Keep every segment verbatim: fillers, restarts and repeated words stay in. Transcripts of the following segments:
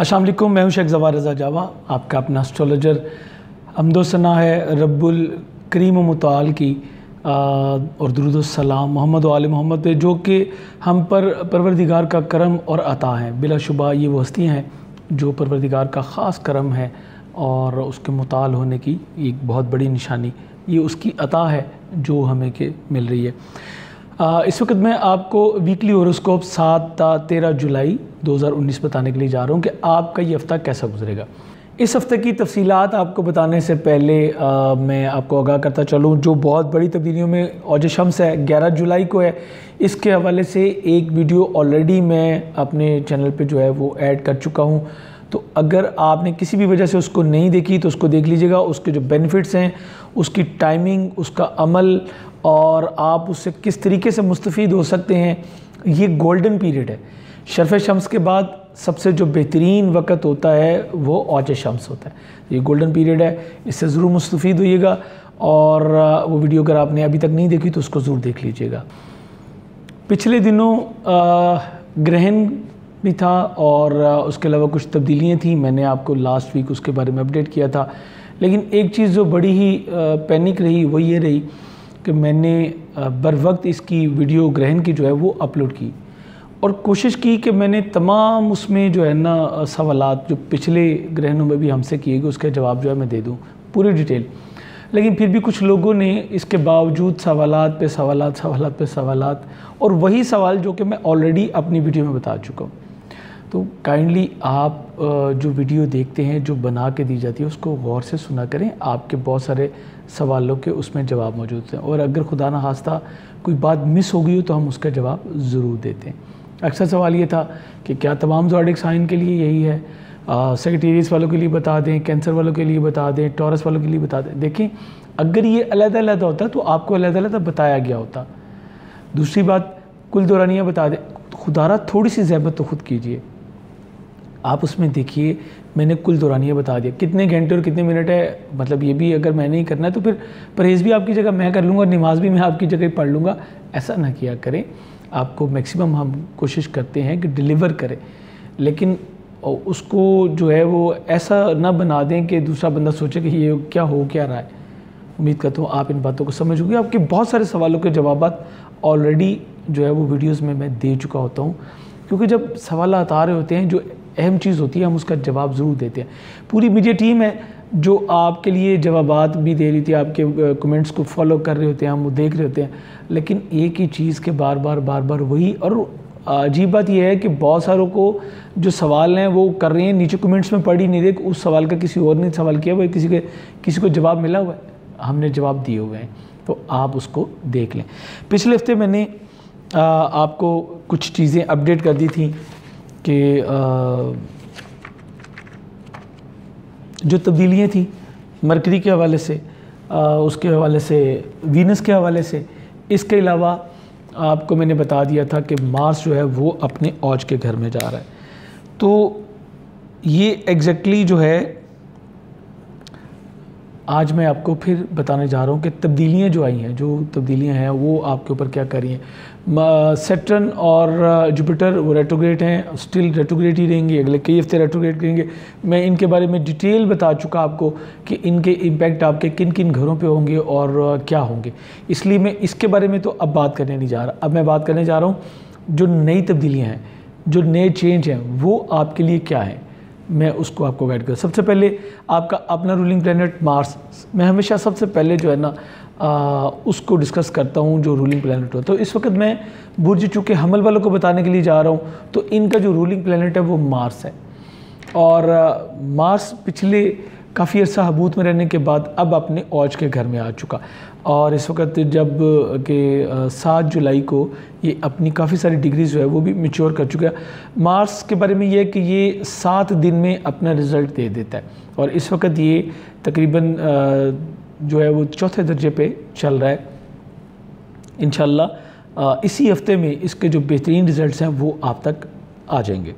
अस्सलाम वालेकुम, मैं हूं शेख ज़फ़र रज़ा जावा, आपका अपना एस्ट्रोलॉजर। हम्दो सना है रब्बुल करीम व मुताल की और दुरूद व सलाम मोहम्मद व आले मोहम्मद पे, जो कि हम पर परवरदिगार का करम और अता है। बिलाशुबा ये वो हस्तियाँ हैं जो परवरदिगार का ख़ास करम है और उसके मुताल होने की एक बहुत बड़ी निशानी ये उसकी अता है जो हमें के मिल रही है। आ, इस वक्त मैं आपको वीकली होरोस्कोप सात तेरह जुलाई दो हज़ार उन्नीस बताने के लिए जा रहा हूँ कि आपका ये हफ़्ता कैसा गुजरेगा। इस हफ़्ते की तफसीलात आपको बताने से पहले आ, मैं आपको आगाह करता चलूँ जो बहुत बड़ी तब्दीलियों में औज शम्स है ग्यारह जुलाई को है। इसके हवाले से एक वीडियो ऑलरेडी मैं अपने चैनल पे जो है वो ऐड कर चुका हूँ, तो अगर आपने किसी भी वजह से उसको नहीं देखी तो उसको देख लीजिएगा। उसके जो बेनिफिट्स हैं, उसकी टाइमिंग, उसका अमल और आप उससे किस तरीके से मुस्तफ़ीद हो सकते हैं, ये गोल्डन पीरियड है। शर्फ़ शम्स के बाद सबसे जो बेहतरीन वक़्त होता है वो औज शम्स होता है। ये गोल्डन पीरियड है, इससे ज़रूर मुस्तफ़ीद होइएगा। और वो वीडियो अगर आपने अभी तक नहीं देखी तो उसको ज़रूर देख लीजिएगा। पिछले दिनों ग्रहण भी था और उसके अलावा कुछ तब्दीलियाँ थी, मैंने आपको लास्ट वीक उसके बारे में अपडेट किया था। लेकिन एक चीज़ जो बड़ी ही पैनिक रही वो ये रही कि मैंने बर वक्त इसकी वीडियो ग्रहण की जो है वो अपलोड की और कोशिश की कि मैंने तमाम उसमें जो है ना सवालात जो पिछले ग्रहणों में भी हमसे किए गए उसके जवाब जो है मैं दे दूँ पूरी डिटेल। लेकिन फिर भी कुछ लोगों ने इसके बावजूद सवालात पे सवालात सवालात पे सवालात और वही सवाल जो कि मैं ऑलरेडी अपनी वीडियो में बता चुका हूँ। तो काइंडली आप जो वीडियो देखते हैं जो बना के दी जाती है उसको गौर से सुना करें। आपके बहुत सारे सवालों के उसमें जवाब मौजूद हैं और अगर खुदा न खास्ता कोई बात मिस हो गई हो तो हम उसका जवाब ज़रूर देते हैं। अक्सर सवाल ये था कि क्या तमाम ज़ोडिक साइन के लिए यही है, सेक्रेटेरियस वालों के लिए बता दें, कैंसर वालों के लिए बता दें, टॉरस वालों के लिए बता दें। देखें, अगर ये अलग-अलग होता तो आपको अलग-अलग बताया गया होता। दूसरी बात, कुल दौरानियाँ बता दें, खुदारा थोड़ी सी ज़हमत तो खुद कीजिए। आप उसमें देखिए मैंने कुल दौरानिया बता दिया, कितने घंटे और कितने मिनट है। मतलब ये भी अगर मैंने ही करना है तो फिर परहेज़ भी आपकी जगह मैं कर लूँगा और नमाज भी मैं आपकी जगह पढ़ लूँगा। ऐसा ना किया करें। आपको मैक्सिमम हम कोशिश करते हैं कि डिलीवर करें, लेकिन उसको जो है वो ऐसा ना बना दें कि दूसरा बंदा सोचे कि ये क्या हो क्या रहा है। उम्मीद करता हूँ आप इन बातों को समझ होंगे। आपके बहुत सारे सवालों के जवाब ऑलरेडी जो है वो वीडियोज़ में मैं दे चुका होता हूँ, क्योंकि जब सवाल आ रहे होते हैं जो अहम चीज़ होती है हम उसका जवाब ज़रूर देते हैं। पूरी मीडिया टीम है जो आपके लिए जवाबात भी दे रही थी, आपके कमेंट्स को फॉलो कर रहे होते हैं, हम वो देख रहे होते हैं। लेकिन एक ही चीज़ के बार बार बार बार वही, और अजीब बात यह है कि बहुत सारों को जो सवाल हैं वो कर रहे हैं, नीचे कमेंट्स में पढ़ ही नहीं रहे उस सवाल का किसी और ने सवाल किया हुआ है, किसी के किसी को जवाब मिला हुआ है, हमने जवाब दिए हुए हैं, तो आप उसको देख लें। पिछले हफ्ते मैंने आ, आपको कुछ चीज़ें अपडेट कर दी थी कि जो तब्दीलियाँ थी मरकरी के हवाले से, आ, उसके हवाले से, वीनस के हवाले से, इसके अलावा आपको मैंने बता दिया था कि मार्स जो है वो अपने औज के घर में जा रहा है। तो ये एग्जैक्टली जो है आज मैं आपको फिर बताने जा रहा हूँ कि तब्दीलियाँ जो आई हैं, जो तब्दीलियाँ हैं वो आपके ऊपर क्या कर रही हैं। सैटर्न और जुपिटर वो रेट्रोग्रेड हैं, स्टिल रेट्रोग्रेड ही रहेंगे, अगले कई हफ्ते रेट्रोग्रेड करेंगे। मैं इनके बारे में डिटेल बता चुका आपको कि इनके इम्पैक्ट आपके किन किन घरों पे होंगे और क्या होंगे, इसलिए मैं इसके बारे में तो अब बात करने नहीं जा रहा। अब मैं बात करने जा रहा हूँ जो नई तब्दीलियाँ हैं, जो नए चेंज हैं वो आपके लिए क्या हैं, मैं उसको आपको गाइड कर। सबसे पहले आपका अपना रूलिंग प्लैनेट मार्स, मैं हमेशा सबसे पहले जो है ना आ, उसको डिस्कस करता हूँ जो रूलिंग प्लैनेट हो। तो इस वक्त मैं बुर्ज चूँकि हमल वालों को बताने के लिए जा रहा हूँ, तो इनका जो रूलिंग प्लैनेट है वो मार्स है। और आ, मार्स पिछले काफ़ी अर्सा हबूत में रहने के बाद अब अपने औज के घर में आ चुका, और इस वक्त जब के सात जुलाई को ये अपनी काफ़ी सारी डिग्रीज जो है वो भी मैच्योर कर चुका है। मार्स के बारे में ये है कि ये सात दिन में अपना रिज़ल्ट दे देता है और इस वक्त ये तकरीबन जो है वो चौथे दर्जे पे चल रहा है। इंशाल्लाह इसी हफ्ते में इसके जो बेहतरीन रिज़ल्ट्स हैं वो आप तक आ जाएंगे।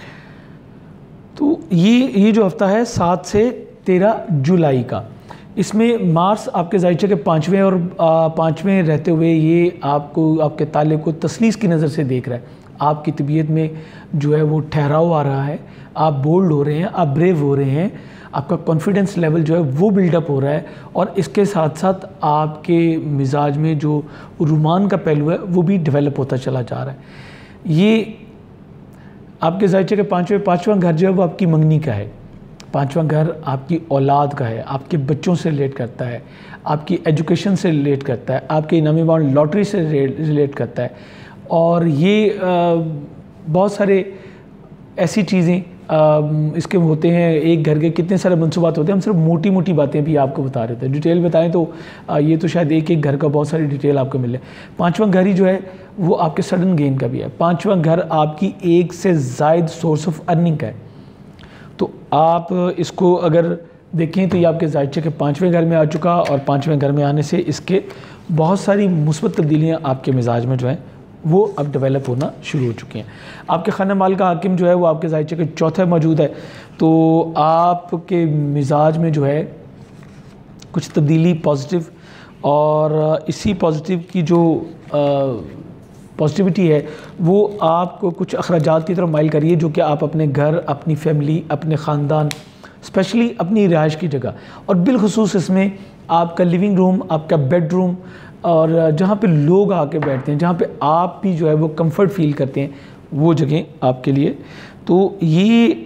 तो ये ये जो हफ़्ता है सात से तेरह जुलाई का, इसमें मार्स आपके ज़ाहिर के पाँचवें और पाँचवें रहते हुए ये आपको आपके ताले को तसलीस की नज़र से देख रहा है। आपकी तबीयत में जो है वो ठहराव आ रहा है, आप बोल्ड हो रहे हैं, आप ब्रेव हो रहे हैं, आपका कॉन्फिडेंस लेवल जो है वो बिल्डअप हो रहा है, और इसके साथ साथ आपके मिजाज में जो रुमान का पहलू है वो भी डेवलप होता चला जा रहा है। ये आपके जायचे के पाँचवें पाँचवां घर जो है वो आपकी मंगनी का है। पाँचवां घर आपकी औलाद का है, आपके बच्चों से रिलेट करता है, आपकी एजुकेशन से रिलेट करता है, आपके इनामी बाउंड लॉटरी से रिलेट करता है। और ये आ, बहुत सारे ऐसी चीज़ें इसके होते हैं। एक घर के कितने सारे मनसूबात होते हैं, हम सिर्फ मोटी मोटी बातें भी आपको बता रहे थे। डिटेल बताएं तो आ, ये तो शायद एक एक घर का बहुत सारी डिटेल आपको मिले। पाँचवां घर ही जो है वो आपके सडन गेन का भी है। पाँचवां घर आपकी एक से ज़ायद सोर्स ऑफ अर्निंग का है। तो आप इसको अगर देखें तो ये आपके जायचे के पाँचवें घर में आ चुका, और पाँचवें घर में आने से इसके बहुत सारी मुस्बत तब्दीलियाँ आपके मिजाज में जो है वो अब डेवलप होना शुरू हो चुकी हैं। आपके खाना माल का हाकिम जो है वो आपके जायचे के चौथे मौजूद है, तो आपके मिजाज में जो है कुछ तब्दीली पॉजिटिव, और इसी पॉजिटिव की जो पॉजिटिविटी है वो आपको कुछ अखराजात की तरफ माइल करिए, जो कि आप अपने घर, अपनी फैमिली, अपने ख़ानदान, स्पेशली अपनी रिहाइश की जगह, और बिलखुसूस इसमें आपका लिविंग रूम, आपका बेडरूम, और जहाँ पे लोग आके बैठते हैं, जहाँ पे आप भी जो है वो कंफर्ट फील करते हैं, वो जगह आपके लिए। तो ये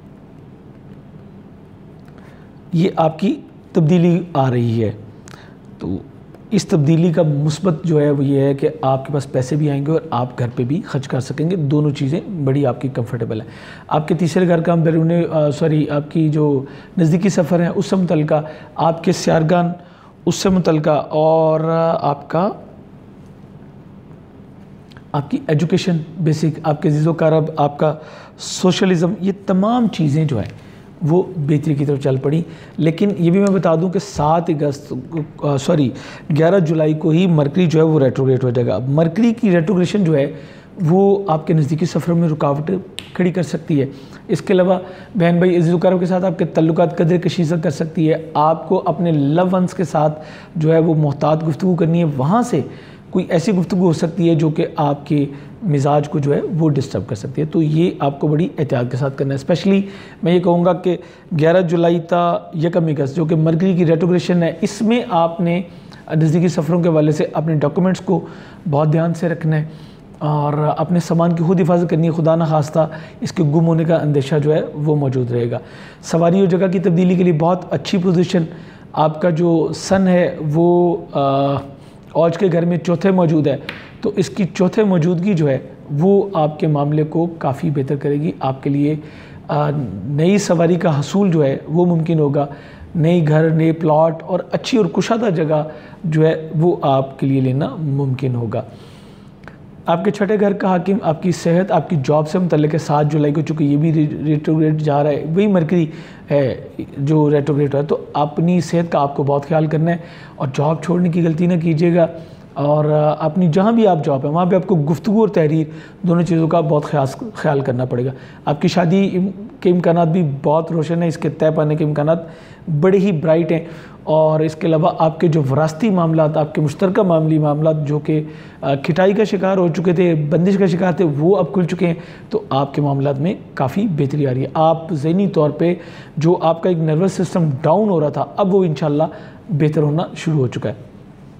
ये आपकी तब्दीली आ रही है। तो इस तब्दीली का मुस्बत जो है वो ये है कि आपके पास पैसे भी आएंगे और आप घर पे भी खर्च कर सकेंगे। दोनों चीज़ें बड़ी आपकी कंफर्टेबल हैं। आपके तीसरे घर का हम बैरून सॉरी आपकी जो नज़दीकी सफ़र है उससे मुतल्लिका, आपके सियारगान उससे मुतल्लिका, और आपका आपकी एजुकेशन बेसिक, आपके ज़िज़ो कारब, आपका सोशलिज़म, ये तमाम चीज़ें जो हैं वो बेहतरी की तरफ चल पड़ी। लेकिन ये भी मैं बता दूं कि सात अगस्त सॉरी ग्यारह जुलाई को ही मरकरी जो है वो रेट्रोग्रेड हो जाएगा। मरकरी की रेट्रोग्रेशन जो है वो आपके नज़दीकी सफ़र में रुकावट खड़ी कर सकती है। इसके अलावा बहन भाई इज़्ज़ो-क़राब के साथ आपके तल्लुकात कदर कशीज़ कर सकती है। आपको अपने लव वंस के साथ जो है वो मोहतात गुफ्तगू करनी है, वहाँ से कोई ऐसी गुफ्तगू हो सकती है जो कि आपके मिजाज को जो है वो डिस्टर्ब कर सकती है। तो ये आपको बड़ी एहतियात के साथ करना है। स्पेशली मैं ये कहूँगा कि ग्यारह जुलाई ता यकम अगस्त जो कि मरकरी की रेट्रोग्रेशन है, इसमें आपने नज़दीकी सफ़रों के हवाले से अपने डॉक्यूमेंट्स को बहुत ध्यान से रखना है, और अपने सामान की खुद हिफाजत करनी है। खुदा न खास्ता इसके गुम होने का अंदेशा जो है वो मौजूद रहेगा। सवारी और जगह की तब्दीली के लिए बहुत अच्छी पोजीशन, आपका जो सन है वो आ, औज के घर में चौथे मौजूद है, तो इसकी चौथे मौजूदगी जो है वो आपके मामले को काफ़ी बेहतर करेगी। आपके लिए नई सवारी का हसूल जो है वो मुमकिन होगा। नई घर, नए प्लॉट और अच्छी और कुशादा जगह जो है वो आपके लिए लेना मुमकिन होगा। आपके छठे घर का हाकिम आपकी सेहत, आपकी जॉब से मुतल्लिक़ है। सात जुलाई को चूँकि ये भी रेट्रोग्रेड जा रहा है, वही मरकरी है जो रेट्रोग्रेड है, तो अपनी सेहत का आपको बहुत ख्याल करना है, और जॉब छोड़ने की गलती ना कीजिएगा। और अपनी जहाँ भी आप जॉब है वहाँ पे आपको गुफ्तगू और तहरीर दोनों चीज़ों का बहुत ख्यास ख्याल करना पड़ेगा। आपकी शादी के इम्कानात भी बहुत रोशन है, इसके तय पाने के इम्कानात बड़े ही ब्राइट हैं। और इसके अलावा आपके जो वरासती मामलात, आपके मुश्तरका मामली मामलात जो कि खिटाई का शिकार हो चुके थे, बंदिश का शिकार थे, वो अब खुल चुके हैं, तो आपके मामलात में काफ़ी बेहतरी आ रही है। आप ज़हनी तौर पे जो आपका एक नर्वस सिस्टम डाउन हो रहा था, अब वो इंशाल्लाह बेहतर होना शुरू हो चुका है।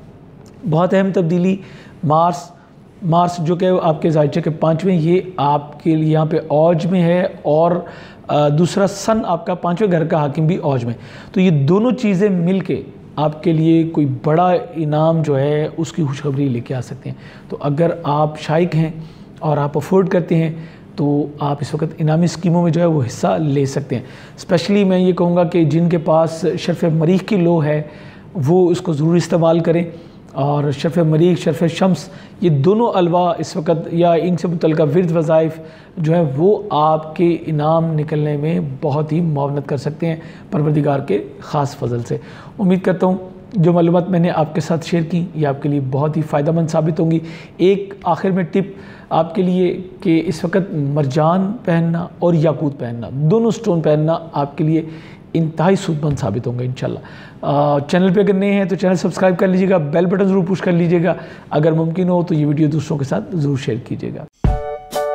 बहुत अहम तब्दीली मार्स मार्स जो कि आपके जायचे के पाँचवें, ये आपके लिए यहाँ पे औज में है, और दूसरा सन आपका पाँचवें घर का हाकिम भी औज में। तो ये दोनों चीज़ें मिल के आपके लिए कोई बड़ा इनाम जो है उसकी खुशखबरी लेके आ सकते हैं। तो अगर आप शाइक हैं और आप अफोर्ड करते हैं तो आप इस वक्त इनामी स्कीमों में जो है वो हिस्सा ले सकते हैं। स्पेशली मैं ये कहूँगा कि जिनके पास शर्फ़ मरीख़ की लो है वो इसको ज़रूर इस्तेमाल करें, और शर्फ़ मरीख़, शर्फ़ शम्स, ये दोनों अलवा इस वक्त या इनसे मुतल्लिक़ा विर्द वज़ाइफ जो है वो आपके इनाम निकलने में बहुत ही मुआवनत कर सकते हैं परवरदिगार के ख़ास फजल से। उम्मीद करता हूँ जो मालूमात मैंने आपके साथ शेयर की ये आपके लिए बहुत ही फ़ायदेमंद साबित होंगी। एक आखिर में टिप आपके लिए कि इस वक्त मरजान पहनना और याकूत पहनना, दोनों स्टोन पहनना आपके लिए इंतहाई सूदमंद साबित होंगे इंशाल्लाह। चैनल पे अगर नए हैं तो चैनल सब्सक्राइब कर लीजिएगा, बेल बटन ज़रूर पुश कर लीजिएगा। अगर मुमकिन हो तो ये वीडियो दूसरों के साथ ज़रूर शेयर कीजिएगा।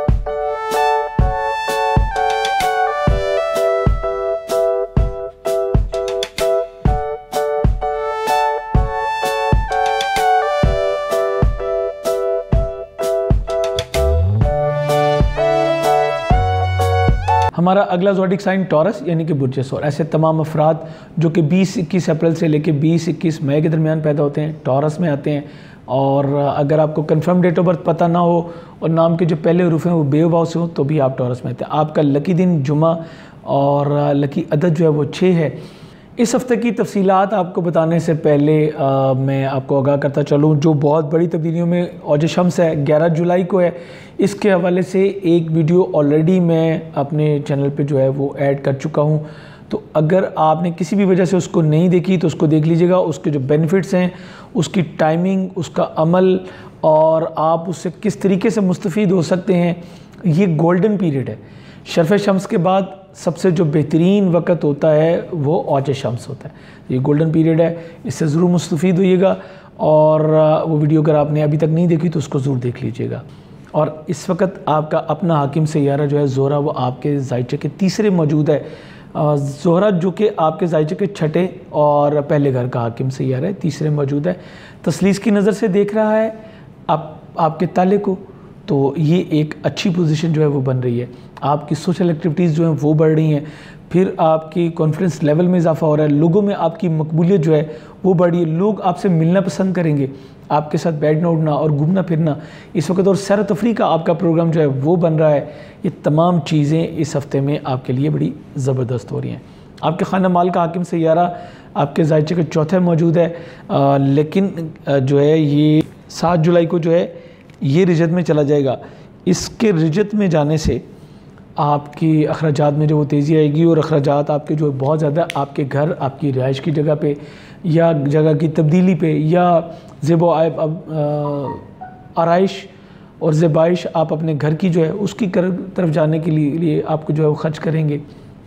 हमारा अगला ज़ोडिक साइन टॉरस यानी कि बुर्ज और ऐसे तमाम अफराद जो कि बीस इक्कीस अप्रैल से लेकर बीस इक्कीस मई के दरमियान पैदा होते हैं टॉरस में आते हैं। और अगर आपको कंफर्म डेट ऑफ बर्थ पता ना हो और नाम के जो पहले हरूफ हैं वो बेवाव से हो तो भी आप टॉरस में आते हैं। आपका लकी दिन जुमा और लकी अदद जो है वो छः है। इस हफ्ते की तफसीलात आपको बताने से पहले आ, मैं आपको आगाह करता चलूँ जो बहुत बड़ी तब्दीलियों में औज शम्स है ग्यारह जुलाई को है। इसके हवाले से एक वीडियो ऑलरेडी मैं अपने चैनल पे जो है वो ऐड कर चुका हूँ, तो अगर आपने किसी भी वजह से उसको नहीं देखी तो उसको देख लीजिएगा। उसके जो बेनिफिट्स हैं, उसकी टाइमिंग, उसका अमल और आप उससे किस तरीके से मुस्तफ़ीद हो सकते हैं। ये गोल्डन पीरियड है। शर्फ़ शम्स के बाद सबसे जो बेहतरीन वक़्त होता है वो औज शम्स होता है। ये गोल्डन पीरियड है, इससे ज़रूर मुस्तफ़ीद होइएगा। और वो वीडियो अगर आपने अभी तक नहीं देखी तो उसको ज़रूर देख लीजिएगा। और इस वक्त आपका अपना हाकिम सैयारा जो है ज़ोहरा वो आपके ज़ायचे के तीसरे मौजूद है। ज़ोहरा जो कि आपके ज़ायचे के छठे और पहले घर का हाकिम सैयारा है, तीसरे मौजूद है। तसलीस की नज़र से देख रहा है आप आपके ताले को, तो ये एक अच्छी पोजीशन जो है वो बन रही है। आपकी सोशल एक्टिविटीज़ जो हैं वो बढ़ रही हैं। फिर आपकी कॉन्फिडेंस लेवल में इजाफा हो रहा है। लोगों में आपकी मकबूलियत जो है वो बढ़ी है। लोग आपसे मिलना पसंद करेंगे, आपके साथ बैठना उठना और घूमना फिरना इस वक्त, और सैर तफरी का आपका प्रोग्राम जो है वो बन रहा है। ये तमाम चीज़ें इस हफ़्ते में आपके लिए बड़ी ज़बरदस्त हो रही हैं। आपके खाना माल का हाकिम सैयारा आपके ज़ायचे के चौथे मौजूद है, आ, लेकिन आ, जो है ये सात जुलाई को जो है ये रिजत में चला जाएगा। इसके रिजत में जाने से आपकी अखराजात में जो वो तेज़ी आएगी और अखराजात आपके जो बहुत ज़्यादा आपके घर, आपकी रिहाइश की जगह पे या जगह की तब्दीली पे या ज़ेबो आराइश और ज़ेबाइश आप अपने घर की जो है उसकी तरफ जाने के लिए, लिए आपको जो है वो खर्च करेंगे।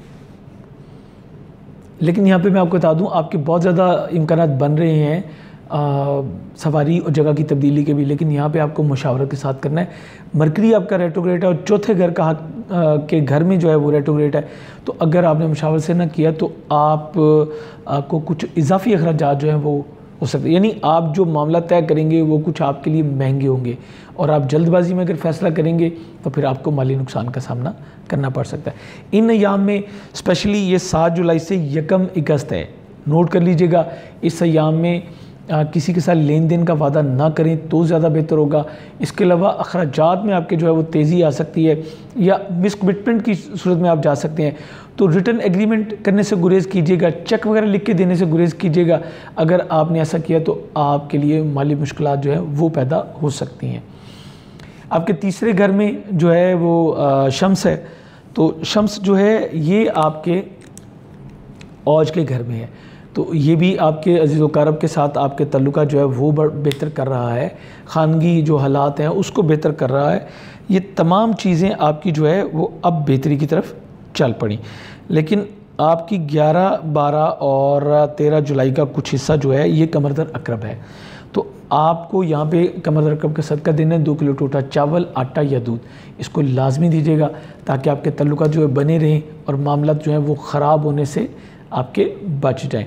लेकिन यहाँ पे मैं आपको बता दूँ आपके बहुत ज़्यादा इम्कानात बन रहे हैं आ, सवारी और जगह की तब्दीली के भी, लेकिन यहाँ पे आपको मुशावरत के साथ करना है। मरकरी आपका रेट्रोग्रेड है और चौथे घर का के घर में जो है वो रेट्रोग्रेड है, तो अगर आपने मुशावरत से ना किया तो आप आपको कुछ इजाफी अखराजात जो हैं वो हो सकते हैं। यानी आप जो मामला तय करेंगे वो कुछ आपके लिए महंगे होंगे और आप जल्दबाजी में अगर फ़ैसला करेंगे तो फिर आपको माली नुकसान का सामना करना पड़ सकता है। इन अयाम में स्पेशली ये सात जुलाई से यकम अगस्त है, नोट कर लीजिएगा। इस अयाम में आ, किसी के साथ लेन देन का वादा ना करें तो ज़्यादा बेहतर होगा। इसके अलावा अखराजात में आपके जो है वो तेज़ी आ सकती है या मिसकमिटमेंट की सूरत में आप जा सकते हैं, तो रिटर्न एग्रीमेंट करने से गुरेज़ कीजिएगा, चेक वगैरह लिख के देने से गुरेज़ कीजिएगा। अगर आपने ऐसा किया तो आपके लिए माली मुश्किलात जो है वो पैदा हो सकती हैं। आपके तीसरे घर में जो है वो आ, शम्स है, तो शम्स जो है ये आपके औज के घर में है, तो ये भी आपके अज़ीज़ व क़रीब के साथ आपके तल्लुक़ात जो है वो बेहतर कर रहा है। ख़ानगी जो हालात हैं उसको बेहतर कर रहा है। ये तमाम चीज़ें आपकी जो है वो अब बेहतरी की तरफ चल पड़ी। लेकिन आपकी ग्यारह बारह और तेरह जुलाई का कुछ हिस्सा जो है ये कमरदर अकरब है, तो आपको यहाँ पे कमरदर अकरब का सदका देना है। दो किलो टोटा चावल, आटा या दूध इसको लाजमी दीजिएगा ताकि आपके तल्लुक़ात जो है बने रहें और मामला जो है वो ख़राब होने से आपके बच जाएं।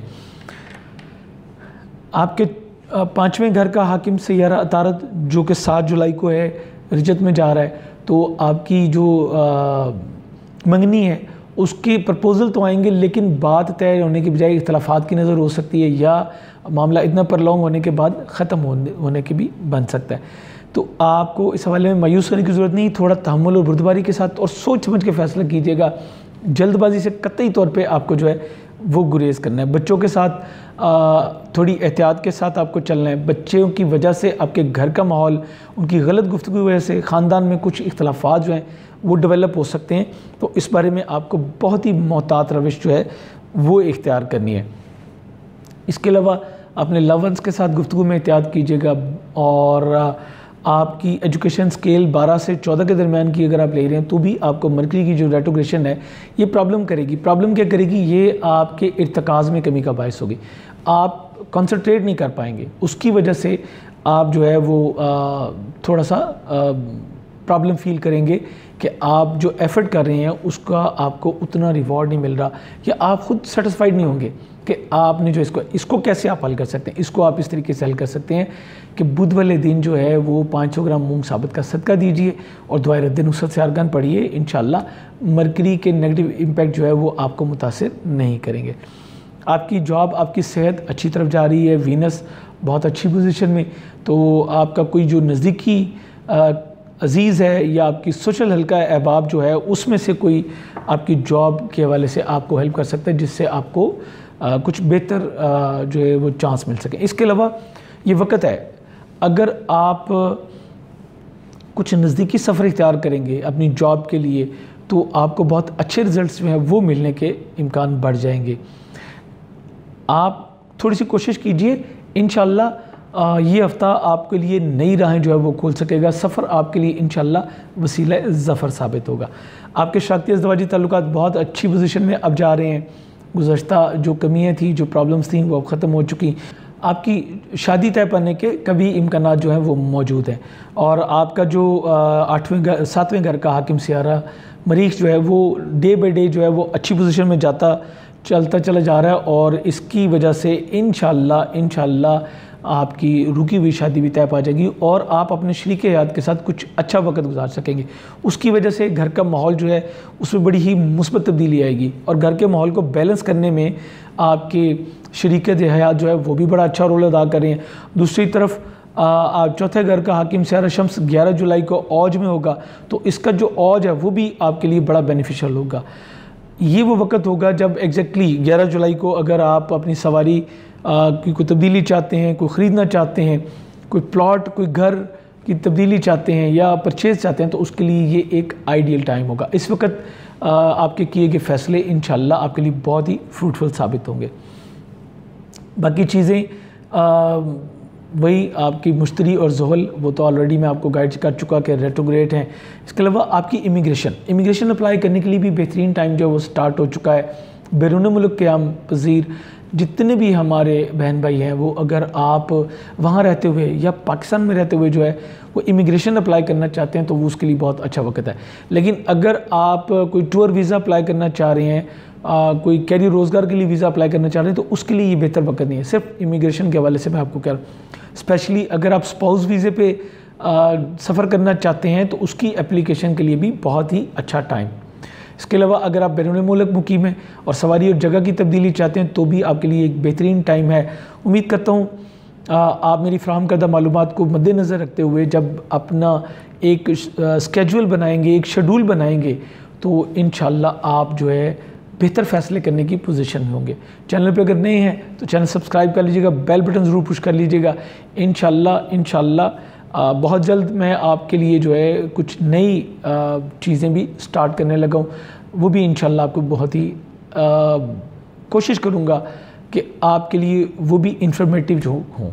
आपके पाँचवें घर का हाकिम सैयारा अतारत जो कि सात जुलाई को है रिजत में जा रहा है, तो आपकी जो आ, मंगनी है उसके प्रपोज़ल तो आएंगे, लेकिन बात तय होने के बजाय इख्तलाफात की नज़र हो सकती है या मामला इतना प्रलॉन्ग होने के बाद ख़त्म होने होने के भी बन सकता है। तो आपको इस हवाले में मायूस होने की ज़रूरत नहीं, थोड़ा तहम्मुल और बुर्दबारी के साथ और सोच समझ के फ़ैसला कीजिएगा। जल्दबाजी से कतई तौर पे आपको जो है वो गुरेज़ करना है। बच्चों के साथ आ, थोड़ी एहतियात के साथ आपको चलना है। बच्चों की वजह से आपके घर का माहौल, उनकी गलत गुफ्तगू की वजह से ख़ानदान में कुछ इख्तलाफात जो हैं वो डेवलप हो सकते हैं, तो इस बारे में आपको बहुत ही मोहतात रविश जो है वो इख्तियार करनी है। इसके अलावा अपने लव वंस के साथ गुफ्तगू में एहतियात कीजिएगा। और आपकी एजुकेशन स्केल बारह से चौदह के दरमियान की अगर आप ले रहे हैं तो भी आपको मरकरी की जो रेट्रोग्रेशन है ये प्रॉब्लम करेगी। प्रॉब्लम क्या करेगी? ये आपके इर्तिकाज़ में कमी का बायस होगी। आप कंसंट्रेट नहीं कर पाएंगे, उसकी वजह से आप जो है वो आ, थोड़ा सा आ, प्रॉब्लम फील करेंगे कि आप जो एफर्ट कर रहे हैं उसका आपको उतना रिवॉर्ड नहीं मिल रहा, या आप खुद सेटिस्फाइड नहीं होंगे कि आपने जो इसको इसको कैसे आप हल कर सकते हैं। इसको आप इस तरीके से हल कर सकते हैं कि बुध वाले दिन जो है वो पाँच सौ ग्राम मूंग साबुत का सदका दीजिए और दुआए रद्द नुसरत से अरगान पढ़िए। इंशाल्लाह मरकरी के नेगेटिव इम्पैक्ट जो है वो आपको मुतासिर नहीं करेंगे। आपकी जॉब, आपकी सेहत अच्छी तरफ जा रही है, वीनस बहुत अच्छी पोजीशन में, तो आपका कोई जो नज़दीकी अज़ीज़ है या आपकी सोशल हल्का अहबाब जो है उसमें से कोई आपकी जॉब के हवाले से आपको हेल्प कर सकता है, जिससे आपको आ, कुछ बेहतर आ, जो है वो चांस मिल सके। इसके अलावा ये वक्त है, अगर आप कुछ नज़दीकी सफ़र इख्तियार करेंगे अपनी जॉब के लिए तो आपको बहुत अच्छे रिज़ल्ट्स जो हैं वो मिलने के इम्कान बढ़ जाएंगे। आप थोड़ी सी कोशिश कीजिए, इंशाल्लाह ये हफ़्ता आपके लिए नई राहें जो है वो खोल सकेगा। सफ़र आपके लिए इंशाल्लाह वसीला ज़फ़र साबित होगा। आपके शादी अज़दवाजी ताल्लुकात बहुत अच्छी पोजीशन में अब जा रहे हैं। गुज़श्ता जो कमियाँ थी, जो प्रॉब्लम्स थी, वो अब ख़त्म हो चुकी। आपकी शादी तय करने के कभी इम्कानात जो हैं वो मौजूद हैं। और आपका जो आठवें घर सातवें घर का हाकिम सियारा मरीख जो है वो डे बाई डे जो है वो अच्छी पोजीशन में जाता चलता चला जा रहा है, और इसकी वजह से इंशाल्लाह इंशाल्लाह आपकी रुकी हुई शादी भी तय पा जाएगी और आप अपने शरीक हयात के साथ कुछ अच्छा वक्त गुजार सकेंगे। उसकी वजह से घर का माहौल जो है उसमें बड़ी ही मुस्बत तब्दीली आएगी और घर के माहौल को बैलेंस करने में आपके शरीक हयात जो है वो भी बड़ा अच्छा रोल अदा कर रहे हैं। दूसरी तरफ आप चौथे घर का हाकिम सियारा शम्स ग्यारह जुलाई को औज में होगा, तो इसका जो औज है वो भी आपके लिए बड़ा बेनिफिशियल होगा। ये वो वक्त होगा जब एग्जैक्टली ग्यारह जुलाई को अगर आप अपनी सवारी की कोई तब्दीली चाहते हैं, कोई ख़रीदना चाहते हैं, कोई प्लॉट, कोई घर की तब्दीली चाहते हैं या परचेज़ चाहते हैं, तो उसके लिए ये एक आइडियल टाइम होगा। इस वक्त आपके किए गए फ़ैसले इंशाल्लाह आपके लिए बहुत ही फ्रूटफुल साबित होंगे। बाकी चीज़ें वही आपकी मुश्तरी और ज़ुहल, वो तो ऑलरेडी मैं आपको गाइड कर चुका कि रेट्रोग्रेड हैं। इसके अलावा आपकी इमिग्रेशन इमिग्रेशन अप्लाई करने के लिए भी बेहतरीन टाइम जो है वो स्टार्ट हो चुका है। बैरून मुल्क क़याम पज़ीर जितने भी हमारे बहन भाई हैं, वो अगर आप वहाँ रहते हुए या पाकिस्तान में रहते हुए जो है वो इमिग्रेशन अप्लाई करना चाहते हैं तो वो उसके लिए बहुत अच्छा वक्त है। लेकिन अगर आप कोई टूर वीज़ा अप्लाई करना चाह रहे हैं, आ, कोई कैरियर रोज़गार के लिए वीज़ा अप्लाई करना चाह रहे हैं, तो उसके लिए ये बेहतर वक्त नहीं है। सिर्फ इमिग्रेशन के हवाले से मैं आपको कह रहा हूँ, स्पेशली अगर आप स्पाउस वीज़े पे सफ़र करना चाहते हैं तो उसकी एप्लीकेशन के लिए भी बहुत ही अच्छा टाइम। इसके अलावा अगर आप बैरून मुल्क मुकीम हैं और सवारी और जगह की तब्दीली चाहते हैं तो भी आपके लिए एक बेहतरीन टाइम है। उम्मीद करता हूँ आप मेरी फ्राहम करदा मालूमात को मद्देनज़र रखते हुए जब अपना एक स्केड्यूल बनाएंगे, एक शेड्यूल बनाएंगे, तो इंशाल्लाह आप जो है बेहतर फ़ैसले करने की पोजीशन में होंगे। चैनल पे अगर नए हैं तो चैनल सब्सक्राइब कर लीजिएगा, बेल बटन ज़रूर पुश कर लीजिएगा। इंशाल्लाह इंशाल्लाह बहुत जल्द मैं आपके लिए जो है कुछ नई चीज़ें भी स्टार्ट करने लगा हूँ, वो भी इंशाल्लाह आपको बहुत ही आ, कोशिश करूँगा कि आपके लिए वो भी इंफॉर्मेटिव जो हों।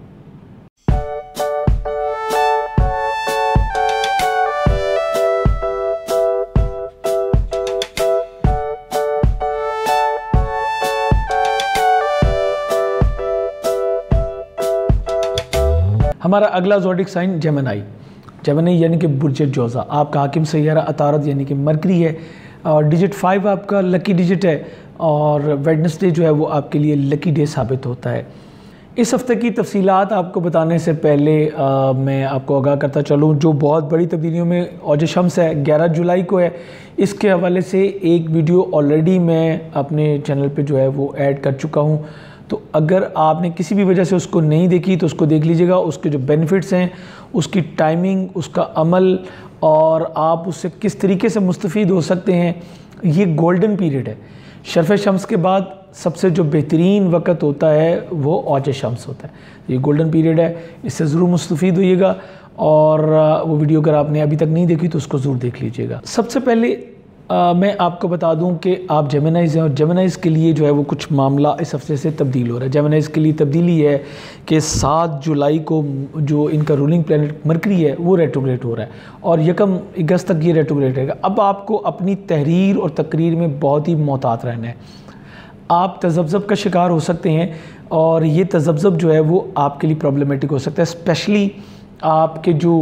हमारा अगला ज़ोडिक साइन जेमिनी जेमिनी यानी कि बुर्ज जोज़ा। आपका हाकिम सैयारा अतारद यानी कि मरकरी है और डिजिट फाइव आपका लकी डिजिट है और वेडनेसडे जो है वो आपके लिए लकी डे साबित होता है। इस हफ़्ते की तफसीलात आपको बताने से पहले आ, मैं आपको आगाह करता चलूँ जो बहुत बड़ी तब्दीलियों में औज शम्स है ग्यारह जुलाई को है। इसके हवाले से एक वीडियो ऑलरेडी मैं अपने चैनल पे जो है वो ऐड कर चुका हूँ, तो अगर आपने किसी भी वजह से उसको नहीं देखी तो उसको देख लीजिएगा। उसके जो बेनिफिट्स हैं, उसकी टाइमिंग, उसका अमल और आप उससे किस तरीके से मुस्तफ़ीद हो सकते हैं, ये गोल्डन पीरियड है। शर्फ़ शम्स के बाद सबसे जो बेहतरीन वक्त होता है वो औज शम्स होता है। ये गोल्डन पीरियड है, इससे ज़रूर मुस्तफ़ीद होइएगा और वो वीडियो अगर आपने अभी तक नहीं देखी तो उसको ज़रूर देख लीजिएगा। सबसे पहले आ, मैं आपको बता दूं कि आप जेमिनीज़ हैं और जेमिनीज़ के लिए जो है वो कुछ मामला इस हफ्ते से तब्दील हो रहा है। जेमिनीज़ के लिए तब्दीली है कि सात जुलाई को जो इनका रूलिंग प्लैनेट मरकरी है वो रेट्रोग्रेड हो रहा है और यकम अगस्त तक ये रेट्रोग्रेड रहेगा। अब आपको अपनी तहरीर और तकरीर में बहुत ही मोहतात रहना है। आप तज़ब्ज़ब का शिकार हो सकते हैं और ये तज़ब्ज़ब जो है वो आपके लिए प्रॉब्लमेटिक हो सकता है, स्पेशली आपके जो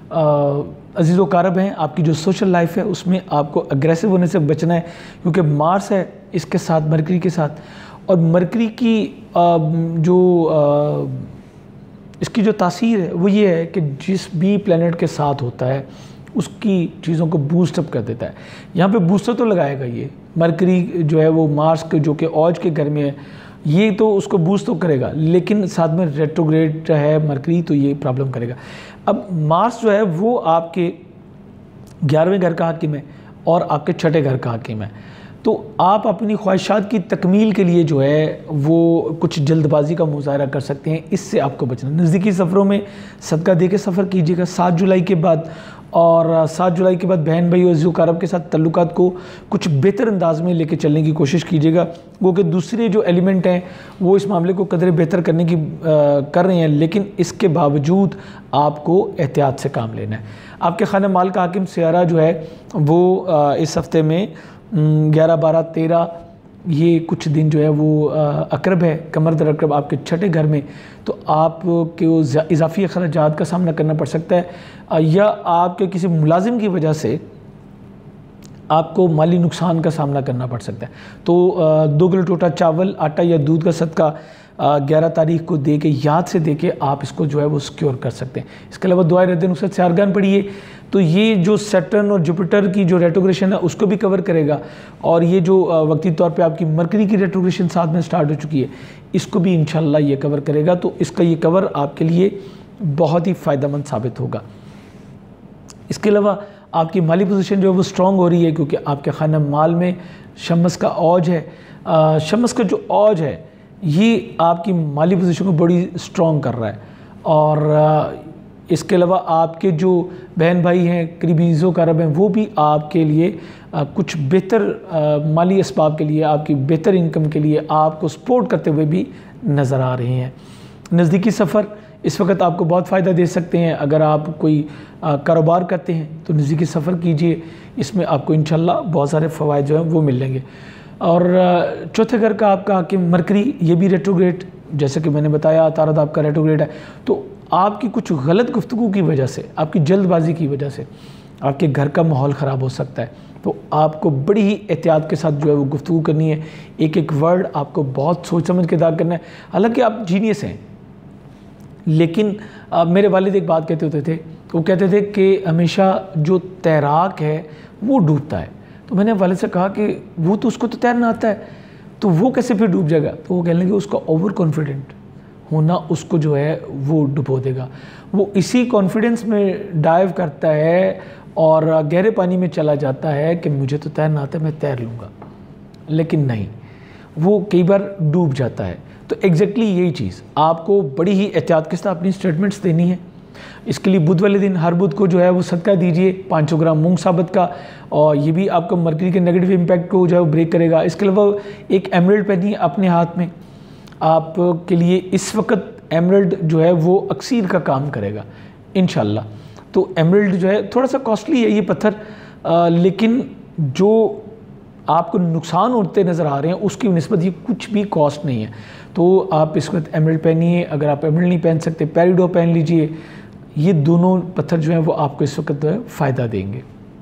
अजीज़ व कारब हैं, आपकी जो सोशल लाइफ है उसमें आपको अग्रेसिव होने से बचना है, क्योंकि मार्स है इसके साथ, मरकरी के साथ, और मरकरी की आ, जो आ, इसकी जो तासीर है वो ये है कि जिस भी प्लेनेट के साथ होता है उसकी चीज़ों को बूस्टअप कर देता है। यहाँ पे बूस्टर तो लगाएगा ये मरकरी जो है वो मार्स के जो कि औज के घर में है, ये तो उसको बूस्ट तो करेगा, लेकिन साथ में रेट्रोग्रेड है मरकरी तो ये प्रॉब्लम करेगा। अब मार्स जो है वो आपके ग्यारहवें घर का हाकिम है और आपके छठे घर का हाकिम है, तो आप अपनी ख्वाहिशात की तकमील के लिए जो है वो कुछ जल्दबाजी का मुजाहरा कर सकते हैं, इससे आपको बचना। नज़दीकी सफ़रों में सदका दे के सफ़र कीजिएगा सात जुलाई के बाद, और सात जुलाई के बाद बहन भाई और ज़ू अरब के साथ तल्लुकात को कुछ बेहतर अंदाज में लेके चलने की कोशिश कीजिएगा। वो कि दूसरे जो एलिमेंट हैं वो इस मामले को कदरे बेहतर करने की आ, कर रहे हैं, लेकिन इसके बावजूद आपको एहतियात से काम लेना है। आपके खाने माल का हाकिम सियारा जो है वो आ, इस हफ्ते में ग्यारह बारह तेरह ये कुछ दिन जो है वो अकरब है, कमर दर अकरब आपके छठे घर में, तो आपको इजाफी अखराजात का सामना करना पड़ सकता है, या आपके किसी मुलाजिम की वजह से आपको माली नुकसान का सामना करना पड़ सकता है। तो दो किलो टोटा चावल, आटा या दूध का सदका ग्यारह तारीख को दे के, याद से दे के आप इसको जो है वो सिक्योर कर सकते हैं। इसके अलावा दुआए रद्द नुसरत से आरगान पढ़िए, तो ये जो सैटर्न और जुपिटर की जो रेट्रोग्रेशन है उसको भी कवर करेगा, और ये जो वक्ती तौर पे आपकी मरकरी की रेट्रोग्रेशन साथ में स्टार्ट हो चुकी है इसको भी इंशाल्लाह ये कवर करेगा। तो इसका ये कवर आपके लिए बहुत ही फ़ायदेमंद साबित होगा। इसके अलावा आपकी माली पोजीशन जो है वो स्ट्रॉन्ग हो रही है, क्योंकि आपके खाना माल में शमस का औज है। आ, शमस का जो औज है ये आपकी माली पोजीशन को बड़ी स्ट्रॉन्ग कर रहा है, और आ, इसके अलावा आपके जो बहन भाई हैं करीबी ज़ो अरब हैं वो भी आपके लिए आ, कुछ बेहतर आ, माली असबाब के लिए, आपकी बेहतर इनकम के लिए आपको सपोर्ट करते हुए भी नज़र आ रहे हैं। नज़दीकी सफ़र इस वक्त आपको बहुत फ़ायदा दे सकते हैं। अगर आप कोई कारोबार करते हैं तो नज़दीकी सफ़र कीजिए, इसमें आपको इंशाल्लाह बहुत सारे फ़वाइद जो हैं वो मिलेंगे। और चौथे घर का आपका कि मरकरी ये भी रेट्रोग्रेड, जैसे कि मैंने बताया तारद आपका रेट्रोग्रेड है, तो आपकी कुछ गलत गुफ्तगू की वजह से, आपकी जल्दबाजी की वजह से आपके घर का माहौल ख़राब हो सकता है। तो आपको बड़ी ही एहतियात के साथ जो है वो गुफ्तगू करनी है, एक एक वर्ड आपको बहुत सोच समझ के अदा करना है। हालांकि आप जीनियस हैं, लेकिन आ, मेरे वालिद एक बात कहते होते थे, वो कहते थे कि हमेशा जो तैराक है वो डूबता है। तो मैंने वालिद से कहा कि वो तो उसको तो तैरना आता है, तो वो कैसे फिर डूब जाएगा? तो वो कहने लगे उसका ओवर कॉन्फिडेंट होना उसको जो है वो डुबो देगा। वो इसी कॉन्फिडेंस में डाइव करता है और गहरे पानी में चला जाता है कि मुझे तो तैरना आता है, मैं तैर लूँगा, लेकिन नहीं, वो कई बार डूब जाता है। तो एग्जैक्टली यही चीज़ आपको बड़ी ही एहतियात के साथ अपनी स्टेटमेंट्स देनी है। इसके लिए बुध वाले दिन हर बुध को जो है वो सदका दीजिए पाँच सौ ग्राम मूंग साबत का, और ये भी आपको मरकरी के नेगेटिव इम्पैक्ट को जो है वो ब्रेक करेगा। इसके अलावा एक एमरल्ड पहनिए अपने हाथ में, आपके लिए इस वक्त एमरल्ड जो है वो अक्सीर का काम करेगा इंशाल्लाह। तो एमरल्ड जो है थोड़ा सा कॉस्टली है ये पत्थर, आ, लेकिन जो आपको नुकसान होते नज़र आ रहे हैं उसकी निस्बत ये कुछ भी कॉस्ट नहीं है। तो आप इस वक्त एमरल्ड पहनिए, अगर आप एमरल्ड नहीं पहन सकते पेरिडो पहन लीजिए। ये दोनों पत्थर जो हैं वो आपको इस वक्त जो है फ़ायदा देंगे।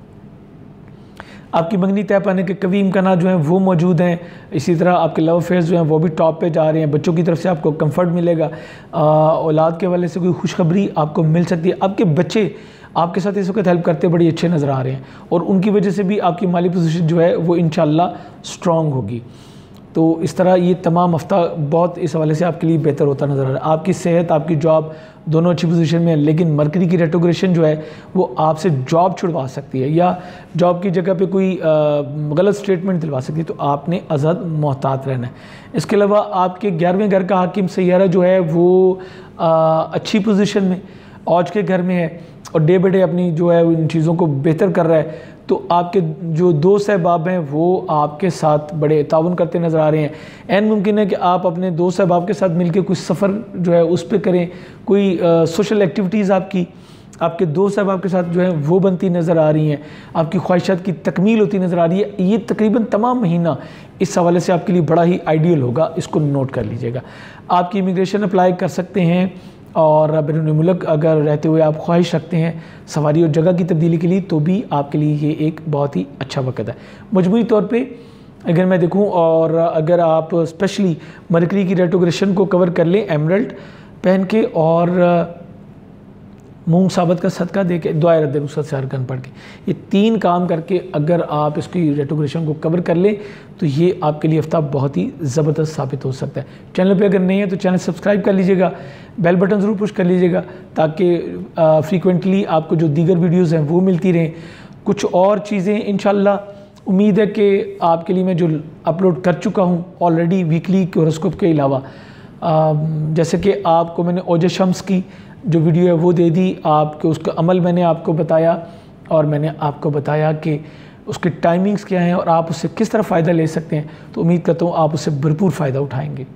आपकी मंगनी तय पाने के कवी इम्कान जो हैं वो मौजूद हैं। इसी तरह आपके लव अफेयर्स जो हैं वो भी टॉप पे जा रहे हैं। बच्चों की तरफ से आपको कंफर्ट मिलेगा, औलाद के हवाले से कोई खुशखबरी आपको मिल सकती है। आपके बच्चे आपके साथ इस वक्त हेल्प करते बड़ी अच्छे नज़र आ रहे हैं, और उनकी वजह से भी आपकी माली पोजीशन जो है वो इंशाल्लाह स्ट्रॉन्ग होगी। तो इस तरह ये तमाम हफ्ता बहुत इस हवाले से आपके लिए बेहतर होता नज़र आ रहा है। आपकी सेहत, आपकी जॉब दोनों अच्छी पोजीशन में है, लेकिन मरकरी की रेट्रोग्रेशन जो है वो आपसे जॉब छुड़वा सकती है, या जॉब की जगह पे कोई गलत स्टेटमेंट दिलवा सकती है। तो आपने अज़द मोहतात रहना है। इसके अलावा आपके ग्यारहवें घर का हाकिम सैयारा जो है वो आ, अच्छी पोजीशन में औज के घर में है, और डे बाई डे अपनी जो है इन चीज़ों को बेहतर कर रहा है। तो आपके जो दोस्त अहबाब हैं वो आपके साथ बड़े ताउन करते नज़र आ रहे हैं। एन मुमकिन है कि आप अपने दोस्त अहबाब के साथ मिलकर कुछ सफ़र जो है उस पर करें, कोई सोशल एक्टिविटीज़ आपकी आपके दोस्त अहबाब के साथ जो है वो बनती नज़र आ रही हैं, आपकी ख्वाहिशात की तकमील होती नज़र आ रही है। ये तकरीबन तमाम महीना इस हवाले से आपके लिए बड़ा ही आइडियल होगा, इसको नोट कर लीजिएगा। आपकी इमिग्रेशन अप्लाई कर सकते हैं, और बैरून मुल्क अगर रहते हुए आप ख्वाहिश रखते हैं सवारी और जगह की तब्दीली के लिए, तो भी आपके लिए ये एक बहुत ही अच्छा वक्त है। मजमूई तौर पे अगर मैं देखूं, और अगर आप स्पेशली मरकरी की रेट्रोग्रेशन को कवर कर लें एमरल्ड पहन के और मूंग साबत का सदका दे के दुआ रद्द नुसरत से अरकान पढ़ के, ये तीन काम करके अगर आप इसकी रेट्रोग्रेशन को कवर कर लें तो ये आपके लिए हफ्ता बहुत ही ज़बरदस्त साबित हो सकता है। चैनल पे अगर नहीं है तो चैनल सब्सक्राइब कर लीजिएगा, बेल बटन ज़रूर पुश कर लीजिएगा ताकि फ्रीक्वेंटली आपको जो दीगर वीडियोज़ हैं वो मिलती रहें। कुछ और चीज़ें इंशाल्लाह उम्मीद है कि आपके लिए मैं जो अपलोड कर चुका हूँ ऑलरेडी वीकली हॉरोस्कोप के अलावा, जैसे कि आपको मैंने औज शम्स की जो वीडियो है वो दे दी, आपके उसका अमल मैंने आपको बताया और मैंने आपको बताया कि उसके टाइमिंग्स क्या हैं और आप उससे किस तरह फ़ायदा ले सकते हैं। तो उम्मीद करता हूँ आप उससे भरपूर फ़ायदा उठाएंगे।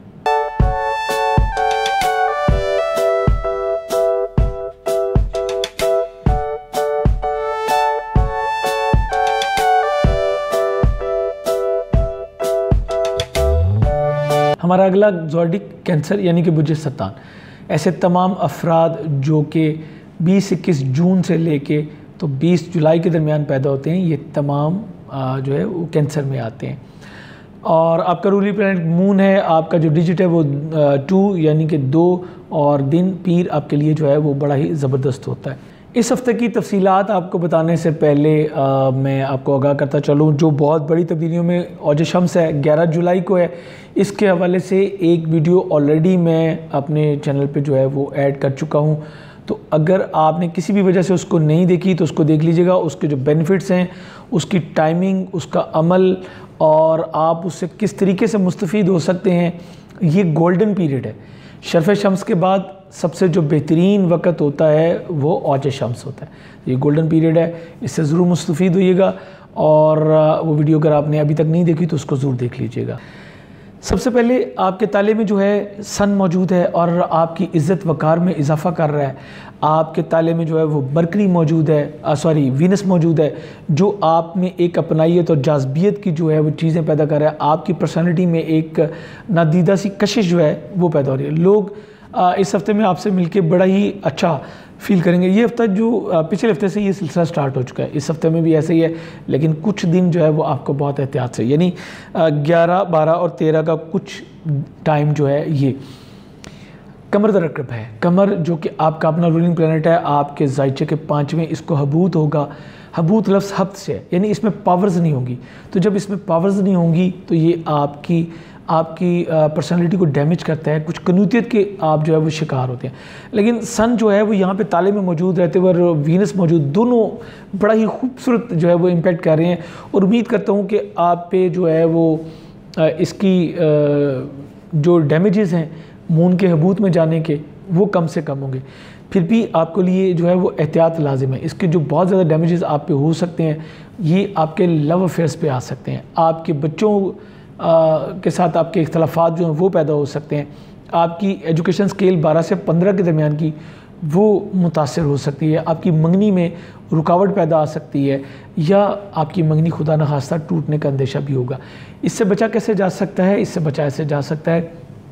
हमारा अगला ज़ोडिक कैंसर यानी कि बुर्ज सरतान। ऐसे तमाम अफराद जो कि बीस इक्कीस जून से लेके तो बीस जुलाई के दरमियान पैदा होते हैं, ये तमाम जो है वो कैंसर में आते हैं। और आपका रूलिंग प्लैनेट मून है, आपका जो डिजिट है वो टू यानी कि दो, और दिन पीर आपके लिए जो है वो बड़ा ही ज़बरदस्त होता है। इस हफ़्ते की तफसीलात आपको बताने से पहले आ, मैं आपको आगाह करता चलूँ जो बहुत बड़ी तब्दीलियों में औज शम्स है ग्यारह जुलाई को है, इसके हवाले से एक वीडियो ऑलरेडी मैं अपने चैनल पे जो है वो ऐड कर चुका हूँ। तो अगर आपने किसी भी वजह से उसको नहीं देखी तो उसको देख लीजिएगा, उसके जो बेनिफिट्स हैं, उसकी टाइमिंग, उसका अमल और आप उससे किस तरीके से मुस्तफ़ीद हो सकते हैं। ये गोल्डन पीरियड है, शर्फ़ शम्स के बाद सबसे जो बेहतरीन वक्त होता है वो औज शम्स होता है। ये गोल्डन पीरियड है, इससे ज़रूर मुस्तफ़ीद होइएगा और वो वीडियो अगर आपने अभी तक नहीं देखी तो उसको ज़रूर देख लीजिएगा। सबसे पहले आपके ताले में जो है सन मौजूद है और आपकी इज़्ज़त वक़ार में इजाफ़ा कर रहा है। आपके ताले में जो है वो मरकरी मौजूद है, सॉरी वीनस मौजूद है, जो आप में एक अपनाइयत और जाज़बियत की जो है वो चीज़ें पैदा कर रहा है। आपकी पर्सनैलिटी में एक नादीदा सी कशिश जो है वो पैदा हो रही है। लोग आ, इस हफ्ते में आपसे मिलके बड़ा ही अच्छा फील करेंगे। ये हफ्ता जो पिछले हफ्ते से ये सिलसिला स्टार्ट हो चुका है, इस हफ्ते में भी ऐसे ही है, लेकिन कुछ दिन जो है वो आपको बहुत एहतियात से, यानी ग्यारह बारह और तेरह का कुछ टाइम जो है ये कमर दरकब है। कमर जो कि आपका अपना रूलिंग प्लैनेट है, आपके ज़ाइचे के पाँचवें, इसको हबूत होगा। हबूत लफ्ज़ हफ्त से है, यानी इसमें पावर्स नहीं होंगी। तो जब इसमें पावर्स नहीं होंगी तो ये आपकी आपकी पर्सनालिटी को डैमेज करता है, कुछ कनूतियत के आप जो है वो शिकार होते हैं। लेकिन सन जो है वो यहाँ पे ताले में मौजूद रहते हुए और वीनस मौजूद, दोनों बड़ा ही खूबसूरत जो है वो इम्पैक्ट कर रहे हैं। और उम्मीद करता हूँ कि आप पे जो है वो इसकी जो डैमेजेस हैं मून के हबूत में जाने के वो कम से कम होंगे। फिर भी आपके लिए जो है वो एहतियात लाजिम है। इसके जो बहुत ज़्यादा डैमेजेस आप पे हो सकते हैं, ये आपके लव अफेयर्स पे आ सकते हैं, आपके बच्चों आ, के साथ आपके इख्तलाफात जो हैं वो पैदा हो सकते हैं, आपकी एजुकेशन स्केल बारह से पंद्रह के दरमियान की वो मुतासर हो सकती है, आपकी मंगनी में रुकावट पैदा आ सकती है, या आपकी मंगनी खुदा न खास्ता टूटने का अंदेशा भी होगा। इससे बचा कैसे जा सकता है? इससे बचा ऐसे जा सकता है,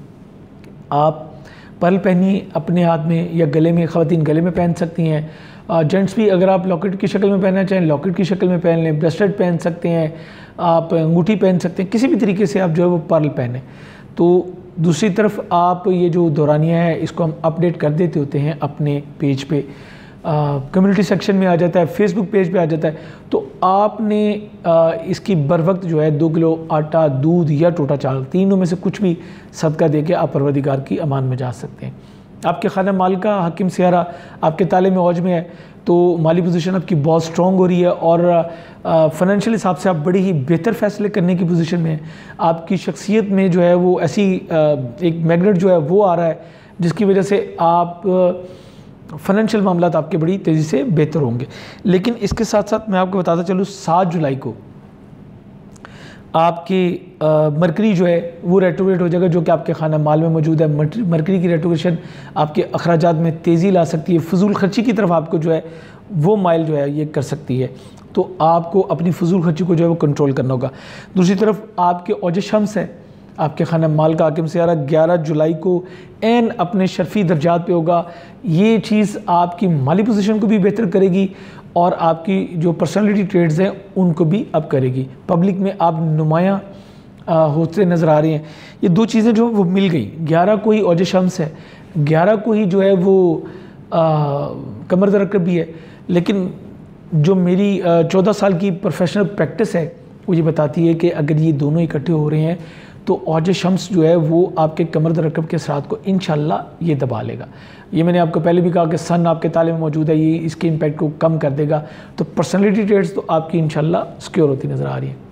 आप पर्ल पहनिए अपने हाथ में या गले में, ख़वातीन गले में पहन सकती हैं, जेंट्स भी अगर आप लॉकेट की शक्ल में पहनना चाहें लॉकेट की शक्ल में पहन लें, ब्रेसलेट पहन सकते हैं, आप अंगूठी पहन सकते हैं, किसी भी तरीके से आप जो है वो पर्ल पहने। तो दूसरी तरफ आप ये जो दौरानिया है इसको हम अपडेट कर देते होते हैं अपने पेज पे, कम्युनिटी सेक्शन में आ जाता है, फेसबुक पेज पे आ जाता है। तो आपने आ, इसकी बर वक्त जो है दो किलो आटा, दूध या टोटा चावल, तीनों में से कुछ भी सदका दे के आप परवरदिगार की अमान में जा सकते हैं। आपके खाना माल का हकीम सियारा आपके ताले में औज में है, तो माली पोजीशन आपकी बहुत स्ट्रॉन्ग हो रही है और फाइनेंशियल हिसाब से आप बड़ी ही बेहतर फ़ैसले करने की पोजीशन में हैं। आपकी शख्सियत में जो है वो ऐसी आ, एक मैग्नेट जो है वो आ रहा है जिसकी वजह से आप फाइनेंशियल मामला आपके बड़ी तेज़ी से बेहतर होंगे। लेकिन इसके साथ साथ मैं आपको बताता चलूँ सात जुलाई को आपकी मरकरी जो है वो रेट्रोग्रेड हो जाएगा, जो कि आपके खाना माल में मौजूद है। मरकरी की रेट्रोग्रेशन आपके अखराजात में तेज़ी ला सकती है, फजूल खर्ची की तरफ आपको जो है वो माइल जो है ये कर सकती है। तो आपको अपनी फजूल खर्ची को जो है वो कंट्रोल करना होगा। दूसरी तरफ आपके औज शम्स है, आपके खाना माल का हाकिम सियारा ग्यारह जुलाई को एन अपने शर्फी दर्जात पे होगा। ये चीज़ आपकी माली पोजीशन को भी बेहतर करेगी और आपकी जो पर्सनालिटी ट्रेड्स हैं उनको भी अप करेगी। पब्लिक में आप नुमायाँ होते नज़र आ रहे हैं। ये दो चीज़ें जो वो मिल गई। ग्यारह को ही औज शम्स है, ग्यारह को ही जो है वो कमर दरकब भी है, लेकिन जो मेरी चौदह साल की प्रोफेशनल प्रैक्टिस है वो ये बताती है कि अगर ये दोनों इकट्ठे हो रहे हैं तो औज शम्स जो है वो आपके कमर दरकब के असरात को इंशाल्लाह ये दबा लेगा। ये मैंने आपको पहले भी कहा कि सन आपके ताले में मौजूद है, ये इसके इम्पैक्ट को कम कर देगा। तो पर्सनैलिटी ट्रेड्स तो आपकी इंशाल्लाह सिक्योर होती नज़र आ रही है।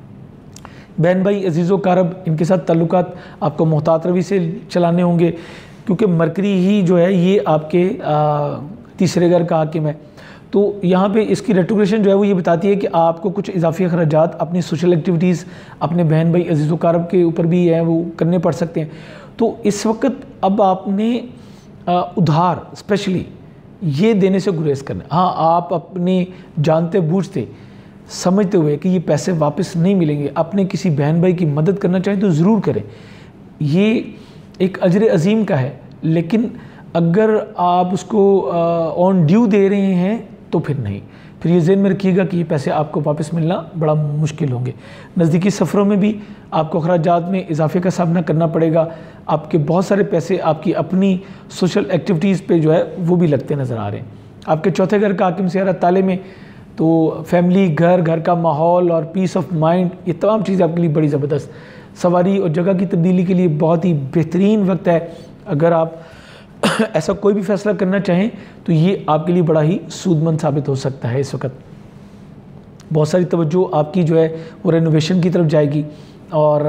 बहन भाई अजीज़ो कारब, इनके साथ ताल्लुकात आपको मोहतात रवि से चलाने होंगे, क्योंकि मरकरी ही जो है ये आपके आ, तीसरे घर का हाकिम है। तो यहाँ पे इसकी रेट्रोग्रेशन जो है वो ये बताती है कि आपको कुछ इजाफी अखराजात अपनी सोशल एक्टिविटीज़ अपने बहन भाई अजीज़ो कारब के ऊपर भी है वो करने पड़ सकते हैं। तो इस वक्त अब आपने आ, उधार स्पेशली ये देने से गुरेज करना है। हाँ, आप अपने जानते बूझते समझते हुए कि ये पैसे वापस नहीं मिलेंगे, अपने किसी बहन भाई की मदद करना चाहें तो ज़रूर करें। ये एक अजर अजीम का है, लेकिन अगर आप उसको ऑन ड्यू दे रहे हैं तो फिर नहीं, फिर ये ज़हन में रखिएगा कि ये पैसे आपको वापस मिलना बड़ा मुश्किल होंगे। नज़दीकी सफ़रों में भी आपको अखराजात में इजाफे का सामना करना पड़ेगा। आपके बहुत सारे पैसे आपकी अपनी सोशल एक्टिविटीज़ पे जो है वो भी लगते नज़र आ रहे हैं। आपके चौथे घर का हाकिम सियारा ताले में, तो फैमिली, घर, घर का माहौल और पीस ऑफ माइंड, ये तमाम चीज़ें आपके लिए बड़ी ज़बरदस्त। सवारी और जगह की तब्दीली के लिए बहुत ही बेहतरीन वक्त है। अगर आप ऐसा कोई भी फ़ैसला करना चाहें तो ये आपके लिए बड़ा ही सूदमंद साबित हो सकता है। इस वक्त बहुत सारी तवज्जो आपकी जो है वो रेनोवेशन की तरफ जाएगी और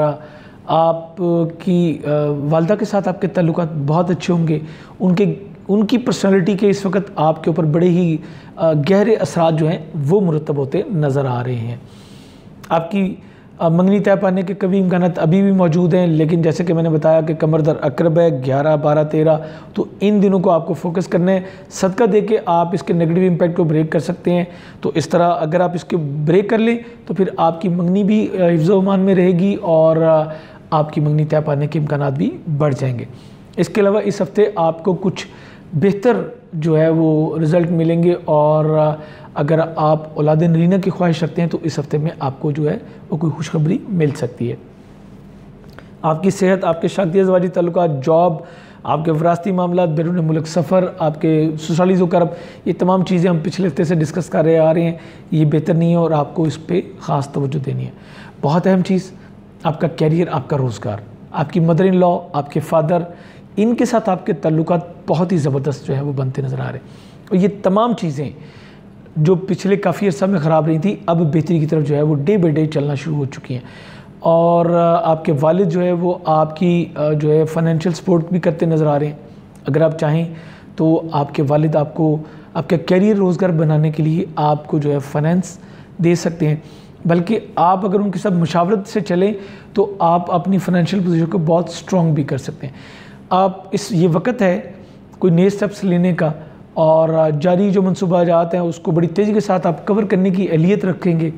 आपकी वालदा के साथ आपके ताल्लुकात बहुत अच्छे होंगे। उनके उनकी पर्सनालिटी के इस वक्त आपके ऊपर बड़े ही गहरे असरात जो हैं वो मुरतब होते नज़र आ रहे हैं। आपकी मंगनी तय पाने के कभी इम्कानात अभी भी मौजूद हैं, लेकिन जैसे कि मैंने बताया कि कमर दर अकरब है ग्यारह, बारह, तेरह, तो इन दिनों को आपको फोकस करना है। सदका दे के आप इसके नेगेटिव इम्पैक्ट को ब्रेक कर सकते हैं। तो इस तरह अगर आप इसके ब्रेक कर लें तो फिर आपकी मंगनी भी हिफ्ज़-ओ-अमान में रहेगी और आपकी मंगनी तय पाने के इम्कानात भी बढ़ जाएंगे। इसके अलावा इस हफ्ते आपको कुछ बेहतर जो है वो रिज़ल्ट मिलेंगे और अगर आप औलाद नरीना की ख्वाहिश रखते हैं तो इस हफ्ते में आपको जो है वो कोई खुशखबरी मिल सकती है। आपकी सेहत, आपके शादी ज़वाजी ताल्लुकात, जॉब, आपके विरासती मामलात, बैरून मुल्क सफ़र, आपके ससुराली ज़ोकरब, ये तमाम चीज़ें हम पिछले हफ्ते से डिस्कस कर रहे आ रहे हैं। ये बेहतर नहीं है और आपको इस पर ख़ास तवज्जो देनी है। बहुत अहम चीज़ आपका कैरियर, आपका रोज़गार, आपकी मदर इन लॉ, आपके फादर, इनके साथ आपके ताल्लुकात बहुत ही ज़बरदस्त जो है वो बनते नज़र आ रहे हैं। और ये तमाम चीज़ें जो पिछले काफ़ी अर्सा में ख़राब रही थी अब बेहतरी की तरफ जो है वो डे बाई डे चलना शुरू हो चुकी हैं। और आपके वालिद जो है वो आपकी जो है फ़ाइनेंशियल सपोर्ट भी करते नज़र आ रहे हैं। अगर आप चाहें तो आपके वालिद आपको आपका कैरियर रोज़गार बनाने के लिए आपको जो है फ़ाइनेंस दे सकते हैं, बल्कि आप अगर उनके साथ मुशावरत से चलें तो आप अपनी फ़ाइनेंशियल पोजीशन को बहुत स्ट्रॉन्ग भी कर सकते हैं। आप इस ये वक्त है कोई नए स्टेप्स लेने का और जारी जो मनसूबा जात हैं उसको बड़ी तेज़ी के साथ आप कवर करने की अहलियत रखेंगे।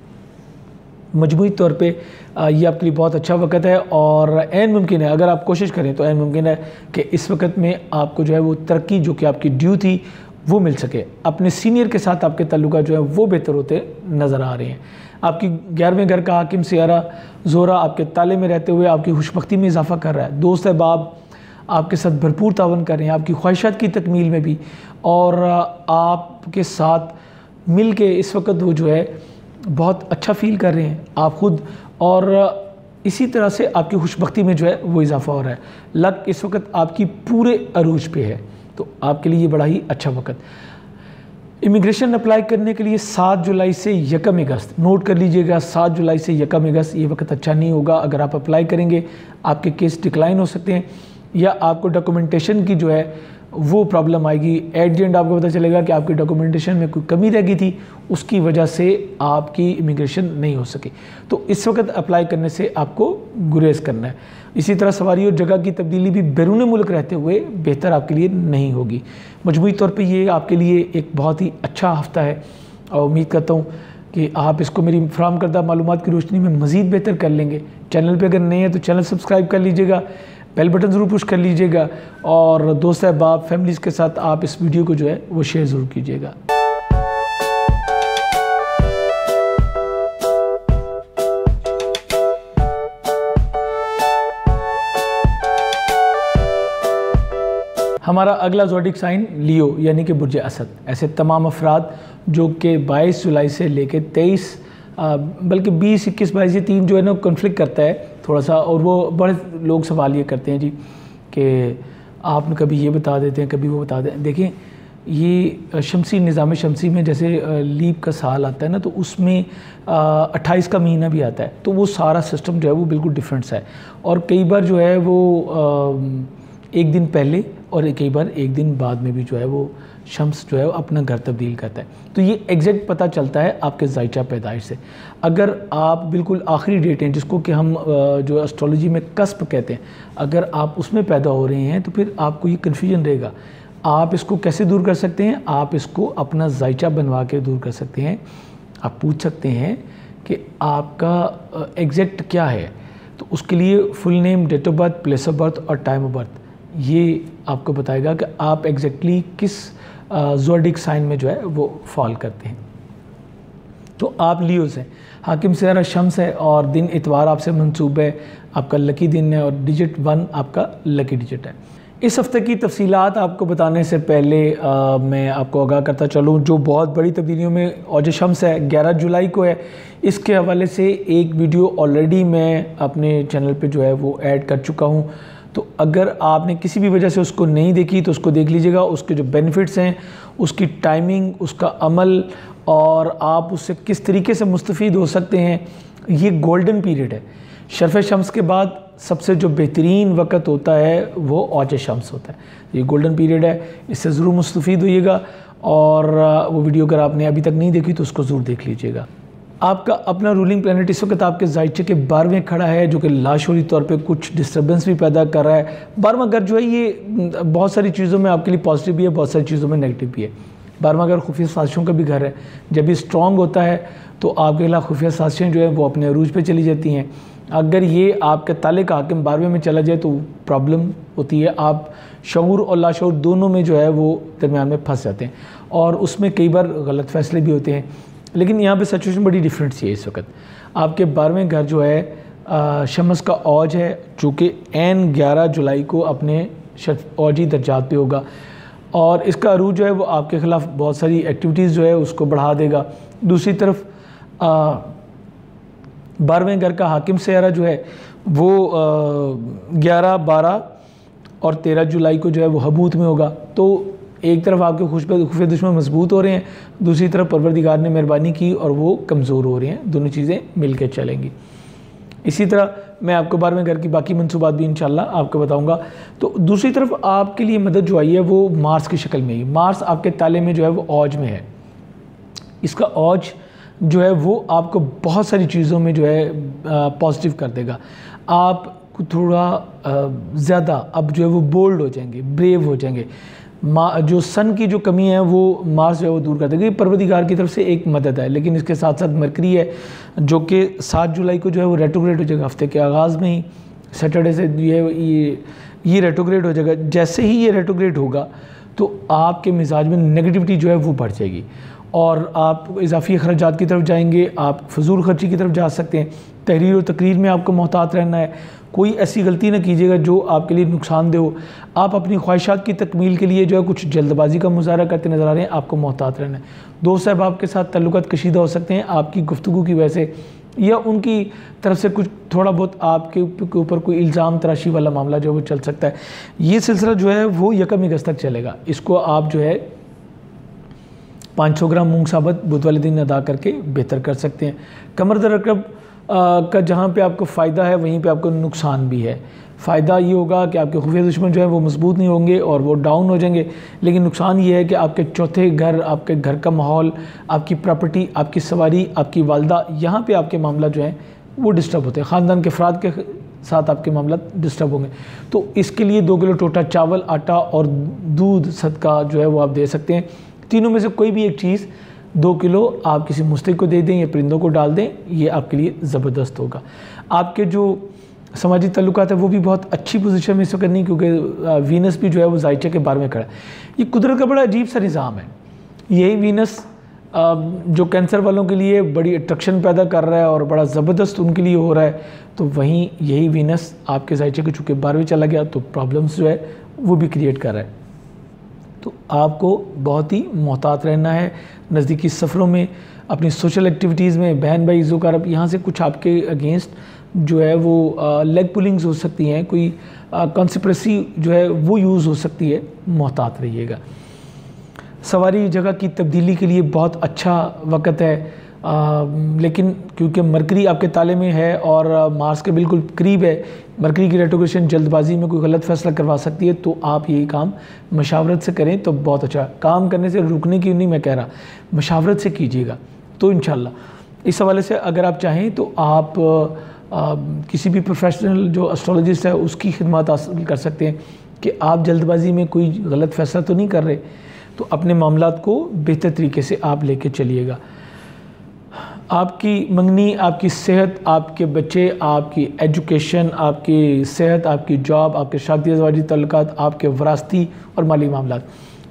मजमूई तौर पे ये आपके लिए बहुत अच्छा वक्त है और ऐन मुमकिन है, अगर आप कोशिश करें तो ऐन मुमकिन है कि इस वक्त में आपको जो है वो तरक्की जो कि आपकी ड्यू थी वो मिल सके। अपने सीनियर के साथ आपके ताल्लुकात जो है वो बेहतर होते नज़र आ रहे हैं। आपकी ग्यारहवें घर का हाकिम सियारा ज़ोरा आपके ताले में रहते हुए आपकी खुशबख्ती में इजाफा कर रहा है। दोस्त अहबाब आपके साथ भरपूर तावन कर रहे हैं आपकी ख्वाहिशात की तकमील में भी, और आपके साथ मिल के इस वक्त वो जो है बहुत अच्छा फ़ील कर रहे हैं आप ख़ुद, और इसी तरह से आपकी खुशबख्ती में जो है वो इजाफा हो रहा है। लक इस वक्त आपकी पूरे अरूज पे है, तो आपके लिए ये बड़ा ही अच्छा वक्त। इमिग्रेशन अप्लाई करने के लिए सात जुलाई से यकम अगस्त, नोट कर लीजिएगा, सात जुलाई से यकम अगस्त ये वक्त अच्छा नहीं होगा। अगर आप अप्लाई करेंगे आपके केस डिक्लाइन हो सकते हैं या आपको डॉक्यूमेंटेशन की जो है वो प्रॉब्लम आएगी। एट द एंड आपको पता चलेगा कि आपकी डॉक्यूमेंटेशन में कोई कमी रह गई थी, उसकी वजह से आपकी इमिग्रेशन नहीं हो सकी। तो इस वक्त अप्लाई करने से आपको गुरेज करना है। इसी तरह सवारी और जगह की तब्दीली भी बैरून मुल्क रहते हुए बेहतर आपके लिए नहीं होगी। मजमूई तौर पे ये आपके लिए एक बहुत ही अच्छा हफ्ता है और उम्मीद करता हूँ कि आप इसको मेरी फ्राहम करदा मालूमात की रोशनी में मज़ीद बेहतर कर लेंगे। चैनल पे अगर नए हैं तो चैनल सब्सक्राइब कर लीजिएगा, बेल बटन ज़रूर पुश कर लीजिएगा और दोस्त अहबाब फैमिलीज़ के साथ आप इस वीडियो को जो है वो शेयर ज़रूर कीजिएगा। हमारा अगला ज़ोडिक साइन लियो यानी कि बुर्ज असद। ऐसे तमाम अफराद जो कि बाईस जुलाई से लेकर तेईस बल्कि बीस इक्कीस बाईस ये तीन जो है ना कॉन्फ्लिक्ट करता है थोड़ा सा, और वो बड़े लोग सवाल ये करते हैं जी कि आप कभी ये बता देते हैं कभी वो बता दें। देखिए ये शमसी निज़ाम शमसी में जैसे लीप का साल आता है ना तो उसमें अट्ठाईस का महीना भी आता है, तो वो सारा सिस्टम जो है वो बिल्कुल डिफरेंट है। और कई बार जो है वो एक दिन पहले और कई बार एक दिन बाद में भी जो है वो शम्स जो है वो अपना घर तब्दील करता है। तो ये एग्जैक्ट पता चलता है आपके ज़ायचा पैदाइश से। अगर आप बिल्कुल आखिरी डेट हैं जिसको कि हम जो एस्ट्रोलॉजी में कस्प कहते हैं, अगर आप उसमें पैदा हो रहे हैं तो फिर आपको ये कन्फ्यूजन रहेगा। आप इसको कैसे दूर कर सकते हैं? आप इसको अपना ज़ायचा बनवा के दूर कर सकते हैं। आप पूछ सकते हैं कि आपका एग्जैक्ट क्या है, तो उसके लिए full name, date of birth, place of birth और टाइम ऑफ बर्थ ये आपको बताएगा कि आप एग्जैक्टली किस ज़ोडिक साइन में जो है वो फॉल करते हैं। तो आप लियोस हैं, हाकिम सियारा शम्स है और दिन इतवार आपसे मंसूब है, आपका लकी दिन है और डिजिट वन आपका लकी डिजिट है। इस हफ्ते की तफसीलात आपको बताने से पहले आ, मैं आपको आगाह करता चलूँ जो बहुत बड़ी तब्दीलियों में औज शम्स है ग्यारह जुलाई को है। इसके हवाले से एक वीडियो ऑलरेडी मैं अपने चैनल पे जो है वो ऐड कर चुका हूँ, तो अगर आपने किसी भी वजह से उसको नहीं देखी तो उसको देख लीजिएगा। उसके जो बेनिफिट्स हैं, उसकी टाइमिंग, उसका अमल और आप उससे किस तरीके से मुस्तफ़ीद हो सकते हैं, ये गोल्डन पीरियड है। शर्फ़ शम्स के बाद सबसे जो बेहतरीन वक्त होता है वो औज शम्स होता है। ये गोल्डन पीरियड है, इससे ज़रूर मुस्तफ़ीद होइएगा और वो वीडियो अगर आपने अभी तक नहीं देखी तो उसको ज़रूर देख लीजिएगा। आपका अपना रूलिंग प्लैनेट इस वक्त आपके ज़ायचे के बारहवें खड़ा है जो कि लाशोरी तौर पे कुछ डिस्टर्बेंस भी पैदा कर रहा है। बारहवां घर जो है ये बहुत सारी चीज़ों में आपके लिए पॉजिटिव भी है, बहुत सारी चीज़ों में नेगेटिव भी है। बारहवां घर खुफिया साजिशों का भी घर है। जब ये स्ट्रॉन्ग होता है तो आपके खिलाफ खुफिया साजिशें जो है वो अपने अरूज पे चली जाती हैं। अगर ये आपके ताले का हाकिम बारहवें में चला जाए तो प्रॉब्लम होती है, आप शऊर और लाशऊर दोनों में जो है वो दरमियान में फंस जाते हैं और उसमें कई बार गलत फैसले भी होते हैं। लेकिन यहाँ पे सिचुएशन बड़ी डिफरेंट सी है। इस वक्त आपके बारहवें घर जो है शम्स का औज है जो कि एन ग्यारह जुलाई को अपने औजी दर्जात पे होगा और इसका अरूज जो है वो आपके ख़िलाफ़ बहुत सारी एक्टिविटीज़ जो है उसको बढ़ा देगा। दूसरी तरफ बारहवें घर का हाकिम सियारा जो है वो ग्यारह, बारह और तेरह जुलाई को जो है वो हबूत में होगा। तो एक तरफ आपके खुफिया दुश्मन मजबूत हो रहे हैं, दूसरी तरफ परवरदिगार ने मेहरबानी की और वो कमज़ोर हो रहे हैं। दोनों चीज़ें मिल के चलेंगी। इसी तरह मैं आपको बारहवें घर की बाकी मनसूबात भी इंशाल्लाह आपको बताऊंगा। तो दूसरी तरफ आपके लिए मदद जो आई है वो मार्स की शक्ल में ही। मार्स आपके ताले में जो है वो औज में है। इसका औज जो है वो आपको बहुत सारी चीज़ों में जो है पॉजिटिव कर देगा। आप थोड़ा ज़्यादा अब जो है वो बोल्ड हो जाएंगे, ब्रेव हो जाएंगे। माँ जो सन की जो कमी है वो मार्स जो है वो दूर कर देगी। परवरदिगार की तरफ से एक मदद है, लेकिन इसके साथ साथ मरकरी है जो कि सात जुलाई को जो है वो रेट्रोग्रेड हो जाएगा। हफ्ते के आगाज़ में ही सैटरडे से ये ये ये रेट्रोग्रेड हो जाएगा। जैसे ही ये रेट्रोग्रेड होगा तो आपके मिजाज में नेगेटिविटी जो है वो बढ़ जाएगी और आप इजाफी अखराजात की तरफ जाएंगे, आप फजूल खर्ची की तरफ जा सकते हैं। तहरीर और तकरीर में आपको मोहतात रहना है। कोई ऐसी गलती ना कीजिएगा जो आपके लिए नुकसानदेह हो। आप अपनी ख्वाहिशात की तकमील के लिए जो है कुछ जल्दबाजी का मुजाहरा करते नज़र आ रहे हैं, आपको मोहतात रहना है। दोस्त साहब आपके साथ ताल्लुकात कशीदा हो सकते हैं आपकी गुफ्तगू की वजह से, या उनकी तरफ से कुछ थोड़ा बहुत आपके ऊपर कोई इल्ज़ाम तराशी वाला मामला जो है वो चल सकता है। ये सिलसिला जो है वो यकम अगस्त तक चलेगा। इसको आप जो है पाँच सौ ग्राम मूंग साबत बुध वाले दिन अदा करके बेहतर कर सकते हैं। कमर दर्द रकब का जहाँ पे आपको फ़ायदा है वहीं पे आपको नुकसान भी है। फ़ायदा ये होगा कि आपके खुफिया दुश्मन जो है वो मजबूत नहीं होंगे और वो डाउन हो जाएंगे, लेकिन नुकसान ये है कि आपके चौथे घर, आपके घर का माहौल, आपकी प्रॉपर्टी, आपकी सवारी, आपकी वालदा, यहाँ पे आपके मामला जो है वो डिस्टर्ब होते हैं। ख़ानदान के अफराद के साथ आपके मामला डिस्टर्ब होंगे। तो इसके लिए दो किलो टोटा चावल, आटा और दूध सदका जो है वो आप दे सकते हैं। तीनों में से कोई भी एक चीज़ दो किलो आप किसी मुस्तक को दे दें या परिंदों को डाल दें, ये आपके लिए ज़बरदस्त होगा। आपके जो समाजी ताल्लुकात है वो भी बहुत अच्छी पोजीशन में इस वक्त नहीं, क्योंकि वीनस भी जो है वो जायचे के बारे में खड़ा है। ये कुदरत का बड़ा अजीब सा निज़ाम है। यही वीनस जो कैंसर वालों के लिए बड़ी अट्रैक्शन पैदा कर रहा है और बड़ा ज़बरदस्त उनके लिए हो रहा है, तो वहीं यही वीनस आपके जायचे के चूँकि बारहवें चला गया तो प्रॉब्लम्स जो है वो भी क्रिएट कर रहा है। तो आपको बहुत ही मोहतात रहना है नज़दीकी सफ़रों में, अपनी सोशल एक्टिविटीज़ में, बहन भाई ज़ोकारब यहाँ से कुछ आपके अगेंस्ट जो है वो लेग पुलिंग्स हो सकती हैं, कोई कॉन्स्पिरेसी जो है वो यूज़ हो सकती है, मोहतात रहिएगा। सवारी जगह की तब्दीली के लिए बहुत अच्छा वक्त है, आ, लेकिन क्योंकि मरकरी आपके ताले में है और मार्स के बिल्कुल करीब है, मरकरी की रेट्रोग्रेशन जल्दबाजी में कोई गलत फैसला करवा सकती है, तो आप यही काम मशावरत से करें तो बहुत अच्छा। काम करने से रुकने की नहीं मैं कह रहा, मशावरत से कीजिएगा तो इंशाल्लाह। इस हवाले से अगर आप चाहें तो आप आ, किसी भी प्रोफेशनल जो एस्ट्रोलॉजिस्ट है उसकी खिदमत हासिल कर सकते हैं कि आप जल्दबाजी में कोई गलत फैसला तो नहीं कर रहे, तो अपने मामलात को बेहतर तरीके से आप लेके चलिएगा। आपकी मंगनी, आपकी सेहत, आपके बच्चे, आपकी एजुकेशन, आपकी सेहत, आपकी जॉब, आपके शादी ज़वाजी तल्लुकात, आपके वरासती और माली मामलात,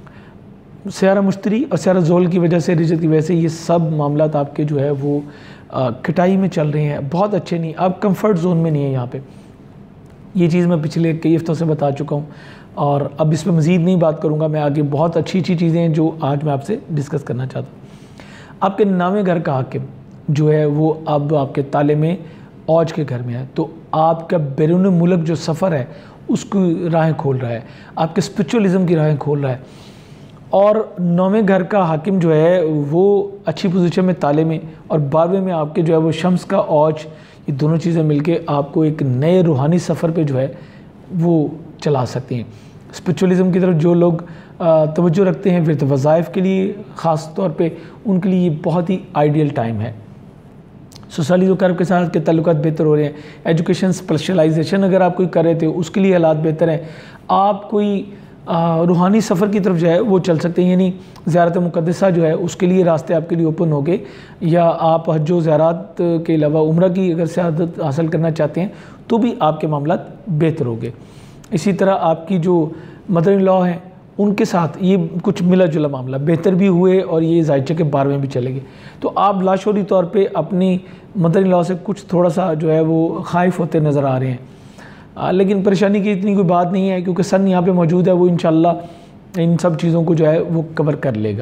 सयारा मुश्तरी और सयारा ज़ोल की वजह से, रिजत की वजह से ये सब मामलात आपके जो है वो कटाई में चल रहे हैं, बहुत अच्छे नहीं, आप कंफर्ट जोन में नहीं है यहाँ पे। ये चीज़ मैं पिछले कई हफ्तों से बता चुका हूँ और अब इस पर मज़ीद नहीं बात करूँगा। मैं आगे बहुत अच्छी अच्छी चीज़ें हैं जो आज मैं आपसे डिस्कस करना चाहता हूँ। आपके नामे घर का हाकिम जो है वो अब आपके ताले में औज के घर में है, तो आपका बैरून मुल्क जो सफ़र है उसकी राहें खोल रहा है, आपके स्पिरिचुअलिज़म की राहें खोल रहा है। और नौवें घर का हाकिम जो है वो अच्छी पोजीशन में ताले में, और बारहवें में आपके जो है वो शम्स का औज, ये दोनों चीज़ें मिलके आपको एक नए रूहानी सफ़र पे जो है वो चला सकती हैं। स्पिरिचुअलिज़म की तरफ जो लोग तवज्जो रखते हैं फिर वज़ाइफ के लिए ख़ास तौर पे, उनके लिए ये बहुत ही आइडियल टाइम है। सोसाइटी जो कर्व के साथ के ताल्लुकात बेहतर हो रहे हैं। एजुकेशन स्पेशलाइजेशन अगर आप कोई कर रहे थे उसके लिए हालात बेहतर हैं। आप कोई रूहानी सफ़र की तरफ जो है वो चल सकते हैं, यानी ज़ियारत मुक़द्दसा जो है उसके लिए रास्ते आपके लिए ओपन हो गए, या आप हज व ज़ियारत के अलावा उम्रा की अगर सआदत हासिल करना चाहते हैं तो भी आपके मामलात बेहतर हो गए। इसी तरह आपकी जो मदर इन लॉ हैं उनके साथ ये कुछ मिला जुला मामला बेहतर भी हुए और ये जायचे के बारे में भी चले गए, तो आप लाशोरी तौर पे अपनी मदर इन लॉ से कुछ थोड़ा सा जो है वो खाइफ होते नज़र आ रहे हैं। आ, लेकिन परेशानी की इतनी कोई बात नहीं है क्योंकि सन यहाँ पे मौजूद है, वो इंशाल्लाह इन सब चीज़ों को जो है वो कवर कर लेगा।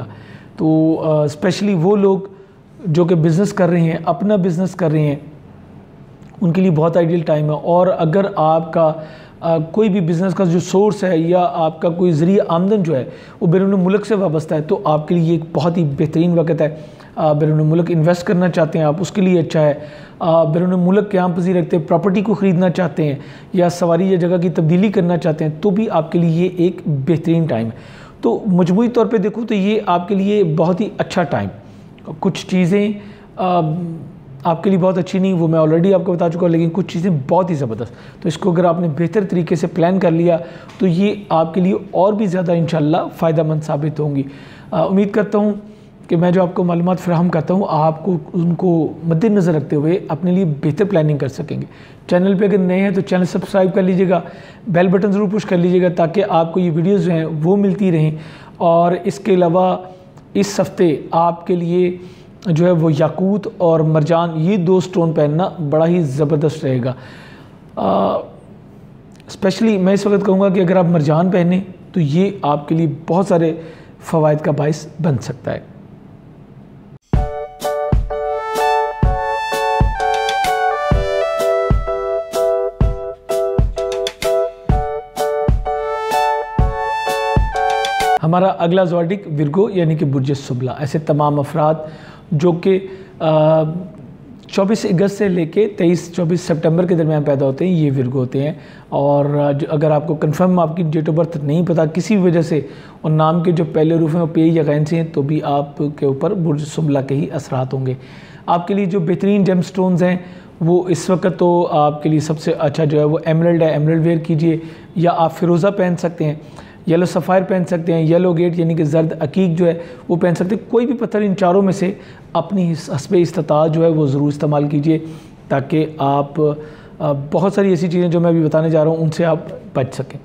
तो स्पेशली वो लोग जो कि बिज़नेस कर रहे हैं, अपना बिज़नेस कर रहे हैं, उनके लिए बहुत आइडियल टाइम है। और अगर आपका आ, कोई भी बिज़नेस का जो सोर्स है या आपका कोई ज़रिया आमदन जो है वो बैरून मुल्क से वाबस्ता है, तो आपके लिए एक बहुत ही बेहतरीन वक्त है। बैरून मुल्क इन्वेस्ट करना चाहते हैं आप, उसके लिए अच्छा है। बैरून मुल्क के यहाँ पसी रखते हैं, प्रॉपर्टी को ख़रीदना चाहते हैं या सवारी या जगह की तब्दीली करना चाहते हैं, तो भी आपके लिए ये एक बेहतरीन टाइम है। तो मजमूई तौर पे देखूँ तो ये आपके लिए बहुत ही अच्छा टाइम। कुछ चीज़ें आपके लिए बहुत अच्छी नहीं, वो मैं ऑलरेडी आपको बता चुका हूँ, लेकिन कुछ चीज़ें बहुत ही ज़बरदस्त। तो इसको अगर आपने बेहतर तरीके से प्लान कर लिया तो ये आपके लिए और भी ज़्यादा इंशाल्लाह फ़ायदेमंद साबित होंगी। उम्मीद करता हूँ कि मैं जो आपको मालूमात फ़राहम करता हूँ आपको उनको मद्देनज़र रखते हुए अपने लिए बेहतर प्लानिंग कर सकेंगे। चैनल पे अगर नए हैं तो चैनल सब्सक्राइब कर लीजिएगा, बेल बटन ज़रूर पुश कर लीजिएगा ताकि आपको ये वीडियोज़ जो हैं वो मिलती रहें। और इसके अलावा इस हफ्ते आपके लिए जो है वो याकूत और मरजान, ये दो स्टोन पहनना बड़ा ही ज़बरदस्त रहेगा। स्पेशली मैं इस वक्त कहूँगा कि अगर आप मरजान पहने तो ये आपके लिए बहुत सारे फ़वाइद का बाइस बन सकता है। हमारा अगला ज़ोडिक विर्गो यानी कि बुर्ज सुबला। ऐसे तमाम अफराद जो कि चौबीस अगस्त से लेके तेईस चौबीस सितंबर के दरमियान पैदा होते हैं, ये विर्गो होते हैं। और जो अगर आपको कंफर्म आपकी डेट ऑफ बर्थ नहीं पता किसी भी वजह से और नाम के जो पहले रूफ हैं वो पे या गैन से हैं, तो भी आपके ऊपर बुर्ज सुबला के ही असरात होंगे। आपके लिए जो बेहतरीन जेम स्टोन्स हैं वो इस वक्त तो आपके लिए सबसे अच्छा जो है वो एमरल्ड है, एमरल्ड वेयर कीजिए, या आप फ़िरोज़ा पहन सकते हैं, येलो सफ़ायर पहन सकते हैं, येलो गेट यानी कि जर्द अकीक जो है वो पहन सकते हैं। कोई भी पत्थर इन चारों में से अपनी हस्ब इस्तिताअत जो है वो ज़रूर इस्तेमाल कीजिए, ताकि आप बहुत सारी ऐसी चीज़ें जो मैं अभी बताने जा रहा हूँ उनसे आप बच सकें।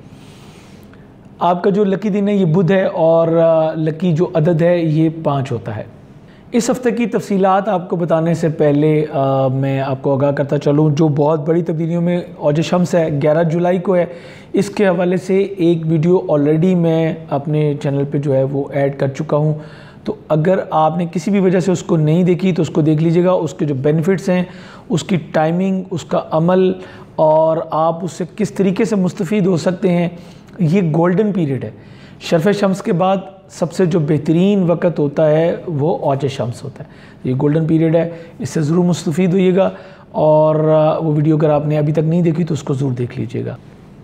आपका जो लकी दिन है ये बुध है, और लकी जो अदद है ये पाँच होता है। इस हफ़्ते की तफसीलात आपको बताने से पहले आ, मैं आपको आगाह करता चलूँ, जो बहुत बड़ी तब्दीलियों में औज शम्स है ग्यारह जुलाई को है, इसके हवाले से एक वीडियो ऑलरेडी मैं अपने चैनल पे जो है वो ऐड कर चुका हूँ। तो अगर आपने किसी भी वजह से उसको नहीं देखी तो उसको देख लीजिएगा। उसके जो बेनिफिट्स हैं, उसकी टाइमिंग, उसका अमल, और आप उससे किस तरीके से मुस्तफ़ीद हो सकते हैं। ये गोल्डन पीरियड है। शर्फ़ शम्स के बाद सबसे जो बेहतरीन वक़्त होता है वो औज शम्स होता है। ये गोल्डन पीरियड है, इससे ज़रूर मुस्तफ़ीद होइएगा। और वो वीडियो अगर आपने अभी तक नहीं देखी तो उसको ज़रूर देख लीजिएगा।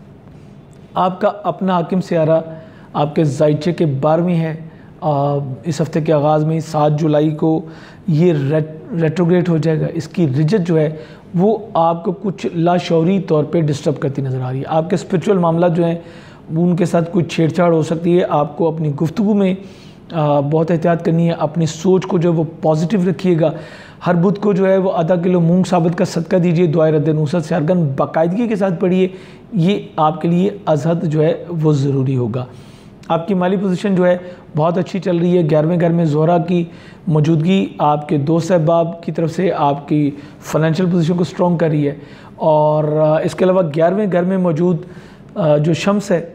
आपका अपना हाकिम सियारा आपके ज़ायचे के बारहवीं है। आ, इस हफ़्ते के आगाज़ में सात जुलाई को ये रेट्रोग्रेड हो जाएगा। इसकी रिजत जो है वो आपको कुछ लाशौरी तौर पे डिस्टर्ब करती नज़र आ रही है। आपके स्पिरिचुअल मामला जो हैं उनके साथ कुछ छेड़छाड़ हो सकती है। आपको अपनी गुफ्तगू में आ, बहुत एहतियात करनी है। अपनी सोच को जो है वो पॉजिटिव रखिएगा। हर बुध को जो है वो आधा किलो मूंग साबित का सदका दीजिए। दुआए रद्द नुसरत सियारगन बाकायदगी के साथ पढ़िए। ये आपके लिए अज़हद जो है वो ज़रूरी होगा। आपकी माली पोजीशन जो है बहुत अच्छी चल रही है। ग्यारहवें घर में ज़ोहरा की मौजूदगी आपके दोस्त अहबाब की तरफ से आपकी फ़ाइनेंशियल पोजीशन को स्ट्रॉन्ग कर रही है। और इसके अलावा ग्यारहवें घर में मौजूद जो शम्स है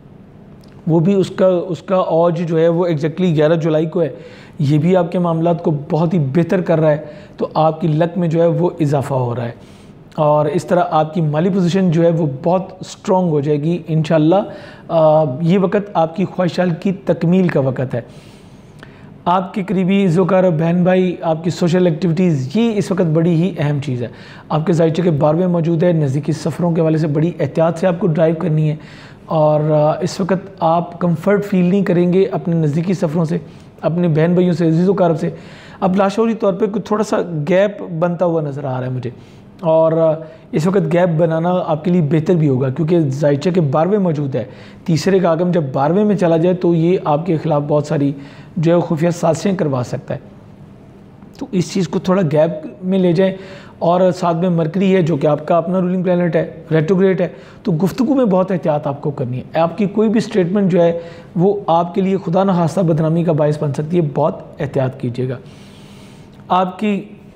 वो भी उसका उसका औज जो है वो एग्जैक्टली ग्यारह जुलाई को है। ये भी आपके मामलात को बहुत ही बेहतर कर रहा है। तो आपकी लक में जो है वो इजाफ़ा हो रहा है, और इस तरह आपकी माली पोजीशन जो है वो बहुत स्ट्रॉन्ग हो जाएगी इंशाअल्लाह। ये वक़्त आपकी ख्वाहिशात की तकमील का वक़्त है। आपके करीबी इज़्ज़ोकार बहन भाई, आपकी सोशल एक्टिविटीज़, ये इस वक्त बड़ी ही अहम चीज़ है। आपके ज़ायचे के बारहवें मौजूद है। नज़दीकी सफ़रों के हवाले से बड़ी एहतियात से आपको ड्राइव करनी है। और इस वक्त आप कंफर्ट फील नहीं करेंगे अपने नज़दीकी सफ़रों से, अपने बहन भाइयों से, अज़ीज़ोकार से। अब लाशौरी तौर पे कुछ थोड़ा सा गैप बनता हुआ नज़र आ रहा है मुझे, और इस वक्त गैप बनाना आपके लिए बेहतर भी होगा, क्योंकि ज़ायचे के बारहवें मौजूद है। तीसरे का आगम जब बारहवें में चला जाए तो ये आपके ख़िलाफ़ बहुत सारी जो है खुफिया साजिशें करवा सकता है। तो इस चीज़ को थोड़ा गैप में ले जाएं। और साथ में मरकरी है जो कि आपका अपना रूलिंग प्लैनेट है, रेट्रोग्रेड है। तो गुफ्तगू में बहुत एहतियात आपको करनी है। आपकी कोई भी स्टेटमेंट जो है वो आपके लिए खुदा न खास्ता बदनामी का बायस बन सकती है। बहुत एहतियात कीजिएगा। आपकी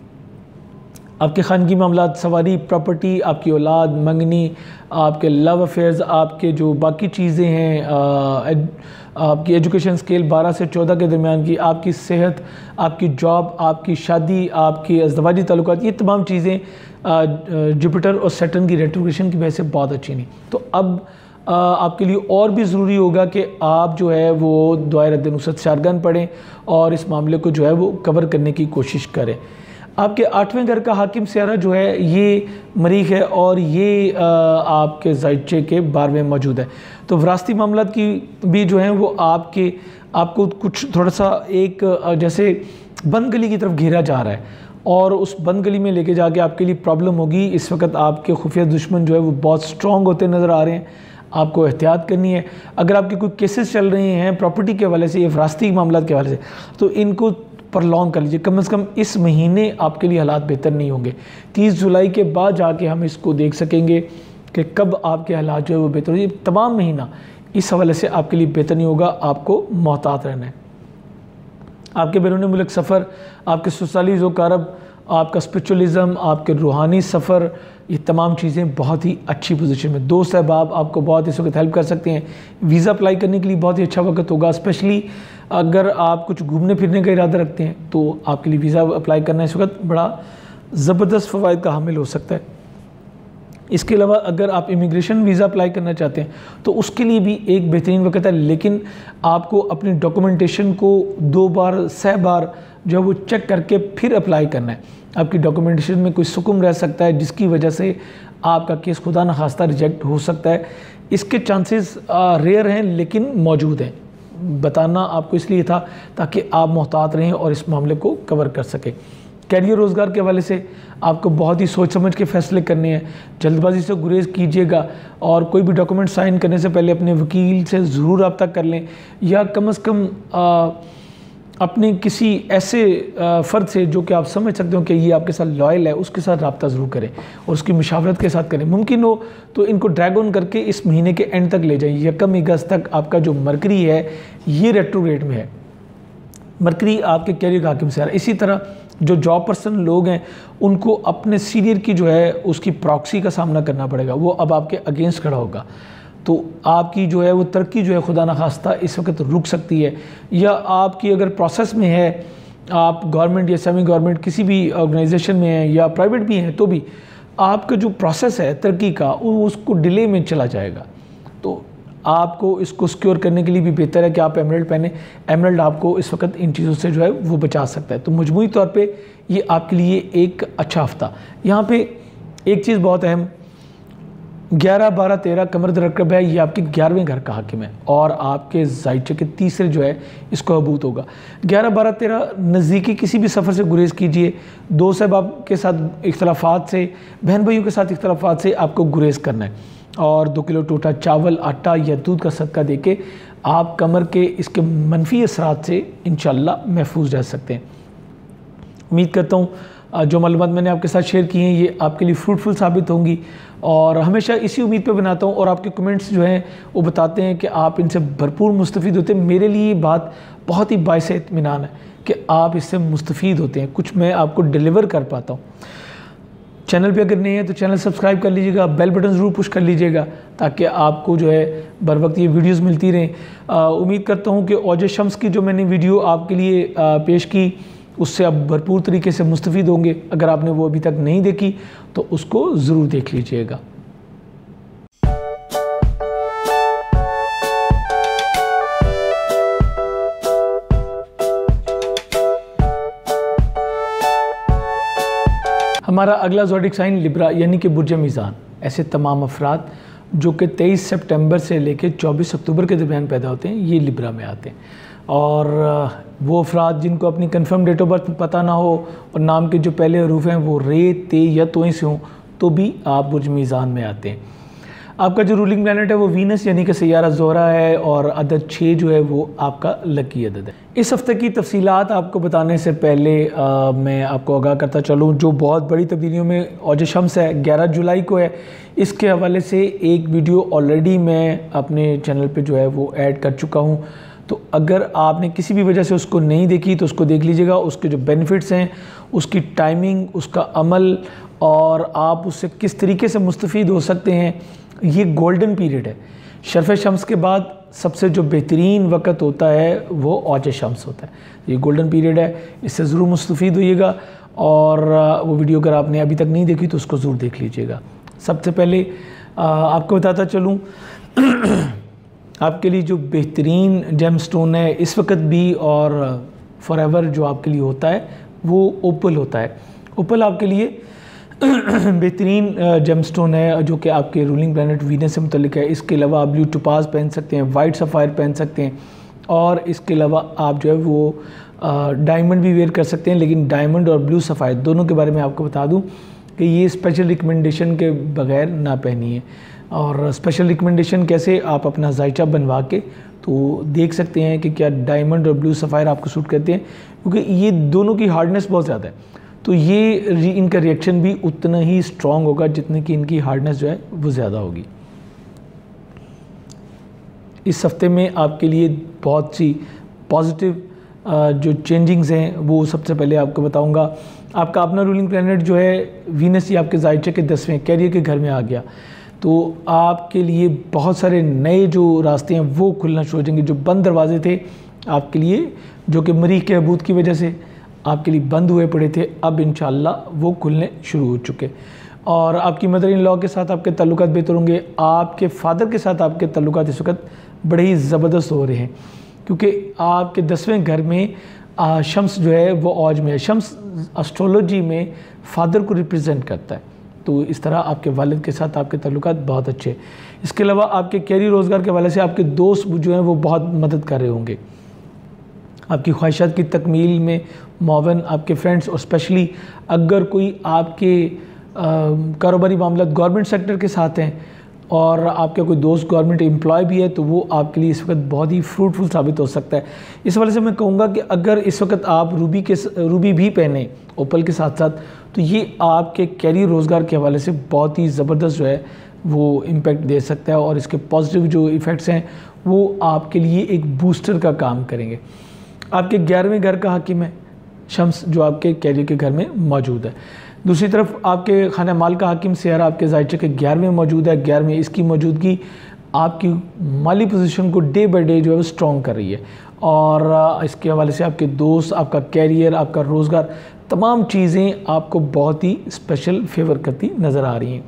आपके खानगी मामलात, सवारी, प्रॉपर्टी, आपकी औलाद, मंगनी, आपके लव अफेयर्स, आपके जो बाकी चीज़ें हैं, आ, आपकी एजुकेशन स्केल बारह से चौदह के दरमियान की, आपकी सेहत, आपकी जॉब, आपकी शादी, आपकी अज़दवाजी ताल्लुकात, ये तमाम चीज़ें जुपिटर और सैटर्न की रेट्रोग्रेशन की वजह से बहुत अच्छी नहीं। तो अब आ, आपके लिए और भी ज़रूरी होगा कि आप जो है वो दुआए रद्द नुसरत सियारगन पढ़ें और इस मामले को जो है वो कवर करने की कोशिश करें। आपके आठवें घर का हाकिम सियारा जो है ये मरीख है, और ये आ, आपके ज़ायचे के बारहवें मौजूद है। तो विरासती मामलात की भी जो हैं वो आपके आपको कुछ थोड़ा सा एक जैसे बंद गली की तरफ घेरा जा रहा है, और उस बंद गली में लेके जाके आपके लिए प्रॉब्लम होगी। इस वक्त आपके खुफिया दुश्मन जो है वो बहुत स्ट्रॉन्ग होते नज़र आ रहे हैं। आपको एहतियात करनी है। अगर आपके कोई केसेस चल रहे हैं प्रॉपर्टी के हवाले से या विरासती मामलात के हवाले से, तो इनको प्रलॉन्ग कर लीजिए। कम से कम इस महीने आपके लिए हालात बेहतर नहीं होंगे। तीस जुलाई के बाद जाके हम इसको देख सकेंगे कि कब आपके हालात जो है वो बेहतर होंगे। तमाम महीना इस हवाले से आपके लिए बेहतर नहीं होगा। आपको मोहतात रहना है। आपके बैरून मुल्क सफ़र, आपके ससुराली ज़ोकारब, आपका स्पिरिचुअलिज़म, आपके रूहानी सफ़र, ये तमाम चीज़ें बहुत ही अच्छी पोजीशन में। दोस्त अहबाब आपको बहुत इस वक्त हेल्प कर सकते हैं। वीज़ा अप्लाई करने के लिए बहुत ही अच्छा वक्त होगा। स्पेशली अगर आप कुछ घूमने फिरने का इरादा रखते हैं तो आपके लिए वीज़ा अप्लाई करना इस वक्त बड़ा ज़बरदस्त फ़वाइद का हामिल हो सकता है। इसके अलावा अगर आप इमिग्रेशन वीज़ा अप्लाई करना चाहते हैं तो उसके लिए भी एक बेहतरीन वक्त है, लेकिन आपको अपनी डॉक्यूमेंटेशन को दो बार सह बार जो है वो चेक करके फिर अप्लाई करना है। आपकी डॉक्यूमेंटेशन में कोई सुकुम रह सकता है जिसकी वजह से आपका केस खुदा न खास्ता रिजेक्ट हो सकता है। इसके चांसेस रेयर हैं लेकिन मौजूद हैं। बताना आपको इसलिए था ताकि आप मोहतात रहें और इस मामले को कवर कर सकें। कैरियर रोज़गार के हवाले से आपको बहुत ही सोच समझ के फैसले करने हैं, जल्दबाजी से गुरेज कीजिएगा और कोई भी डॉक्यूमेंट साइन करने से पहले अपने वकील से ज़रूर रब्ता कर लें, या कम अज़ कम आ, अपने किसी ऐसे फ़र्द से जो कि आप समझ सकते हो कि ये आपके साथ लॉयल है, उसके साथ रब्ता ज़रूर करें और उसकी मुशावरत के साथ करें। मुमकिन हो तो इनको ड्रैग ऑन करके इस महीने के एंड तक ले जाइए। यकम अगस्त तक आपका जो मरकरी है ये रेट्रोग्रेड में है, मरकरी आपके कैरियर का हाकिम से आ रहा है। इसी तरह जो जॉब पर्सन लोग हैं उनको अपने सीनियर की जो है उसकी प्रॉक्सी का सामना करना पड़ेगा, वो अब आपके अगेंस्ट खड़ा होगा, तो आपकी जो है वो तरक्की जो है खुदा न खास्ता इस वक्त रुक सकती है। या आपकी अगर प्रोसेस में है, आप गवर्नमेंट या सेमी गवर्नमेंट किसी भी ऑर्गेनाइजेशन में हैं या प्राइवेट भी हैं, तो भी आपका जो प्रोसेस है तरक्की का वो उसको डिले में चला जाएगा। तो आपको इसको सिक्योर करने के लिए भी बेहतर है कि आप एमरल्ड पहने। एमरल्ड आपको इस वक्त इन चीज़ों से जो है वो बचा सकता है। तो मजमूई तौर पे ये आपके लिए एक अच्छा हफ्ता। यहाँ पे एक चीज़ बहुत अहम, ग्यारह बारह तेरह कमर रकब है, ये आपके ग्यारहवें घर का हाकिम है और आपके ज़ायचे के तीसरे जो है इसको अबूत होगा। ग्यारह बारह तेरह नज़दीकी किसी भी सफ़र से गुरेज कीजिए। दो सहबाब के साथ इख्तलाफात से, बहन भाइयों के साथ इख्तलाफात से आपको गुरेज करना है और दो किलो टोटा चावल, आटा या दूध का सदका देके आप कमर के इसके मनफी असरात से इंशाअल्लाह महफूज रह सकते हैं। उम्मीद करता हूँ जो मालूमात मैंने आपके साथ शेयर की हैं ये आपके लिए फ्रूटफुल साबित होंगी और हमेशा इसी उम्मीद पे बनाता हूँ और आपके कमेंट्स जो हैं वो बताते हैं कि आप इनसे भरपूर मुस्तफ़ीद होते हैं। मेरे लिए ये बात बहुत ही बाइस इत्मीनान है कि आप इससे मुस्तफ़ीद होते हैं, कुछ मैं आपको डिलीवर कर पाता हूँ। चैनल पे अगर नहीं है तो चैनल सब्सक्राइब कर लीजिएगा, बेल बटन ज़रूर पुश कर लीजिएगा ताकि आपको जो है बर वक्त ये वीडियोस मिलती रहें। उम्मीद करता हूँ कि औज शम्स की जो मैंने वीडियो आपके लिए आ, पेश की उससे आप भरपूर तरीके से मुस्तफ़ीद होंगे। अगर आपने वो अभी तक नहीं देखी तो उसको ज़रूर देख लीजिएगा। हमारा अगला ज़ोडिक साइन लिब्रा यानी कि बुर्ज मीज़ान। ऐसे तमाम अफराद जो कि तेईस सितंबर से लेकर चौबीस अक्टूबर के दरमियान पैदा होते हैं ये लिब्रा में आते हैं। और वो अफराद जिनको अपनी कंफर्म डेट ऑफ बर्थ पता ना हो और नाम के जो पहले हरूफ हैं वो रे, ते या तोई से हों तो भी आप बुर्ज मीज़ान में आते हैं। आपका जो रूलिंग प्लैनेट है वो वीनस यानी कि सैयारा ज़ोहरा है और अदद छः जो है वो आपका लकी अदद है। इस हफ्ते की तफसीलात आपको बताने से पहले आ, मैं आपको आगाह करता चलूँ जो बहुत बड़ी तब्दीलियों में औज शम्स है ग्यारह जुलाई को है, इसके हवाले से एक वीडियो ऑलरेडी मैं अपने चैनल पे जो है वो ऐड कर चुका हूँ। तो अगर आपने किसी भी वजह से उसको नहीं देखी तो उसको देख लीजिएगा। उसके जो बेनिफिट्स हैं, उसकी टाइमिंग, उसका अमल और आप उससे किस तरीके से मुस्तफ़ीद हो सकते हैं, ये गोल्डन पीरियड है। शर्फ़ शम्स के बाद सबसे जो बेहतरीन वक्त होता है वो औज शम्स होता है। ये गोल्डन पीरियड है, इससे ज़रूर मुस्तफ़ीद होइएगा और वो वीडियो अगर आपने अभी तक नहीं देखी तो उसको ज़रूर देख लीजिएगा। सबसे पहले आपको बताता चलूँ आपके लिए जो बेहतरीन जेम स्टोन है इस वक्त भी और फॉरएवर जो आपके लिए होता है वो ओपल होता है। ओपल आपके लिए बेहतरीन जेम स्टोन है जो कि आपके रूलिंग प्लैनेट वीनस से मुतल्लिक है। इसके अलावा आप ब्लू टोपाज पहन सकते हैं, वाइट सफ़ायर पहन सकते हैं और इसके अलावा आप जो है वो डायमंड भी वेयर कर सकते हैं। लेकिन डायमंड और ब्लू सफ़ायर दोनों के बारे में आपको बता दूं कि ये स्पेशल रिकमेंडेशन के बगैर ना पहनिए। और स्पेशल रिकमेंडेशन कैसे, आप अपना जायचा बनवा के तो देख सकते हैं कि क्या डायमंड और ब्लू सफ़ायर आपको सूट करते हैं, क्योंकि ये दोनों की हार्डनेस बहुत ज़्यादा है तो ये इनका रिएक्शन भी उतना ही स्ट्रॉन्ग होगा जितने की इनकी हार्डनेस जो है वो ज़्यादा होगी। इस हफ्ते में आपके लिए बहुत सी पॉजिटिव जो चेंजिंग्स हैं वो सबसे पहले आपको बताऊंगा। आपका अपना रूलिंग प्लैनेट जो है वीनस ही आपके जायचे के दसवें कैरियर के घर में आ गया तो आपके लिए बहुत सारे नए जो रास्ते हैं वो खुलना शुरू हो जाएंगे। जो बंद दरवाजे थे आपके लिए, जो कि मरीख के अबूत की वजह से आपके लिए बंद हुए पड़े थे, अब इंशाअल्लाह वो खुलने शुरू हो चुके। और आपकी मदर इन लॉ के साथ आपके ताल्लुकात बेहतर होंगे। आपके फादर के साथ आपके ताल्लुकात इस वक्त बड़े ही ज़बरदस्त हो रहे हैं क्योंकि आपके दसवें घर में आ, शम्स जो है वो औज में है। शम्स एस्ट्रोलॉजी में फादर को रिप्रेजेंट करता है, तो इस तरह आपके वालिद के साथ आपके ताल्लुकात बहुत अच्छे हैं। इसके अलावा आपके कैरियर रोज़गार के हवाले से आपके दोस्त जो हैं वो बहुत मदद कर रहे होंगे। आपकी ख्वाहिशात की तकमील में मुआवन आपके फ्रेंड्स, और स्पेशली अगर कोई आपके कारोबारी मामला गवर्नमेंट सेक्टर के साथ हैं और आपका कोई दोस्त गवर्नमेंट एम्प्लॉय भी है, तो वो आपके लिए इस वक्त बहुत ही फ्रूटफुल साबित हो सकता है। इस वजह से मैं कहूँगा कि अगर इस वक्त आप रूबी के रूबी भी पहने ओपल के साथ साथ, तो ये आपके कैरियर रोज़गार के हवाले से बहुत ही ज़बरदस्त जो है वो इम्पैक्ट दे सकता है, और इसके पॉजिटिव जो इफ़ेक्ट्स हैं वो आपके लिए एक बूस्टर का काम करेंगे। आपके ग्यारहवें घर का हाकिम है शम्स, जो आपके कैरियर के घर में मौजूद है। दूसरी तरफ आपके खाना माल का हाकिम सियारा आपके जायचे के ग्यारहवें मौजूद है। ग्यारहवें इसकी मौजूदगी आपकी माली पोजीशन को डे बाई डे जो है वो स्ट्रॉन्ग कर रही है, और इसके हवाले से आपके दोस्त, आपका कैरियर, आपका रोज़गार, तमाम चीज़ें आपको बहुत ही स्पेशल फेवर करती नज़र आ रही हैं।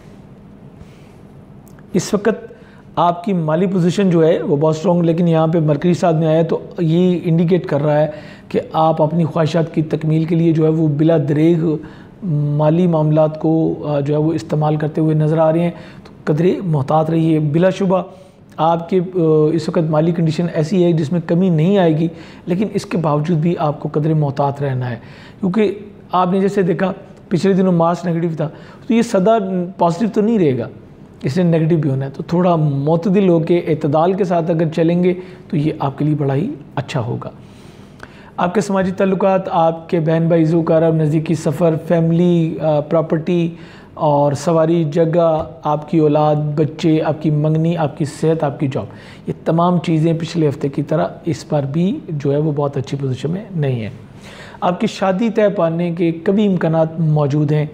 इस वक्त आपकी माली पोजीशन जो है वो बहुत स्ट्रॉन्ग, लेकिन यहाँ पे मरकरी साथ में आया तो ये इंडिकेट कर रहा है कि आप अपनी ख्वाहिशात की तकमील के लिए जो है वो बिला दरेग माली मामलात को जो है वो इस्तेमाल करते हुए नज़र आ रहे हैं। तो कदरे मोहतात रहिए। बिलाशुबा आपके इस वक्त माली कंडीशन ऐसी है जिसमें कमी नहीं आएगी, लेकिन इसके बावजूद भी आपको कदरे मोहतात रहना है, क्योंकि आपने जैसे देखा पिछले दिनों मार्च नेगेटिव था, तो ये सदा पॉजिटिव तो नहीं रहेगा, इसने नेगेटिव भी होना है। तो थोड़ा मोतदिल होकर एतदाल के साथ अगर चलेंगे तो ये आपके लिए बड़ा ही अच्छा होगा। आपके समाजी ताल्लुकात, आपके बहन भाई ज़ूकार, नज़दीकी सफ़र, फैमिली, प्रॉपर्टी और सवारी, जगह, आपकी औलाद, बच्चे, आपकी मंगनी, आपकी सेहत, आपकी जॉब, ये तमाम चीज़ें पिछले हफ्ते की तरह इस बार भी जो है वो बहुत अच्छी पोजीशन में नहीं है। आपकी शादी तय पाने के कभी इम्कानात मौजूद हैं।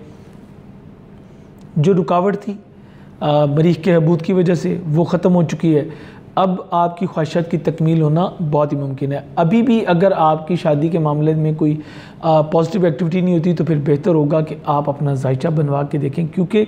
जो रुकावट थी मरीख के हबूत की वजह से वो ख़त्म हो चुकी है। अब आपकी ख्वाहिशात की तकमील होना बहुत ही मुमकिन है। अभी भी अगर आपकी शादी के मामले में कोई पॉजिटिव एक्टिविटी नहीं होती तो फिर बेहतर होगा कि आप अपना जायचा बनवा के देखें, क्योंकि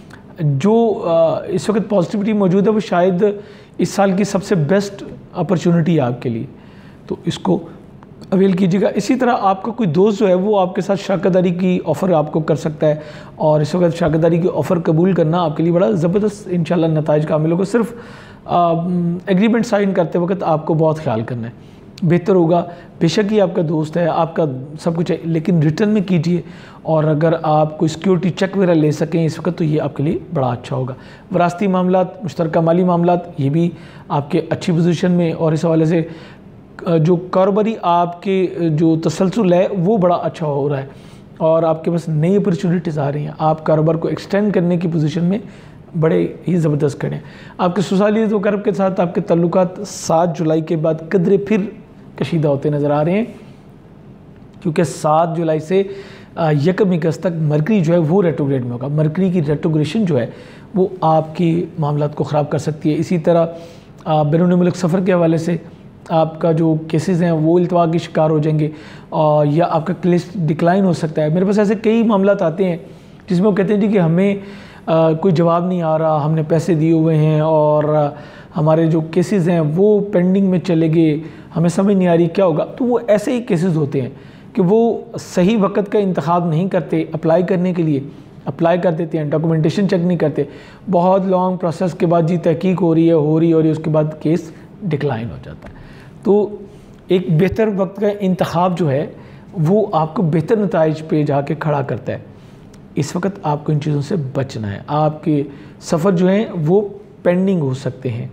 जो आ, इस वक्त पॉजिटिविटी मौजूद है वो शायद इस साल की सबसे बेस्ट अपॉर्चुनिटी है आपके लिए, तो इसको अवेल कीजिएगा। इसी तरह आपका कोई दोस्त जो है वो आपके साथ शराकतदारी की ऑफ़र आपको कर सकता है, और इस वक्त शराकतदारी की ऑफ़र कबूल करना आपके लिए बड़ा ज़बरदस्त इंशाल्लाह नताइज का हामिल होगा। सिर्फ एग्रीमेंट साइन करते वक्त आपको बहुत ख्याल करना है, बेहतर होगा। बेशक ही आपका दोस्त है, आपका सब कुछ है, लेकिन रिटर्न में कीजिए, और अगर आप कोई सिक्योरिटी चेक वगैरह ले सकें इस वक्त तो ये आपके लिए बड़ा अच्छा होगा। वरासती मामलात, मुश्तरका माली मामलात, ये भी आपके अच्छी पोजीशन में, और इस हवाले से जो कारोबारी आपके जो तसलसल है वो बड़ा अच्छा हो रहा है, और आपके पास नई अपॉर्चुनिटीज़ आ रही हैं। आप कारोबार को एक्सटेंड करने की पोजीशन में बड़े ही ज़बरदस्त करें। आपके ससुरालियत व करब के साथ आपके तल्लुकात सात जुलाई के बाद कदरे फिर कशीदा होते नज़र आ रहे हैं, क्योंकि सात जुलाई से यकम अगस्त तक मरकरी जो है वो रेट्रोग्रेड में होगा। मरकरी की रेट्रोग्रेशन जो है वो आपकी मामलात को ख़राब कर सकती है। इसी तरह बैरून मुल्क सफ़र के हवाले से आपका जो केसेस हैं वो इल्तवा के शिकार हो जाएंगे, और या आपका क्लेस डिक्लाइन हो सकता है। मेरे पास ऐसे कई मामलात आते हैं जिसमें वो कहते हैं जी कि हमें आ, कोई जवाब नहीं आ रहा, हमने पैसे दिए हुए हैं और आ, हमारे जो केसेस हैं वो पेंडिंग में चले गए, हमें समझ नहीं आ रही क्या होगा। तो वो ऐसे ही केसेस होते हैं कि वो सही वक्त का इंतखाब नहीं करते अप्लाई करने के लिए, अप्लाई कर देते हैं, डॉक्यूमेंटेशन चेक नहीं करते, बहुत लॉन्ग प्रोसेस के बाद जी तहकीक हो रही है हो रही है हो रही है उसके बाद केस डिक्लाइन हो जाता है। तो एक बेहतर वक्त का इंतखाब जो है वो आपको बेहतर नताइज पे जाके खड़ा करता है। इस वक्त आपको इन चीज़ों से बचना है। आपके सफ़र जो हैं वो पेंडिंग हो सकते हैं,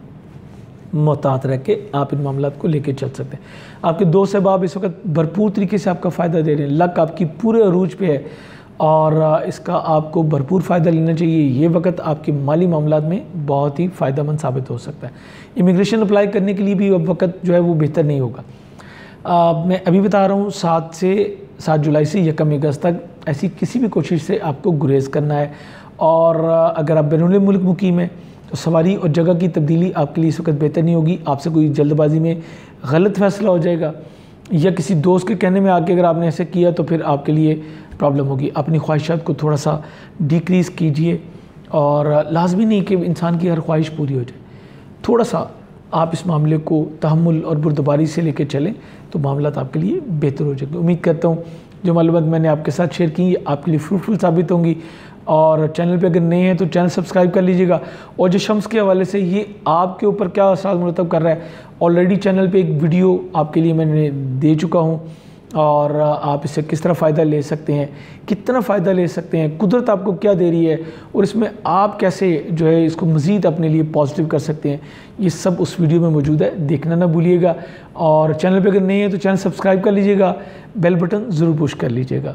मोहतात रह के आप इन मामलात को लेके चल सकते हैं। आपके दोस्त अहबाब इस वक्त भरपूर तरीके से आपका फ़ायदा दे रहे हैं, लक आपकी पूरे अरूज पे है और इसका आपको भरपूर फ़ायदा लेना चाहिए। ये वक्त आपके माली मामलात में बहुत ही फ़ायदेमंद साबित हो सकता है। इमिग्रेशन अप्लाई करने के लिए भी अब वक्त जो है वो बेहतर नहीं होगा। आ, मैं अभी बता रहा हूँ सात से सात जुलाई से यकम अगस्त तक ऐसी किसी भी कोशिश से आपको गुरेज करना है, और अगर आप बैरून मुल्क मुकीम हैं तो सवारी और जगह की तब्दीली आपके लिए इस वक्त बेहतर नहीं होगी। आपसे कोई जल्दबाजी में गलत फ़ैसला हो जाएगा, या किसी दोस्त के कहने में आके अगर आपने ऐसे किया तो फिर आपके लिए प्रॉब्लम होगी। अपनी ख्वाहिशात को थोड़ा सा डिक्रीज़ कीजिए, और लाजमी नहीं कि इंसान की हर ख्वाहिश पूरी हो जाए। थोड़ा सा आप इस मामले को तहम्मुल और बुर्दबारी से लेकर चलें तो मामलात आपके लिए बेहतर हो जाएंगे। उम्मीद करता हूँ जो मालूमात मैंने आपके साथ शेयर की आपके लिए फ्रूटफुल साबित होंगी, और चैनल पे अगर नए हैं तो चैनल सब्सक्राइब कर लीजिएगा। और जो शम्स के हवाले से ये आपके ऊपर क्या असर मुरतब कर रहा है, ऑलरेडी चैनल पे एक वीडियो आपके लिए मैंने दे चुका हूँ और आप इससे किस तरह फ़ायदा ले सकते हैं, कितना फ़ायदा ले सकते हैं, कुदरत आपको क्या दे रही है और इसमें आप कैसे जो है इसको मज़ीद अपने लिए पॉजिटिव कर सकते हैं, ये सब उस वीडियो में मौजूद है, देखना ना भूलिएगा। और चैनल पे अगर नहीं है तो चैनल सब्सक्राइब कर लीजिएगा, बेल बटन ज़रूर पुश कर लीजिएगा।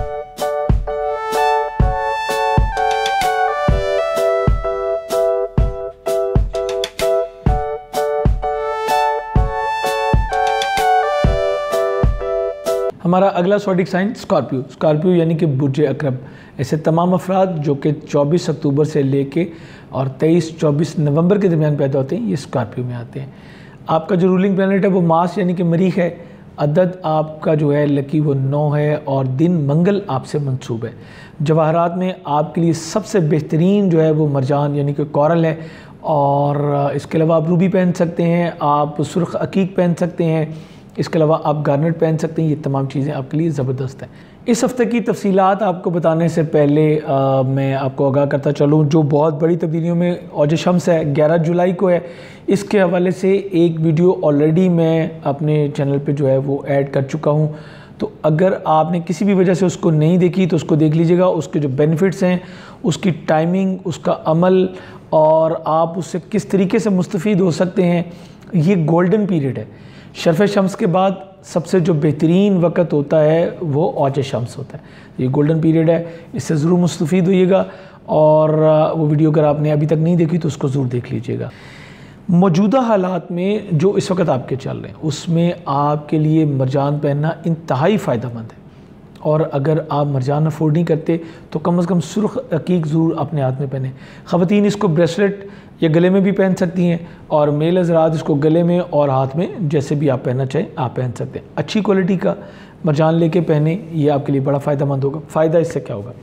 हमारा अगला ज़ोडिएक साइन स्कॉर्पियो। स्कॉर्पियो यानी कि बुर्ज अकरब। ऐसे तमाम अफराद जो कि चौबीस अक्टूबर से लेके और तेईस चौबीस नवंबर के दरमियान पैदा होते हैं, ये स्कॉर्पियो में आते हैं। आपका जो रूलिंग प्लैनेट है वो मार्स यानी कि मरीख है। अदद आपका जो है लकी वो नौ है और दिन मंगल आपसे मंसूब है। जवाहरात में आपके लिए सबसे बेहतरीन जो है वो मरजान यानी कि कोरल है और इसके अलावा आप रूबी पहन सकते हैं, आप सुर्ख अकीक पहन सकते हैं, इसके अलावा आप गार्नेट पहन सकते हैं। ये तमाम चीज़ें आपके लिए ज़बरदस्त हैं। इस हफ़्ते की तफसीलात आपको बताने से पहले आ, मैं आपको आगाह करता चलूँ जो बहुत बड़ी तब्दीलियों में औज शम्स है, ग्यारह जुलाई को है। इसके हवाले से एक वीडियो ऑलरेडी मैं अपने चैनल पे जो है वो ऐड कर चुका हूँ, तो अगर आपने किसी भी वजह से उसको नहीं देखी तो उसको देख लीजिएगा। उसके जो बेनिफिट्स हैं, उसकी टाइमिंग, उसका अमल और आप उससे किस तरीके से मुस्तफ़ीद हो सकते हैं, ये गोल्डन पीरियड है। शर्फ़ शम्स के बाद सबसे जो बेहतरीन वक़्त होता है वो औज शम्स होता है। ये गोल्डन पीरियड है, इससे ज़रूर मुस्तफ़ीद होइएगा और वो वीडियो अगर आपने अभी तक नहीं देखी तो उसको ज़रूर देख लीजिएगा। मौजूदा हालात में जो इस वक्त आपके चल रहे हैं उसमें आपके लिए मरजान पहनना इंतहाई फ़ायदेमंद है और अगर आप मरजान अफोर्ड नहीं करते तो कम अज़ कम सुर्ख अकीक ज़रूर अपने हाथ में पहने। ख़वातीन इसको ब्रेसलेट या गले में भी पहन सकती हैं और मेल हज़रात इसको गले में और हाथ में जैसे भी आप पहनना चाहें आप पहन सकते हैं। अच्छी क्वालिटी का मरजान लेके पहने, ये आपके लिए बड़ा फ़ायदेमंद होगा। फ़ायदा इससे क्या होगा,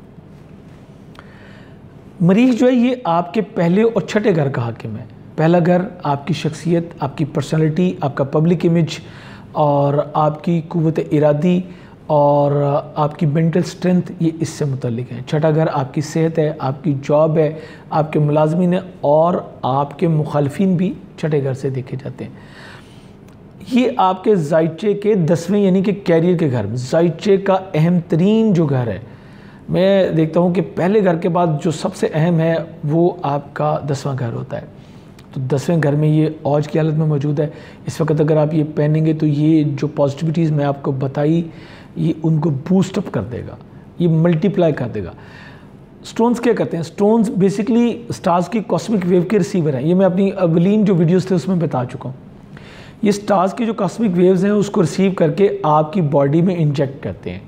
मरीख जो है ये आपके पहले और छठे घर का हाकिम है। पहला घर आपकी शख्सियत, आपकी पर्सनैलिटी, आपका पब्लिक इमेज और आपकी क़ुव्वत इरादी और आपकी मेंटल स्ट्रेंथ, ये इससे मुतल्लिक है। छठा घर आपकी सेहत है, आपकी जॉब है, आपके मुलाजमीन है और आपके मुखालफिन भी छठे घर से देखे जाते हैं। ये आपके ज़ायचे के दसवें यानी कि कैरियर के घर में ज़ायचे का अहम तरीन जो घर है। मैं देखता हूँ कि पहले घर के बाद जो सबसे अहम है वो आपका दसवां घर होता है। तो दसवें घर में ये औज की हालत में मौजूद है। इस वक्त अगर आप ये पहनेंगे तो ये जो पॉजिटिविटीज़ मैं आपको बताई ये उनको बूस्टअप कर देगा, ये मल्टीप्लाई कर देगा। स्टोन्स क्या करते हैं, स्टोन्स बेसिकली स्टार्स की कॉस्मिक वेव के रिसीवर हैं। ये मैं अपनी अवलीन जो वीडियोस थे उसमें बता चुका हूँ। ये स्टार्स की जो कॉस्मिक वेव्स हैं उसको रिसीव करके आपकी बॉडी में इंजेक्ट करते हैं।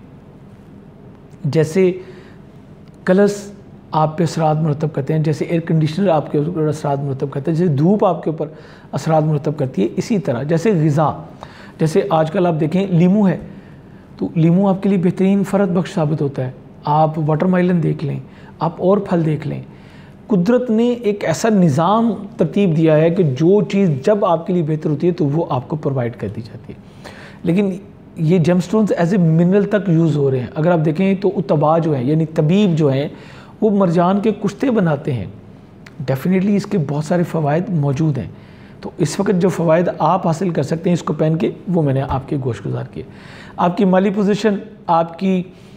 जैसे कलर्स आप पे असरात मुरतब करते हैं, जैसे एयर कंडीशनर आपके ऊपर असरात मुरतब करते हैं, जैसे धूप आपके ऊपर असरात मुरतब करती है, इसी तरह जैसे ग़िज़ा, जैसे आजकल आप देखें लीमू है तो लीमू आपके लिए बेहतरीन फ़रत बख्श साबित होता है। आप वाटरमेलन देख लें, आप और फल देख लें। कुदरत ने एक ऐसा निज़ाम तरतीब दिया है कि जो चीज़ जब आपके लिए बेहतर होती है तो वो आपको प्रोवाइड कर दी जाती है। लेकिन ये जेमस्टोन्स एज ए मिनरल तक यूज़ हो रहे हैं। अगर आप देखें तो उतबा जो है यानी तबीब जो हैं वो मरजान के कुश्ते बनाते हैं। डेफिनेटली इसके बहुत सारे फ़वाइद मौजूद हैं। तो इस वक्त जो फ़वाइद आप हासिल कर सकते हैं इसको पहन के, वो मैंने आपके गोशगुजार किए। आपकी माली पोजीशन, आपकी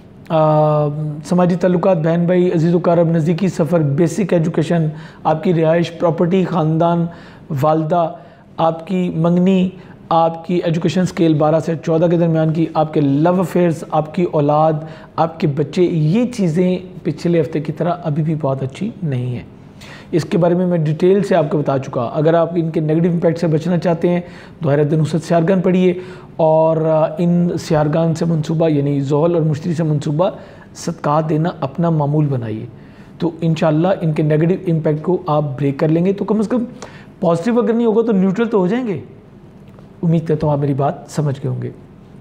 समाजी ताल्लुकात, बहन भाई, अजीज़ कारब, नज़दीकी सफ़र, बेसिक एजुकेशन, आपकी रिहाइश, प्रॉपर्टी, ख़ानदान, वालदा, आपकी मंगनी, आपकी एजुकेशन स्केल बारह से चौदह के दरमियान की, आपके लव अफेयर्स, आपकी औलाद, आपके बच्चे, ये चीज़ें पिछले हफ्ते की तरह अभी भी बहुत अच्छी नहीं हैं। इसके बारे में मैं डिटेल से आपको बता चुका। अगर आप इनके नेगेटिव इम्पैक्ट से बचना चाहते हैं तो हैरत नुसरत सियारगान पढ़िए और इन सियारगान से मनसूबा यानी ज़ोहल और मुश्तरी से मनसूबा सदक़ात देना अपना मामूल बनाइए। तो इंशाअल्लाह इनके नेगेटिव इम्पैक्ट को आप ब्रेक कर लेंगे। तो कम से कम पॉजिटिव अगर नहीं होगा तो न्यूट्रल तो हो जाएंगे। उम्मीद करता हूँ आप मेरी बात समझ गए होंगे।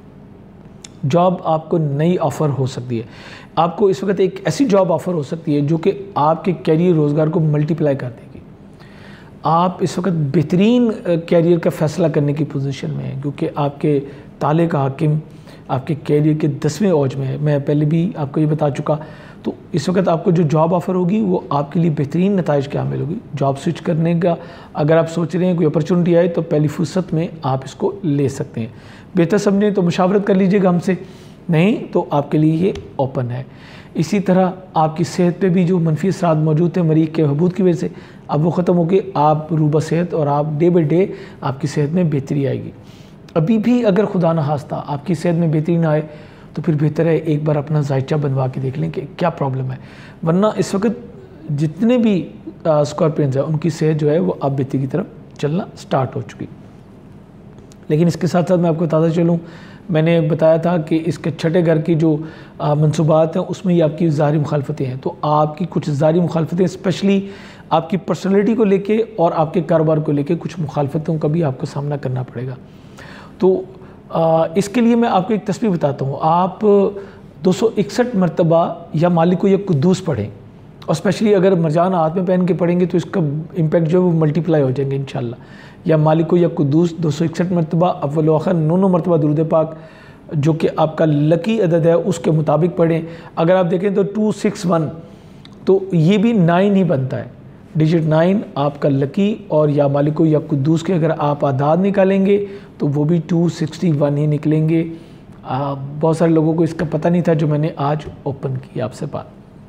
जॉब आपको नई ऑफ़र हो सकती है। आपको इस वक्त एक ऐसी जॉब ऑफ़र हो सकती है जो कि आपके कैरियर रोज़गार को मल्टीप्लाई कर देगी। आप इस वक्त बेहतरीन कैरियर का फ़ैसला करने की पोजीशन में हैं क्योंकि आपके ताले का हाकिम आपके कैरियर के दसवें औज में है। मैं पहले भी आपको ये बता चुका। तो इस वक्त आपको जो जॉब ऑफ़र होगी वो आपके लिए बेहतरीन नताइज के हामिल होगी। जॉब स्विच करने का अगर आप सोच रहे हैं कोई अपॉर्चुनिटी आए तो पहली फुर्सत में आप इसको ले सकते हैं। बेहतर समझें तो मुशावरत कर लीजिएगा हमसे, नहीं तो आपके लिए ये ओपन है। इसी तरह आपकी सेहत पे भी जो मनफी असरात मौजूद थे मरीज़ के बहबूद की वजह से, अब वो ख़त्म हो गए। आप रूबा सेहत और आप डे बाई डे आपकी सेहत में बेहतरी आएगी। अभी भी अगर खुदा न खास्ता आपकी सेहत में बेहतरी ना आए तो फिर बेहतर है एक बार अपना जायचा बनवा के देख लें कि क्या प्रॉब्लम है, वरना इस वक्त जितने भी स्कॉर्पियंस हैं उनकी सेहत जो है वो अब बेहतरी की तरफ चलना स्टार्ट हो चुकी। लेकिन इसके साथ साथ मैं आपको बताता चलूँ, मैंने बताया था कि इसके छठे घर की जो मंसूबात हैं उसमें ही आपकी ज़ाहिरी मुखालफतें हैं। तो आपकी कुछ ज़ाहिरी मुखालफतें स्पेशली आपकी पर्सनैलिटी को लेके और आपके कारोबार को लेके कुछ मुखालफतों का भी आपको सामना करना पड़ेगा। तो आ, इसके लिए मैं आपको एक तस्वीर बताता हूँ। आप दो सौ इकसठ मरतबा या मालिक या कुद्दूस पढ़ें, और स्पेशली अगर मरजान हाथ में पहन के पढ़ेंगे तो इसका इम्पैक्ट जो है वो मल्टीप्लाई हो जाएंगे इंशाल्लाह। या मालिक या कुद्दूस दो सौ इकसठ मरतबा, अव्वल व आखिर नौ नौ मरतबा दुरूद पाक जो कि आपका लकी अदद है उसके मुताबिक पढ़ें। अगर आप देखें तो टू सिक्स वन, तो ये भी नाइन ही बनता है, डिजिट नाइन आपका लकी, और या मालिक या कुद्दूस के अगर आप आदाद निकालेंगे तो वो भी टू सिक्सटी वन ही निकलेंगे। आ, बहुत सारे लोगों को इसका पता नहीं था जो मैंने आज ओपन किया आपसे बात।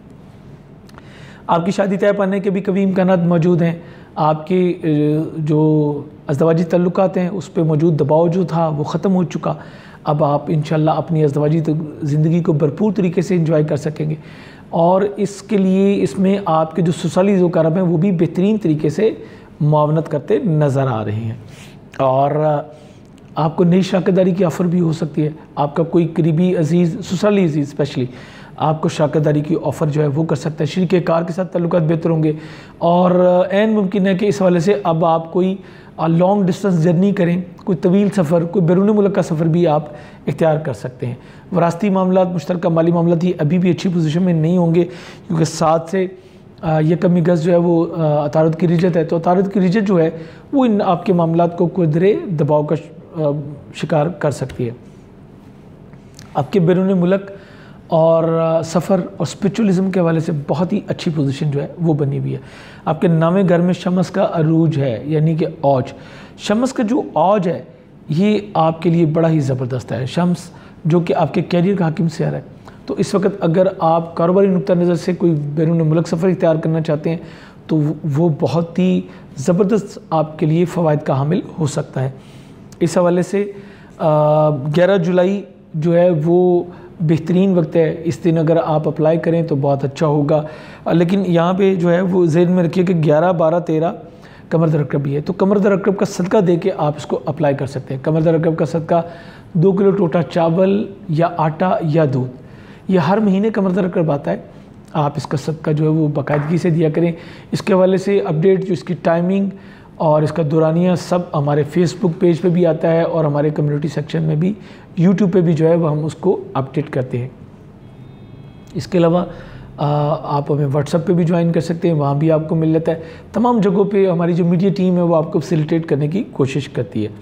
आपकी शादी तय पाने के भी कभी इम्कानात मौजूद हैं। आपके जो अज़दवाजी तल्लुकात हैं उस पर मौजूद दबाव जो था वो ख़त्म हो चुका। अब आप इंशाल्लाह अपनी अज़दवाजी ज़िंदगी को भरपूर तरीके से इंजॉय कर सकेंगे, और इसके लिए इसमें आपके जो ससुराली ज़ोकारब हैं वो भी बेहतरीन तरीके से मुआवनत करते नज़र आ रहे हैं। और आपको नई शराकतदारी की ऑफ़र भी हो सकती है। आपका कोई करीबी अजीज़, ससुराली अजीज़ स्पेशली आपको शराकतदारी की ऑफ़र जो है वो कर सकता है। शरीके कार के साथ ताल्लुकात बेहतर होंगे, और ऐन मुमकिन है कि इस हवाले से अब आप कोई लॉन्ग डिस्टेंस जर्नी करें, कोई तवील सफ़र, कोई बैरून मुल्क का सफ़र भी आप इख्तियार कर सकते हैं। वरासती मामलात, मुश्तरका माली मामलात ही अभी भी अच्छी पोजीशन में नहीं होंगे, क्योंकि सात से यह कमी गज़ जो है वो अतारत की रिजत है। तो अतारत की रिजत जो है वो इन आपके मामलात को कुदरे दबाव का शिकार कर सकती है। आपके बैरून मुल्क और सफ़र और स्पिरिचुअलिज़म के हवाले से बहुत ही अच्छी पोजीशन जो है वो बनी हुई है। आपके नामे घर में शमस का अरूज है, यानी कि औज। शमस का जो औज है ये आपके लिए बड़ा ही ज़बरदस्त है। शम्स जो कि आपके कैरियर का हाकिम सियार है। तो इस वक्त अगर आप कारोबारी नुक्ता नज़र से कोई बैरून मुल्क सफ़र इख्तियार करना चाहते हैं तो वो बहुत ही ज़बरदस्त आपके लिए फ़वाइद का हामिल हो सकता है। इस हवाले से ग्यारह जुलाई जो है वो बेहतरीन वक्त है। इस दिन अगर आप अप्लाई करें तो बहुत अच्छा होगा। लेकिन यहाँ पे जो है वो ज़हन में रखिए कि ग्यारह बारह तेरह कमर दर रकब भी है। तो कमर दर रकब का सदका दे के आप इसको अप्लाई कर सकते हैं। कमर दर रकब का सदका दो किलो टोटा चावल या आटा या दूध, यह हर महीने कमर दर रकब आता है। आप इसका सदका जो है वो बाकायदगी से दिया करें। इसके हवाले से अपडेट, जो इसकी टाइमिंग और इसका दौरानिया सब हमारे फेसबुक पेज पे भी आता है, और हमारे कम्युनिटी सेक्शन में भी, यूट्यूब पे भी जो है वो हम उसको अपडेट करते हैं। इसके अलावा आप हमें व्हाट्सएप पे भी ज्वाइन कर सकते हैं, वहाँ भी आपको मिल जाता है। तमाम जगहों पे हमारी जो मीडिया टीम है वो आपको फैसिलिटेट करने की कोशिश करती है।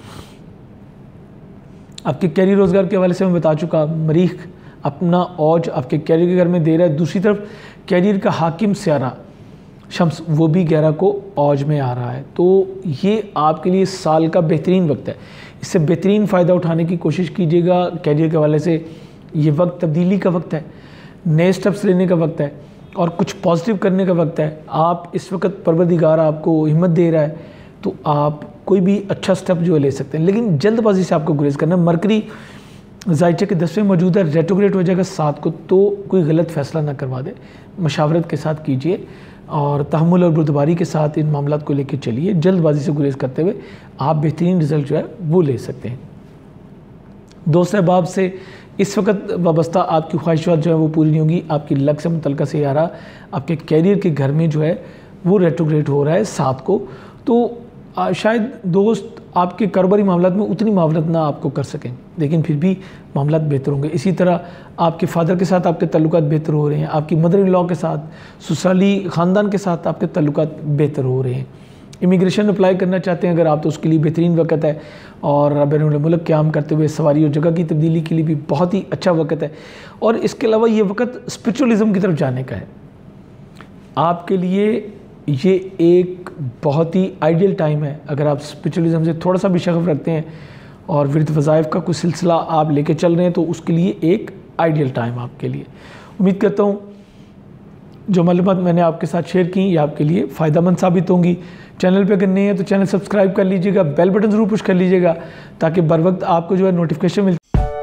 आपके कैरियर रोज़गार के हवाले से मैं बता चुका, मरीख अपना औज आपके कैरियर के घर में दे रहा है। दूसरी तरफ कैरियर का हाकिम सियारा शम्स वो भी ग्यारह को औज में आ रहा है। तो ये आपके लिए साल का बेहतरीन वक्त है। इससे बेहतरीन फ़ायदा उठाने की कोशिश कीजिएगा। कैरियर के हवाले से ये वक्त तब्दीली का वक्त है, नए स्टेप्स लेने का वक्त है, और कुछ पॉजिटिव करने का वक्त है। आप इस वक्त परवरदिगार आपको हिम्मत दे रहा है तो आप कोई भी अच्छा स्टेप जो है ले सकते हैं, लेकिन जल्दबाजी से आपको गुरेज करना। मरकरी जायचे के दसवें मौजूद है, रेट्रोग्रेड हो जाएगा सात को, तो कोई गलत फैसला ना करवा दे, मशावरत के साथ कीजिए और तहम्मुल और बुर्दबारी के साथ इन मामलों को लेकर चलिए। जल्दबाजी से गुरेज करते हुए आप बेहतरीन रिज़ल्ट जो है वो ले सकते हैं। दोस्त अहबाब से इस वक्त वाबस्ता आपकी ख्वाहिशात जो है वो पूरी नहीं होगी। आपकी लक से मुतल्लिक़ से यारा आपके कैरियर के घर में जो है वो रेट्रोग्रेड हो रहा है सात को, तो आ, शायद दोस्त आपके कारोबारी मामलात में उतनी मावनत ना आपको कर सकें, लेकिन फिर भी मामलात बेहतर होंगे। इसी तरह आपके फ़ादर के साथ आपके तल्लुकात बेहतर हो रहे हैं, आपकी मदर इन लॉ के साथ, ससुराली ख़ानदान के साथ आपके तल्लुकात बेहतर हो रहे हैं। इमिग्रेशन अप्लाई करना चाहते हैं अगर आप, तो उसके लिए बेहतरीन वक्त है। और बैरून मुल्क क़याम करते हुए सवारी और जगह की तब्दीली के लिए भी बहुत ही अच्छा वक्त है। और इसके अलावा ये वक्त स्पिरिचुअलिज़म की तरफ जाने का है आपके लिए। ये एक बहुत ही आइडियल टाइम है अगर आप स्पिरिचुअलिज़म से थोड़ा सा भी शगफ रखते हैं और विरद वज़ाइफ का कोई सिलसिला आप लेके चल रहे हैं, तो उसके लिए एक आइडियल टाइम आपके लिए। उम्मीद करता हूँ जो मालूमात मैंने आपके साथ शेयर की ये आपके लिए फ़ायदेमंद साबित होंगी। चैनल पे अगर नहीं है तो चैनल सब्सक्राइब कर लीजिएगा, बेल बटन ज़रूर पुश कर लीजिएगा ताकि बर वक्त आपको जो है नोटिफिकेशन मिल।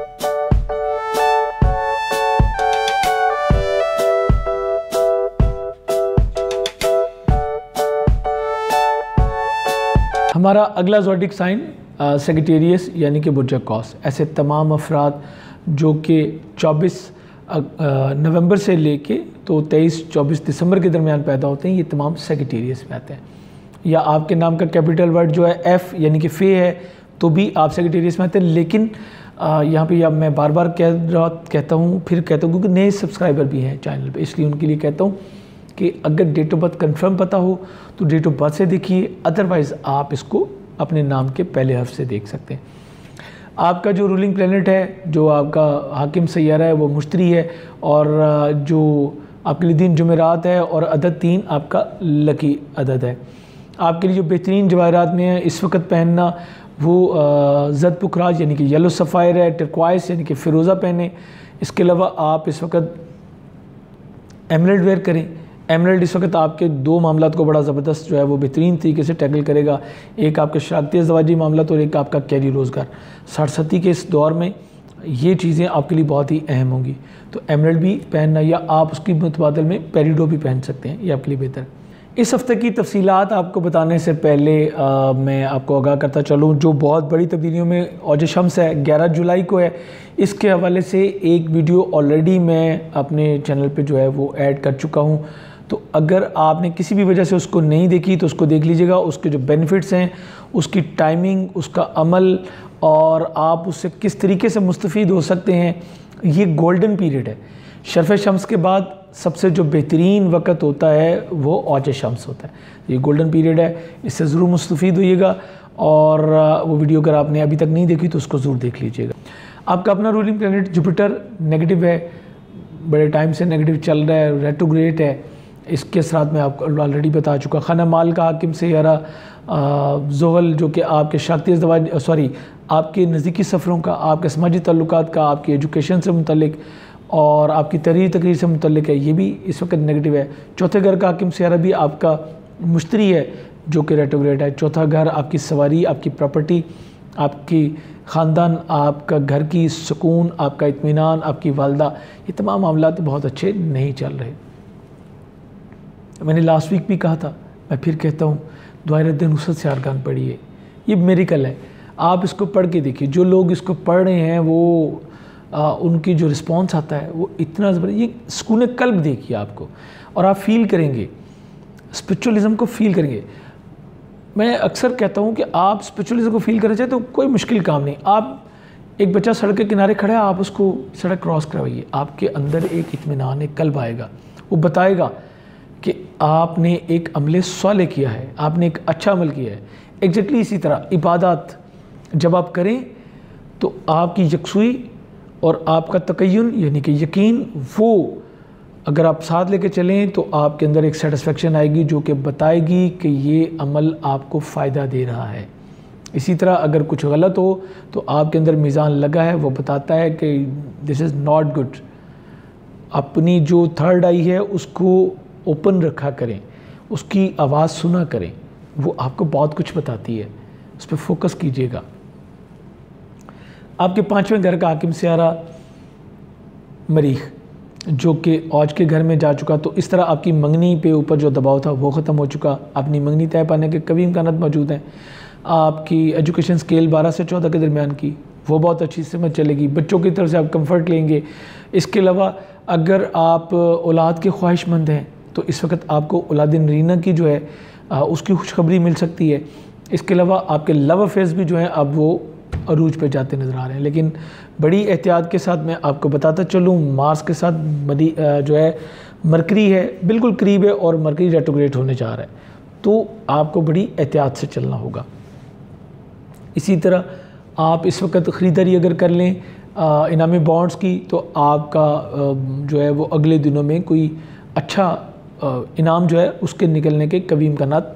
हमारा अगला ज़ोडिक साइन सेजिटेरियस यानी कि बुर्ज कौस। ऐसे तमाम अफराद जो कि चौबीस नवंबर से लेके तो तेईस चौबीस दिसंबर के दरमियान पैदा होते हैं, ये तमाम सेजिटेरियस में आते हैं। या आपके नाम का कैपिटल वर्ड जो है एफ़ यानी कि फ़े है तो भी आप सेजिटेरियस में आते हैं। लेकिन यहाँ पे या मैं बार बार कह रहा कहता हूँ फिर कहता हूँ क्योंकि नए सब्सक्राइबर भी हैं चैनल पे, इसलिए उनके लिए कहता हूँ कि अगर डेट ऑफ बर्थ कंफर्म पता हो तो डेट ऑफ बर्थ से देखिए, अदरवाइज़ आप इसको अपने नाम के पहले हर्फ से देख सकते हैं। आपका जो रूलिंग प्लैनेट है, जो आपका हाकिम सैयारा है वो मुश्तरी है, और जो आपके लिए दिन जुमेरात है, और अदद तीन आपका लकी अदद है। आपके लिए जो बेहतरीन जवाहरात में है इस वक्त पहनना वो जद पुखराज यानी कि येलो सफ़ायर है, टर्क्वाइस यानी कि फ़िरोज़ा पहने। इसके अलावा आप इस वक्त एमरल्ड वेयर करें। एमरल्ड इस वक्त आपके दो मामलात को बड़ा ज़बरदस्त जो है वो बेहतरीन तरीके से टैकल करेगा। एक आपके शरारती अज़वाजी मामला और एक आपका कैरी रोज़गार। साठ सत्ती के इस दौर में ये चीज़ें आपके लिए बहुत ही अहम होंगी। तो एमरल्ड भी पहनना, या आप उसकी मुतबादल में पेरिडो भी पहन सकते हैं, ये आपके लिए बेहतर है। इस हफ़्ते की तफसीलात आपको बताने से पहले आ, मैं आपको आगाह करता चलूँ जो बहुत बड़ी तब्दीलियों में औज शम्स है ग्यारह जुलाई को है। इसके हवाले से एक वीडियो ऑलरेडी मैं अपने चैनल पे जो है वो ऐड कर चुका हूँ, तो अगर आपने किसी भी वजह से उसको नहीं देखी तो उसको देख लीजिएगा। उसके जो बेनिफिट्स हैं, उसकी टाइमिंग, उसका अमल, और आप उससे किस तरीके से मुस्तफ़ीद हो सकते हैं। ये गोल्डन पीरियड है। शर्फ़ शम्स के बाद सबसे जो बेहतरीन वक्त होता है वो औज शम्स होता है। ये गोल्डन पीरियड है, इससे ज़रूर मुस्तफ़ीद होइएगा। और वो वीडियो अगर आपने अभी तक नहीं देखी तो उसको ज़रूर देख लीजिएगा। आपका अपना रूलिंग प्लैनेट जुपिटर नेगेटिव है, बड़े टाइम से नेगेटिव चल रहा है, रेट्रोग्रेड है। इसके साथ मैं आपको ऑलरेडी बता चुका। खाना माल का हाकिम सैयारा ज़ोहल जो कि आपके शाती ज़वाज सॉरी आपके नज़दीकी सफ़रों का, आपके समाजी ताल्लुकात का, आपकी एजुकेशन से मुतल्लिक और आपकी तहरीर तकरीर से मुतल्लिक है, ये भी इस वक्त नेगेटिव है। चौथे घर का हाकिम सैयारा भी आपका मुश्तरी है जो कि रेट्रोग्रेड है। चौथा घर आपकी सवारी, आपकी प्रॉपर्टी, आपकी ख़ानदान, आपका घर की सुकून, आपका इत्मीनान, आपकी वालदा, ये तमाम मामला बहुत अच्छे नहीं चल रहे। मैंने लास्ट वीक भी कहा था, मैं फिर कहता हूँ, दुआए रद्द नुसरत से अरकान पढ़िए, ये मेरिकल है। आप इसको पढ़ के देखिए, जो लोग इसको पढ़ रहे हैं वो आ, उनकी जो रिस्पॉन्स आता है वो इतना ज़बरदस्त, ये सुकून कल्ब देखिए आपको, और आप फील करेंगे, स्पिरिचुअलिज़म को फील करेंगे। मैं अक्सर कहता हूँ कि आप स्पिरिचुअलिज़म को फील करना चाहें तो कोई मुश्किल काम नहीं। आप एक बच्चा सड़क के किनारे खड़ा है, आप उसको सड़क क्रॉस करवाइए, आपके अंदर एक इत्मीनान, एक कल्ब आएगा। वो बताएगा कि आपने एक अमले साले किया है, आपने एक अच्छा अमल किया है। एग्जैक्टली इसी तरह इबादत जब आप करें तो आपकी यकसुई और आपका तकय्युन यानी कि यकीन, वो अगर आप साथ लेके चलें तो आपके अंदर एक सेटिस्फेक्शन आएगी जो कि बताएगी कि ये अमल आपको फ़ायदा दे रहा है। इसी तरह अगर कुछ गलत हो तो आपके अंदर मीज़ान लगा है, वो बताता है कि दिस इज़ नॉट गुड। अपनी जो थर्ड आई है उसको ओपन रखा करें, उसकी आवाज़ सुना करें, वो आपको बहुत कुछ बताती है, उस पर फोकस कीजिएगा। आपके पाँचवें घर का हाकिम सैयारा मरीख जो कि औज के घर में जा चुका, तो इस तरह आपकी मंगनी पे ऊपर जो दबाव था वो ख़त्म हो चुका। अपनी मंगनी तय पाने के कभी इम्कानात मौजूद हैं। आपकी एजुकेशन स्केल बारह से चौदह के दरमियान की वो बहुत अच्छी समझ चलेगी। बच्चों की तरफ से आप कंफर्ट लेंगे। इसके अलावा अगर आप औलाद के ख्वाहिशमंद हैं तो इस वक्त आपको औलाद नरीना की जो है आ, उसकी खुशखबरी मिल सकती है। इसके अलावा आपके लव अफेयर्स भी जो हैं अब वो अरूज पे जाते नज़र आ रहे हैं, लेकिन बड़ी एहतियात के साथ मैं आपको बताता चलूँ, मार्स के साथ मदी जो है मरकरी है बिल्कुल करीब है और मरकरी रेट्रोग्रेड होने जा रहा है। तो आपको बड़ी एहतियात से चलना होगा। इसी तरह आप इस वक्त ख़रीदारी अगर कर लें इनामी बॉन्ड्स की, तो आपका जो है वो अगले दिनों में कोई अच्छा इनाम जो है उसके निकलने के कभी इम्कानात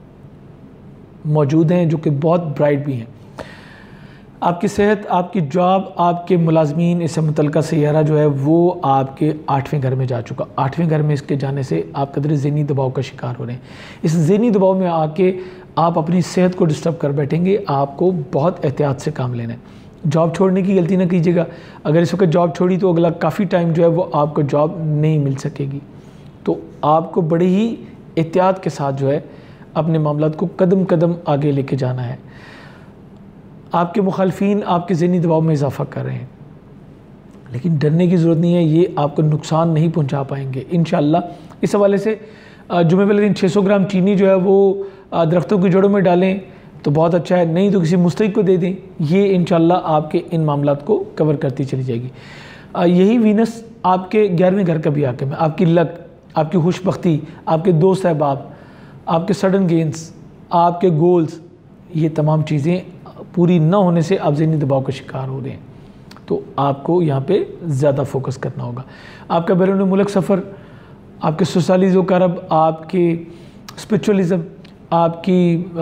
मौजूद हैं, जो कि बहुत ब्राइट भी हैं। आपकी सेहत, आपकी जॉब, आपके मुलाजमीन, इससे मुतल्लिक़ा सैयारा जो है वो आपके आठवें घर में जा चुका। आठवें घर में इसके जाने से आप कदर ज़हनी दबाव का शिकार हो रहे हैं। इस ज़हनी दबाव में आके आप अपनी सेहत को डिस्टर्ब कर बैठेंगे। आपको बहुत एहतियात से काम लेना है। जॉब छोड़ने की गलती ना कीजिएगा। अगर इस वक्त जॉब छोड़ी तो अगला काफ़ी टाइम जो है वो आपको जॉब नहीं मिल सकेगी। तो आपको बड़े ही एहतियात के साथ जो है अपने मामलात को कदम कदम आगे लेके जाना है। आपके मुखालफीन आपके ज़हनी दबाव में इजाफ़ा कर रहे हैं, लेकिन डरने की ज़रूरत नहीं है, ये आपको नुकसान नहीं पहुंचा पाएंगे इंशाअल्लाह। इस हवाले से जुमे वाले दिन छः सौ ग्राम चीनी जो है वो दरख्तों की जड़ों में डालें तो बहुत अच्छा है, नहीं तो किसी मुस्तहिक को दे दें। ये इंशाअल्लाह आपके इन मामलात को कवर करती चली जाएगी। यही वीनस आपके ग्यारहवें घर का भी हाकिम है। आपकी लक, आपकी खुशबख्ती, आपके दोस्त अहबाब, आपके सडन गेंस, आपके गोल्स, ये तमाम चीज़ें पूरी ना होने से आप ज़हनी दबाव का शिकार हो रहे हैं। तो आपको यहाँ पे ज़्यादा फोकस करना होगा। आपका बैरून मुल्क सफ़र, आपके सोशलिज़ व करब, आपके स्पिरिचुअलिज़म, आपकी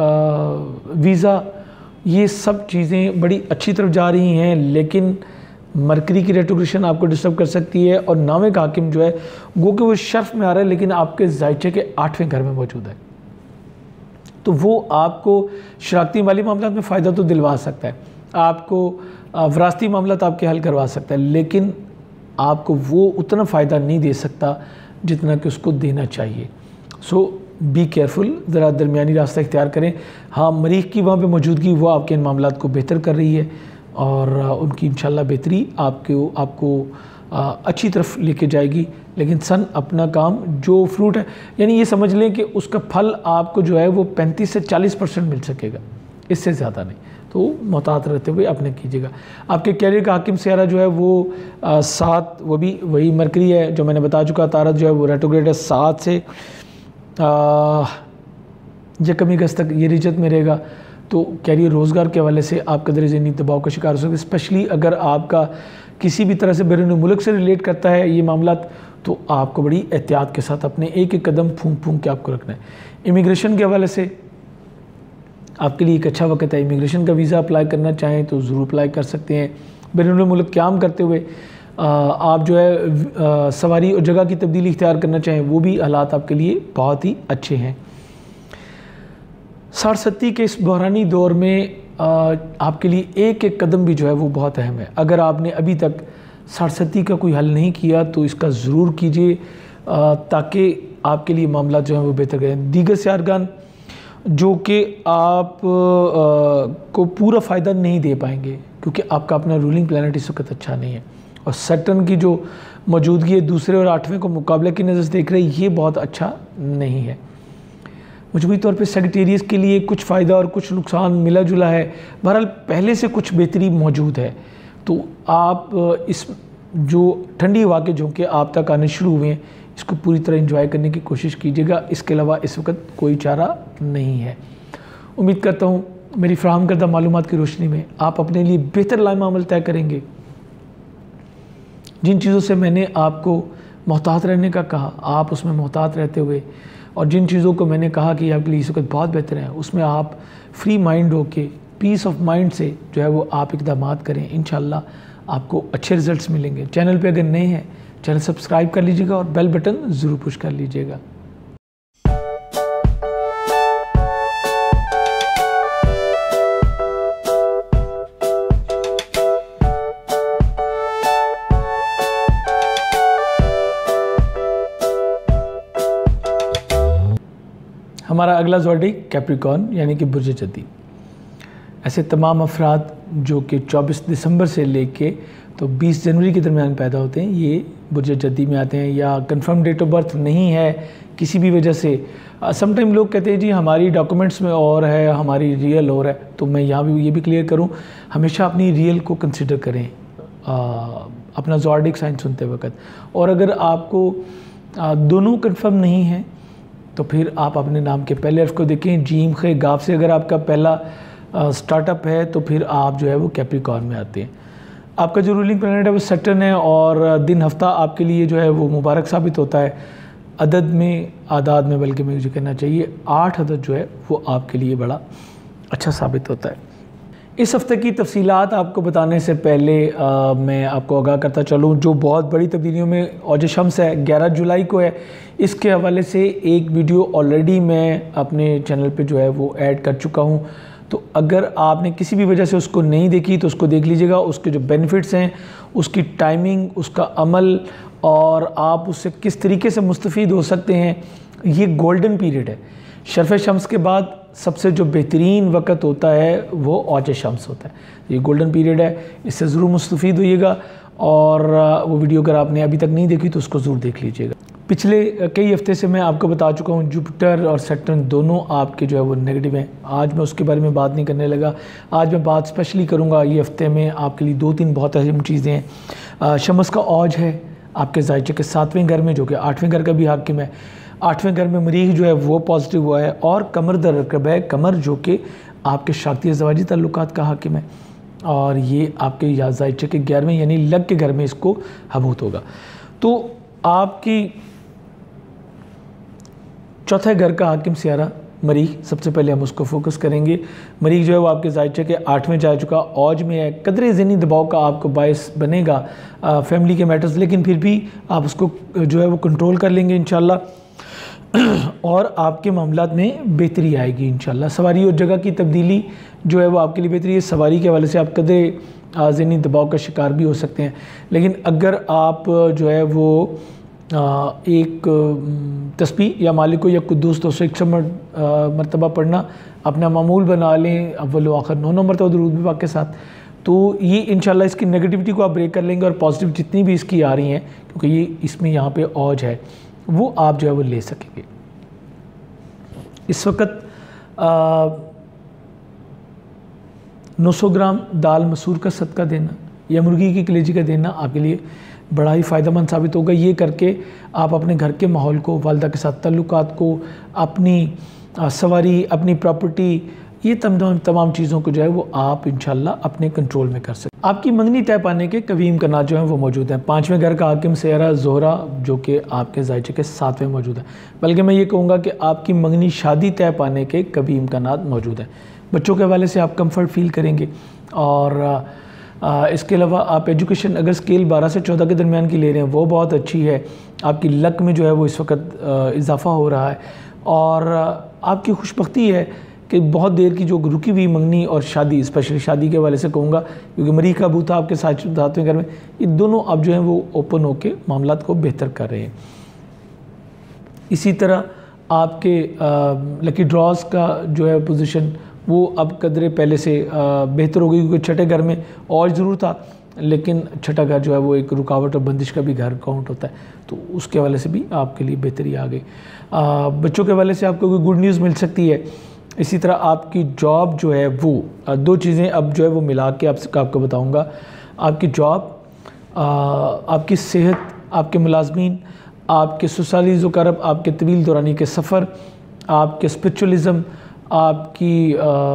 वीज़ा, ये सब चीज़ें बड़ी अच्छी तरफ जा रही हैं, लेकिन मरकरी की रेट्रोग्रेशन आपको डिस्टर्ब कर सकती है। और नामे का हाकिम जो है गो कि वो शर्फ में आ रहा है, लेकिन आपके जायचे के आठवें घर में मौजूद है। तो वो आपको शराकती माली मामला में फ़ायदा तो दिलवा सकता है, आपको विरासती मामला आपके हल करवा सकता है, लेकिन आपको वो उतना फ़ायदा नहीं दे सकता जितना कि उसको देना चाहिए। सो बी केयरफुल, ज़रा दरमियानी रास्ता इख्तियार करें। हाँ, मरीख की वहाँ पे मौजूदगी वो आपके इन मामलात को बेहतर कर रही है और उनकी इंशाल्लाह बेहतरी आपको आपको अच्छी तरफ लेके जाएगी। लेकिन सन अपना काम जो फ्रूट है, यानी ये समझ लें कि उसका फल आपको जो है वो पैंतीस से चालीस परसेंट मिल सकेगा, इससे ज़्यादा नहीं। तो मोहतात रहते हुए आपने कीजिएगा। आपके कैरियर का हाकिम सियारा जो है वो आ, सात, वो भी वही मरकरी है जो मैंने बता चुका। तारत जो है वो रेट्रोग्रेड है सात से यकमी अगस्त तक ये रिजत में रहेगा। तो कैरियर रोज़गार के हवाले से आप कदर ज़हनी दबाव का शिकार हो सकते हैं, स्पेशली अगर आपका किसी भी तरह से बैरून मुल्क से रिलेट करता है ये मामलात, तो आपको बड़ी एहतियात के साथ अपने एक एक कदम फूंक फूंक के आपको रखना है। इमिग्रेशन के हवाले से आपके लिए एक अच्छा वक्त है। इमिग्रेशन का वीज़ा अप्लाई करना चाहें तो ज़रूर अप्लाई कर सकते हैं। बैरून मुल्क क़याम करते हुए आप जो है सवारी और जगह की तब्दीली इख्तियार करना चाहें, वो भी हालात आपके लिए बहुत ही अच्छे हैं। साठ सत्ती के इस बहरानी दौर में आपके लिए एक एक कदम भी जो है वो बहुत अहम है। अगर आपने अभी तक साठ सत्ती का कोई हल नहीं किया तो इसका ज़रूर कीजिए, ताकि आपके लिए मामला जो है वो बेहतर करें। दीगर सियारगान जो कि आप आ, को पूरा फ़ायदा नहीं दे पाएंगे, क्योंकि आपका अपना रूलिंग प्लैनेट इस वक्त अच्छा नहीं है, और सैटर्न की जो मौजूदगी है दूसरे और आठवें को मुकाबले की नज़र से देख रहे हैं, ये बहुत अच्छा नहीं है। मजमूई तौर पे सेक्रेटेरियस के लिए कुछ फ़ायदा और कुछ नुकसान मिला जुला है। बहरहाल पहले से कुछ बेहतरी मौजूद है। तो आप इस जो ठंडी हवा के झोंके आप तक आने शुरू हुए हैं, इसको पूरी तरह एंजॉय करने की कोशिश कीजिएगा। इसके अलावा इस वक्त कोई चारा नहीं है। उम्मीद करता हूँ मेरी फ्राहम करदा मालूमात की रोशनी में आप अपने लिए बेहतर लाइम अमल तय करेंगे। जिन चीज़ों से मैंने आपको मोहतात रहने का कहा, आप उसमें मोहतात रहते हुए, और जिन चीज़ों को मैंने कहा कि आपके लिए इस वक्त बहुत बेहतर है, उसमें आप फ्री माइंड होके पीस ऑफ माइंड से जो है वो आप इक़दामात करें। इंशाल्लाह आपको अच्छे रिज़ल्ट्स मिलेंगे। चैनल पे अगर नए हैं, चैनल सब्सक्राइब कर लीजिएगा और बेल बटन ज़रूर पुश कर लीजिएगा। हमारा अगला ज़ोडिक कैप्रिकॉर्न यानी कि बुर्ज जद्दी। ऐसे तमाम अफराद जो कि चौबीस दिसंबर से लेके तो बीस जनवरी के दरमियान पैदा होते हैं, ये बुर्ज जद्दी में आते हैं। या कंफर्म डेट ऑफ बर्थ नहीं है किसी भी वजह से, समटाइम लोग कहते हैं जी हमारी डॉक्यूमेंट्स में और है, हमारी रियल और है। तो मैं यहाँ भी ये भी क्लियर करूँ, हमेशा अपनी रियल को कंसिडर करें आ, अपना ज़ोडिक साइन सुनते वक्त। और अगर आपको आ, दोनों कंफर्म नहीं है तो फिर आप अपने नाम के पहले हर्फ को देखें। जीम खे गाफ से अगर आपका पहला स्टार्टअप है तो फिर आप जो है वो कैप्रिकॉर्न में आते हैं। आपका जो रूलिंग प्लैनेट है वो सैटर्न है और दिन हफ्ता आपके लिए जो है वो मुबारक साबित होता है। अदद में, आदाद में बल्कि मुझे कहना चाहिए, आठ अदद जो है वो आपके लिए बड़ा अच्छा साबित होता है। इस हफ़्ते की तफसीलात आपको बताने से पहले आ, मैं आपको आगाह करता चलूँ जो बहुत बड़ी तब्दीलियों में औज शम्स है ग्यारह जुलाई को है। इसके हवाले से एक वीडियो ऑलरेडी मैं अपने चैनल पे जो है वो ऐड कर चुका हूँ, तो अगर आपने किसी भी वजह से उसको नहीं देखी तो उसको देख लीजिएगा। उसके जो बेनिफिट्स हैं, उसकी टाइमिंग, उसका अमल और आप उससे किस तरीके से मुस्तफ़ीद हो सकते हैं। ये गोल्डन पीरियड है। शर्फ़ शम्स के बाद सबसे जो बेहतरीन वक़्त होता है वो औज शम्स होता है। ये गोल्डन पीरियड है, इससे ज़रूर मुस्तफ़ीद होइएगा। और वो वीडियो अगर आपने अभी तक नहीं देखी तो उसको ज़रूर देख लीजिएगा। पिछले कई हफ्ते से मैं आपको बता चुका हूँ जुपिटर और सैटर्न दोनों आपके जो है वो नेगेटिव हैं। आज मैं उसके बारे में बात नहीं करने लगा। आज मैं बात स्पेशली करूँगा ये हफ्ते में आपके लिए दो तीन बहुत अहम चीज़ें हैं। शम्स का औज है आपके ज़ायचे के सातवें घर में, जो कि आठवें घर का भी हाकिम है। आठवें घर में मरीख जो है वो पॉजिटिव हुआ है और कमर दर रकब है, कमर जो कि आपके शाती ज़वाजी ताल्लुकात का हाकिम है और ये आपके या ज़ायचे के ग्यारहवें यानी लग के घर में इसको हबूत होगा। तो आपकी चौथे घर का हाकिम सियारा मरीख, सबसे पहले हम उसको फोकस करेंगे। मरीख जो है वो आपके ज़ायचे के आठवें जा चुका, औज में है, कदरे ज़हनी दबाव का आपको बायस बनेगा आ, फैमिली के मैटर्स, लेकिन फिर भी आप उसको जो है वो कंट्रोल कर लेंगे इंशाल्लाह और आपके मामलात में बेहतरी आएगी इंशाल्लाह। सवारी और जगह की तब्दीली जो है वो आपके लिए बेहतरी है। सवारी के हवाले से आप कदरे ज़हनी दबाव का शिकार भी हो सकते हैं, लेकिन अगर आप जो है वो एक तस्बीह या मालिक को या कुद्दूस दो सौ इकसठ मरतबा पढ़ना अपना मामूल बना लें, अव्वल व आखिर नौ नौ मरतबा दुरूद भी पाक के साथ, तो ये इंशाल्लाह इसकी नेगेटिविटी को आप ब्रेक कर लेंगे और पॉजिटिव जितनी भी इसकी आ रही हैं, क्योंकि ये इसमें यहाँ पे औज है, वो आप जो है वो ले सकेंगे। इस वक्त नौ सौ ग्राम दाल मसूर का सदका देना या मुर्गी की कलेजी का देना आपके लिए बड़ा ही फ़ायदेमंद साबित होगा। ये करके आप अपने घर के माहौल को, वालदा के साथ ताल्लुकात को, अपनी सवारी, अपनी प्रॉपर्टी, ये तमाम तमाम चीज़ों को जो है वो आप इंशाल्लाह अपने कंट्रोल में कर सकते। आपकी मंगनी तय पाने के कवीम कनात जो हैं वो मौजूद हैं। पाँचवें घर का हाकिम सेहरा ज़ोहरा जो कि आपके ज़ायचे के सातवें मौजूद है, बल्कि मैं ये कहूँगा कि आपकी मंगनी शादी तय पाने के कवीम कनात मौजूद हैं। बच्चों के हवाले से आप कम्फ़र्ट फील करेंगे और आ, इसके अलावा आप एजुकेशन अगर स्केल बारह से चौदह के दरमियान की ले रहे हैं वो बहुत अच्छी है। आपकी लक में जो है वो इस वक्त इजाफ़ा हो रहा है और आपकी खुशबख्ती है कि बहुत देर की जो रुकी हुई मंगनी और शादी, स्पेशली शादी के हवाले से कहूँगा, क्योंकि मरीख का बूथा आपके साथ सातवें घर में, ये दोनों आप जो हैं वो ओपन होके मामलात को बेहतर कर रहे हैं। इसी तरह आपके लकी ड्रॉज का जो है पोजीशन वो अब कदरे पहले से बेहतर हो गई, क्योंकि छठे घर में और ज़रूर था, लेकिन छठा घर जो है वो एक रुकावट और बंदिश का भी घर काउंट होता है, तो उसके हवाले से भी आपके लिए बेहतरी आ गई। बच्चों के हवाले से आपको कोई गुड न्यूज़ मिल सकती है। इसी तरह आपकी जॉब जो है वो दो चीज़ें अब जो है वो मिला के आप आपको बताऊँगा। आपकी जॉब, आपकी सेहत, आपके मुलाजमीन, आपके ससुराली ज़ुकारब, आपके तवील दौरानी के सफ़र, आपके स्पिरिचुअलिज़म, आपकी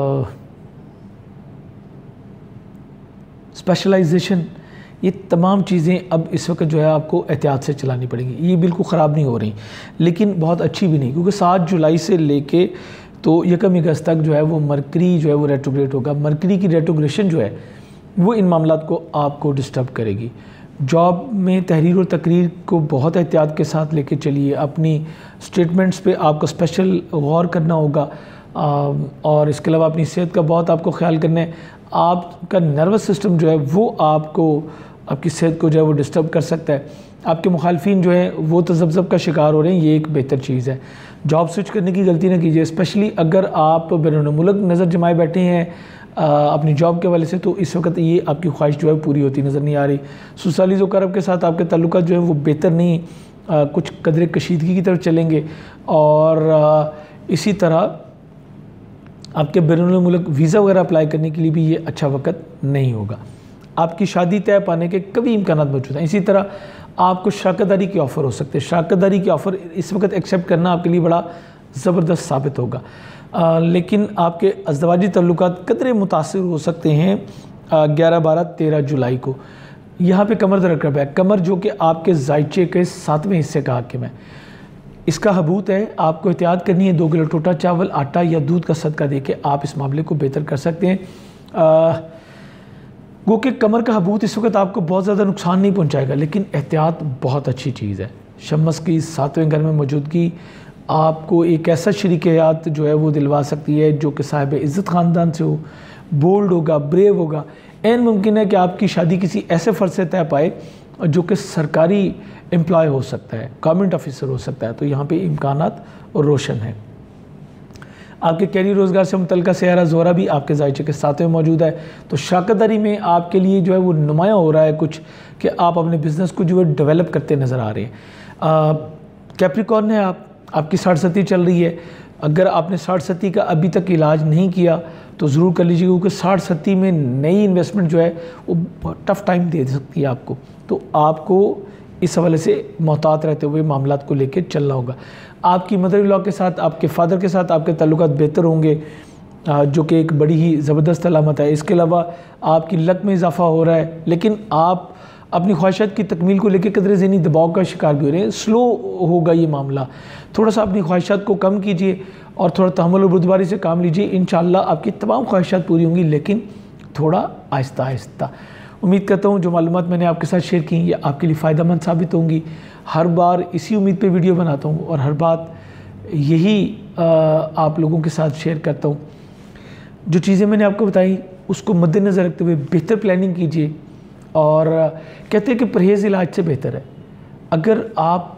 स्पेशलाइजेशन, ये तमाम चीज़ें अब इस वक्त जो है आपको एहतियात से चलानी पड़ेंगी। ये बिल्कुल ख़राब नहीं हो रही, लेकिन बहुत अच्छी भी नहीं, क्योंकि सात जुलाई से लेके तो यकम अगस्त तक जो है वो मरकरी जो है वो रेट्रोग्रेड होगा। मरकरी की रेट्रोग्रेशन जो है वो इन मामलात को आपको डिस्टर्ब करेगी। जॉब में तहरीर और तकरीर को बहुत एहतियात के साथ लेके चलिए। अपनी स्टेटमेंट्स पे आपको स्पेशल गौर करना होगा और इसके अलावा अपनी सेहत का बहुत आपको ख्याल करना है। आपका नर्वस सिस्टम जो है वो आपको, आपकी सेहत को जो है वो डिस्टर्ब कर सकता है। आपके मुखालफिन जो है वो तज़ब्ज़ब का शिकार हो रहे हैं, ये एक बेहतर चीज़ है। जॉब स्विच करने की गलती ना कीजिए, स्पेशली अगर आप बैरून मुल्क नज़र जमाए बैठे हैं आ, अपनी जॉब के हवाले से, तो इस वक्त ये आपकी ख्वाहिश जो है पूरी होती नज़र नहीं आ रही। ससुराली ज़ुकारब के साथ आपके ताल्लुकात जो है वो बेहतर नहीं, आ, कुछ कदरे कशीदगी की तरफ चलेंगे और आ, इसी तरह आपके बैरून मुल्क वीज़ा वगैरह अप्लाई करने के लिए भी ये अच्छा वक्त नहीं होगा। आपकी शादी तय पाने के कभी इम्कानात मौजूद हैं। इसी तरह आपको शराकतदारी के ऑफ़र हो सकते हैं। शराकतदारी के ऑफ़र इस वक्त एक्सेप्ट करना आपके लिए बड़ा ज़बरदस्त साबित होगा। आ, लेकिन आपके अज़दवाजी तल्लुकात कदरे मुतासिर हो सकते हैं ग्यारह बारह तेरह जुलाई को। यहाँ पे कमर दरकब है, कमर जो कि आपके जायचे के सातवें हिस्से का हाकिम है। इसका हबूत है, आपको एहतियात करनी है। दो किलो टोटा चावल, आटा या दूध का सदका दे के आप इस मामले को बेहतर कर सकते हैं। वो कि कमर का हबूत इस वक्त आपको बहुत ज़्यादा नुकसान नहीं पहुंचाएगा, लेकिन एहतियात बहुत अच्छी चीज़ है। शम्स की सातवें घर में मौजूदगी आपको एक ऐसा शरीक हयात जो है वो दिलवा सकती है जो कि साहिब इज़्ज़त ख़ानदान से हो, बोल्ड होगा, ब्रेव होगा। एन मुमकिन है कि आपकी शादी किसी ऐसे फ़र्द से तय पाए जो कि सरकारी एम्प्लॉय हो सकता है, गवर्नमेंट ऑफिसर हो सकता है। तो यहाँ पे इम्कानात और रोशन है। आपके कैरियर रोज़गार से मुतल्लिक़ सयारा ज़ोहरा भी आपके जायचे के साथ में मौजूद है। तो शराकतदारी में आपके लिए जो है वो नुमाया हो रहा है कुछ कि आप अपने बिज़नेस को जो है डेवलप करते नज़र आ रहे हैं। कैप्रिकॉर्न है, आप आपकी साठ सती चल रही है। अगर आपने साठ सती का अभी तक इलाज नहीं किया तो ज़रूर कर लीजिए, क्योंकि साठ सती में नई इन्वेस्टमेंट जो है वो टफ़ टाइम दे सकती है आपको। तो आपको इस हवाले से मोहतात रहते हुए मामलात को लेकर चलना होगा। आपकी मदर इन लॉ के साथ, आपके फ़ादर के साथ आपके ताल्लुकात बेहतर होंगे, जो कि एक बड़ी ही ज़बरदस्त अलामत है। इसके अलावा आपकी लक में इजाफ़ा हो रहा है, लेकिन आप अपनी ख्वाहिशात की तकमील को लेकर कदरे ज़हनी दबाव का शिकार भी हो रहे हैं। स्लो होगा ये मामला, थोड़ा सा अपनी ख्वाहिशात को कम कीजिए और थोड़ा तहम्मुल और बुर्दबारी से काम लीजिए। इंशाअल्लाह आपकी तमाम ख्वाहिशात पूरी होंगी, लेकिन थोड़ा आहिस्ता आहिस्ता। उम्मीद करता हूँ जो मालूमात मैंने आपके साथ शेयर की ये आपके लिए फ़ायदेमंद साबित होंगी। हर बार इसी उम्मीद पे वीडियो बनाता हूँ और हर बात यही आप लोगों के साथ शेयर करता हूँ। जो चीज़ें मैंने आपको बताई उसको मद्देनज़र रखते हुए बेहतर प्लानिंग कीजिए। और कहते हैं कि परहेज़ इलाज से बेहतर है। अगर आप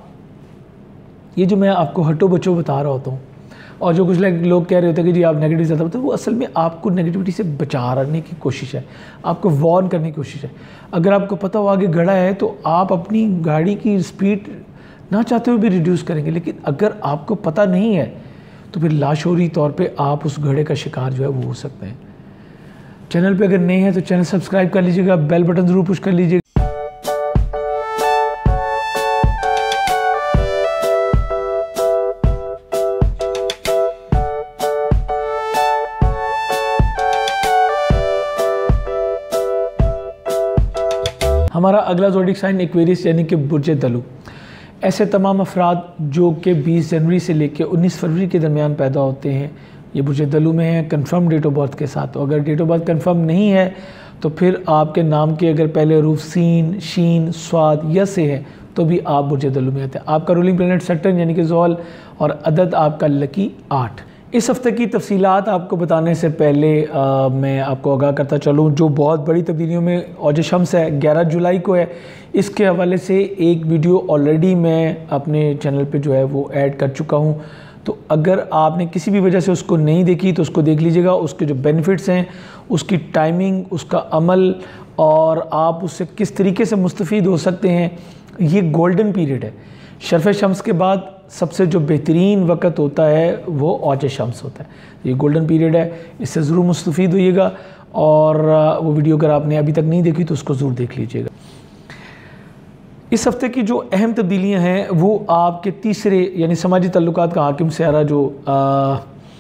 ये जो मैं आपको हटो बचो बता रहा होता हूँ और जो कुछ लोग कह रहे होते हैं कि जी आप नेगेटिव ज़्यादा बताते हैं, वो असल में आपको नेगेटिविटी से बचाने की कोशिश है, आपको वार्न करने की कोशिश है। अगर आपको पता हो आगे गड़ा है तो आप अपनी गाड़ी की स्पीड ना चाहते हुए भी रिड्यूस करेंगे, लेकिन अगर आपको पता नहीं है तो फिर लाशोरी तौर पे आप उस घड़े का शिकार जो है वो हो सकते हैं। चैनल पे अगर नए हैं तो चैनल सब्सक्राइब कर लीजिएगा, बेल बटन ज़रूर पुश कर लीजिएगा। हमारा अगला ज़ोडिक साइन एक्वेरियस यानी कि बुर्ज दलु। ऐसे तमाम अफराद जो कि बीस जनवरी से लेकर उन्नीस फरवरी के दरमियान पैदा होते हैं, ये बुर्ज दलु में है कंफर्म डेट ऑफ बर्थ के साथ। तो अगर डेट ऑफ बर्थ कंफर्म नहीं है तो फिर आपके नाम के अगर पहले हरूफ सीन, शीन, स्वाद या से है तो भी आप बुर्ज दलु में आते हैं। आपका रूलिंग प्लैनेट सैटर्न यानी कि ज़ोहल और अदद आपका लकी आठ। इस हफ्ते की तफसीलात आपको बताने से पहले आ, मैं आपको आगाह करता चलूँ जो बहुत बड़ी तब्दीलियों में औज शम्स है, ग्यारह जुलाई को है। इसके हवाले से एक वीडियो ऑलरेडी मैं अपने चैनल पे जो है वो ऐड कर चुका हूँ। तो अगर आपने किसी भी वजह से उसको नहीं देखी तो उसको देख लीजिएगा। उसके जो बेनिफिट्स हैं, उसकी टाइमिंग, उसका अमल और आप उससे किस तरीके से मुस्तफ़ीद हो सकते हैं, ये गोल्डन पीरियड है। शर्फ़ शम्स के बाद सबसे जो बेहतरीन वक़्त होता है वो औज शम्स होता है। ये गोल्डन पीरियड है, इससे ज़रूर मुस्तफ़ीद होइएगा। और वो वीडियो अगर आपने अभी तक नहीं देखी तो उसको ज़रूर देख लीजिएगा। इस हफ्ते की जो अहम तब्दीलियां हैं वो आपके तीसरे यानी समाजी तल्लुकात का हाकिम सयारा जो आ,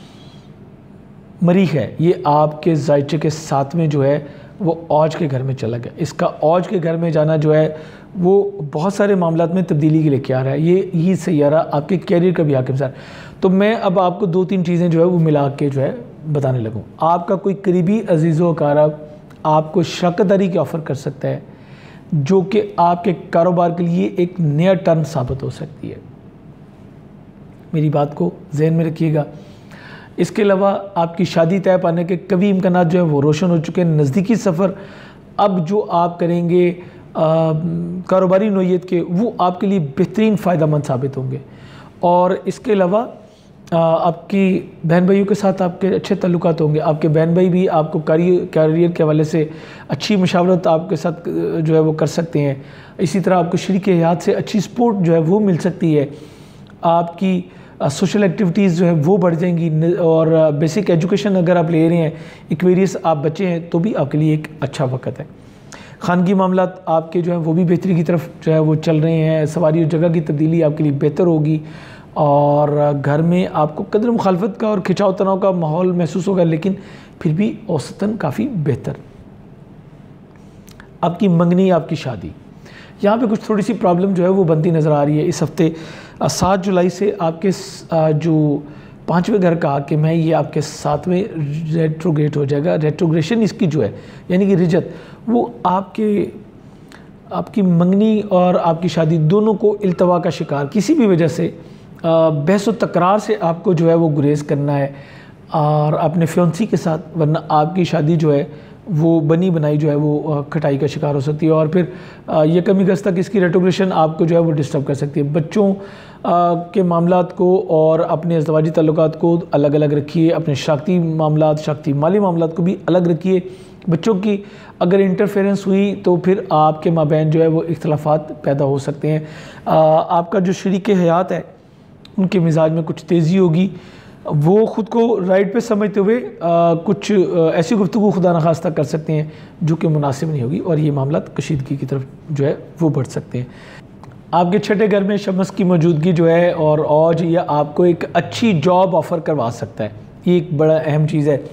मरीख है, ये आपके जायचे के साथ में जो है वो औज के घर में चला गया। इसका औज के घर में जाना जो है वो बहुत सारे मामलात में तब्दीली के लेके आ रहा है। ये ये सयारा आपके कैरियर का भी हाकिम सर। तो मैं अब आपको दो तीन चीज़ें जो है वो मिला के जो है बताने लगूँ। आपका कोई करीबी अजीज़ व अकारब आपको शराकतदारी की ऑफ़र कर सकता है जो कि आपके कारोबार के लिए एक नया टर्न साबित हो सकती है। मेरी बात को जहन में रखिएगा। इसके अलावा आपकी शादी तय पाने के कभी इम्कानात जो है वो रोशन हो चुके हैं। नज़दीकी सफ़र अब जो आप करेंगे कारोबारी नोयत के, वो आपके लिए बेहतरीन फ़ायदेमंद साबित होंगे। और इसके अलावा आपकी बहन भाइयों के साथ आपके अच्छे ताल्लुकात होंगे। आपके बहन भाई भी आपको कैरियर कैरियर के हवाले से अच्छी मशावरत आपके साथ जो है वो कर सकते हैं। इसी तरह आपको शरीक हयात से अच्छी सपोर्ट जो है वो मिल सकती है। आपकी सोशल एक्टिविटीज़ जो है वो बढ़ जाएंगी। और बेसिक एजुकेशन अगर आप ले रहे हैं, एक्वेरियस आप बच्चे हैं, तो भी आपके लिए एक अच्छा वक्त है। खानगी मामलात आपके जो है वो भी बेहतरी की तरफ जो है वो चल रहे हैं। सवारी और जगह की तब्दीली आपके लिए बेहतर होगी और घर में आपको कदर मुखालफत का और खिंचाव तनाव का माहौल महसूस होगा, लेकिन फिर भी औसतन काफ़ी बेहतर। आपकी मंगनी, आपकी शादी, यहाँ पे कुछ थोड़ी सी प्रॉब्लम जो है वो बनती नज़र आ रही है। इस हफ्ते सात जुलाई से आपके जो पाँचवें घर का हाकिम है ये आपके सातवें रेट्रोग्रेट हो जाएगा। रेट्रोग्रेशन इसकी जो है यानी कि रिजत, वो आपके आपकी मंगनी और आपकी शादी दोनों को इल्तवा का शिकार, किसी भी वजह से बहस व तकरार से आपको जो है वो गुरेज करना है और अपने फ्योंसी के साथ, वरना आपकी शादी जो है वो बनी बनाई जो है वो खटाई का शिकार हो सकती है और फिर ये कमी गस्त तक इसकी रेट्रोग्रेशन आपको जो है वो डिस्टर्ब कर सकती है। बच्चों के मामलात को और अपने अज़दवाजी ताल्लुकात को अलग अलग रखिए, अपने शाख्ती मामलात, शाख्ती माली मामलात को भी अलग रखिए। बच्चों की अगर इंटरफेरेंस हुई तो फिर आपके माबैन जो है वो इख्तलाफात पैदा हो सकते हैं। आपका जो शरीक हयात है उनके मिजाज में कुछ तेज़ी होगी, वो ख़ुद को राइट पे समझते हुए आ, कुछ आ, ऐसी गुफ्तगू खुदा न खास्ता कर सकते हैं जो कि मुनासिब नहीं होगी और ये मामला कशीदगी की तरफ जो है वो बढ़ सकते हैं। आपके छठे घर में शमस की मौजूदगी जो है और औज या आपको एक अच्छी जॉब ऑफ़र करवा सकता है, ये एक बड़ा अहम चीज़ है।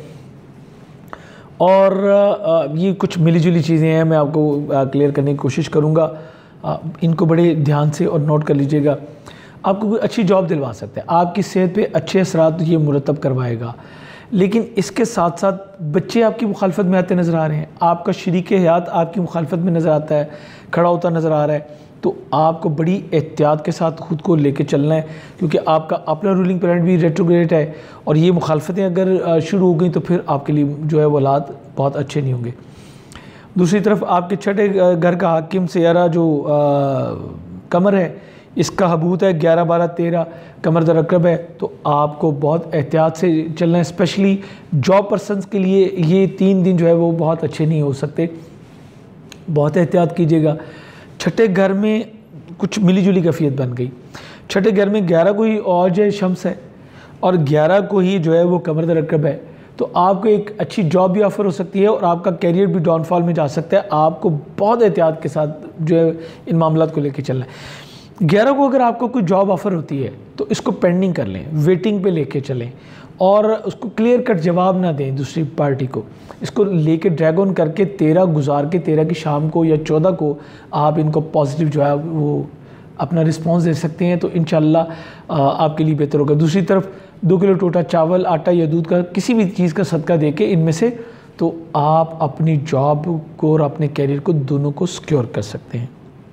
और आ, ये कुछ मिली जुली चीज़ें हैं, मैं आपको क्लियर करने की कोशिश करूँगा, इनको बड़े ध्यान से और नोट कर लीजिएगा। आपको कोई अच्छी जॉब दिलवा सकते हैं, आपकी सेहत पे अच्छे असरात ये मुरतब करवाएगा, लेकिन इसके साथ साथ बच्चे आपकी मुखालफत में आते नज़र आ रहे हैं, आपका शरीक हयात आपकी मुखालफत में नज़र आता है, खड़ा होता नज़र आ रहा है, तो आपको बड़ी एहतियात के साथ ख़ुद को लेके चलना है, क्योंकि आपका अपना रूलिंग प्लानेट भी रेट्रोग्रेड है और ये मुखालफतें अगर शुरू हो गई तो फिर आपके लिए जो है वो हालात बहुत अच्छे नहीं होंगे। दूसरी तरफ आपके छठे घर का हाकिम सियारा जो आ, कमर है, इसका हबूत है ग्यारह बारह तेरह, कमर दर अकरब है, तो आपको बहुत एहतियात से चलना है। स्पेशली जॉब पर्सनस के लिए ये तीन दिन जो है वो बहुत अच्छे नहीं हो सकते, बहुत एहतियात कीजिएगा। छठे घर में कुछ मिली जुली कैफियत बन गई, छठे घर में ग्यारह को ही और जो शम्स है और ग्यारह को ही जो है वो कमर दर अकरब है, तो आपको एक अच्छी जॉब भी ऑफ़र हो सकती है और आपका कैरियर भी डाउनफॉल में जा सकता है। आपको बहुत एहतियात के साथ जो है इन मामलात को लेकर चलना है। ग्यारह को अगर आपको कोई जॉब ऑफ़र होती है तो इसको पेंडिंग कर लें, वेटिंग पे लेके चलें और उसको क्लियर कट जवाब ना दें दूसरी पार्टी को, इसको लेके ड्रैग ऑन करके तेरह गुजार के तेरह की शाम को या चौदह को आप इनको पॉजिटिव जो है वो अपना रिस्पांस दे सकते हैं, तो इंशाल्लाह आपके लिए बेहतर होगा। दूसरी तरफ दो किलो टोटा चावल, आटा या दूध का किसी भी चीज़ का सदका दे के इनमें से, तो आप अपनी जॉब को और अपने कैरियर को दोनों को सिक्योर कर सकते हैं।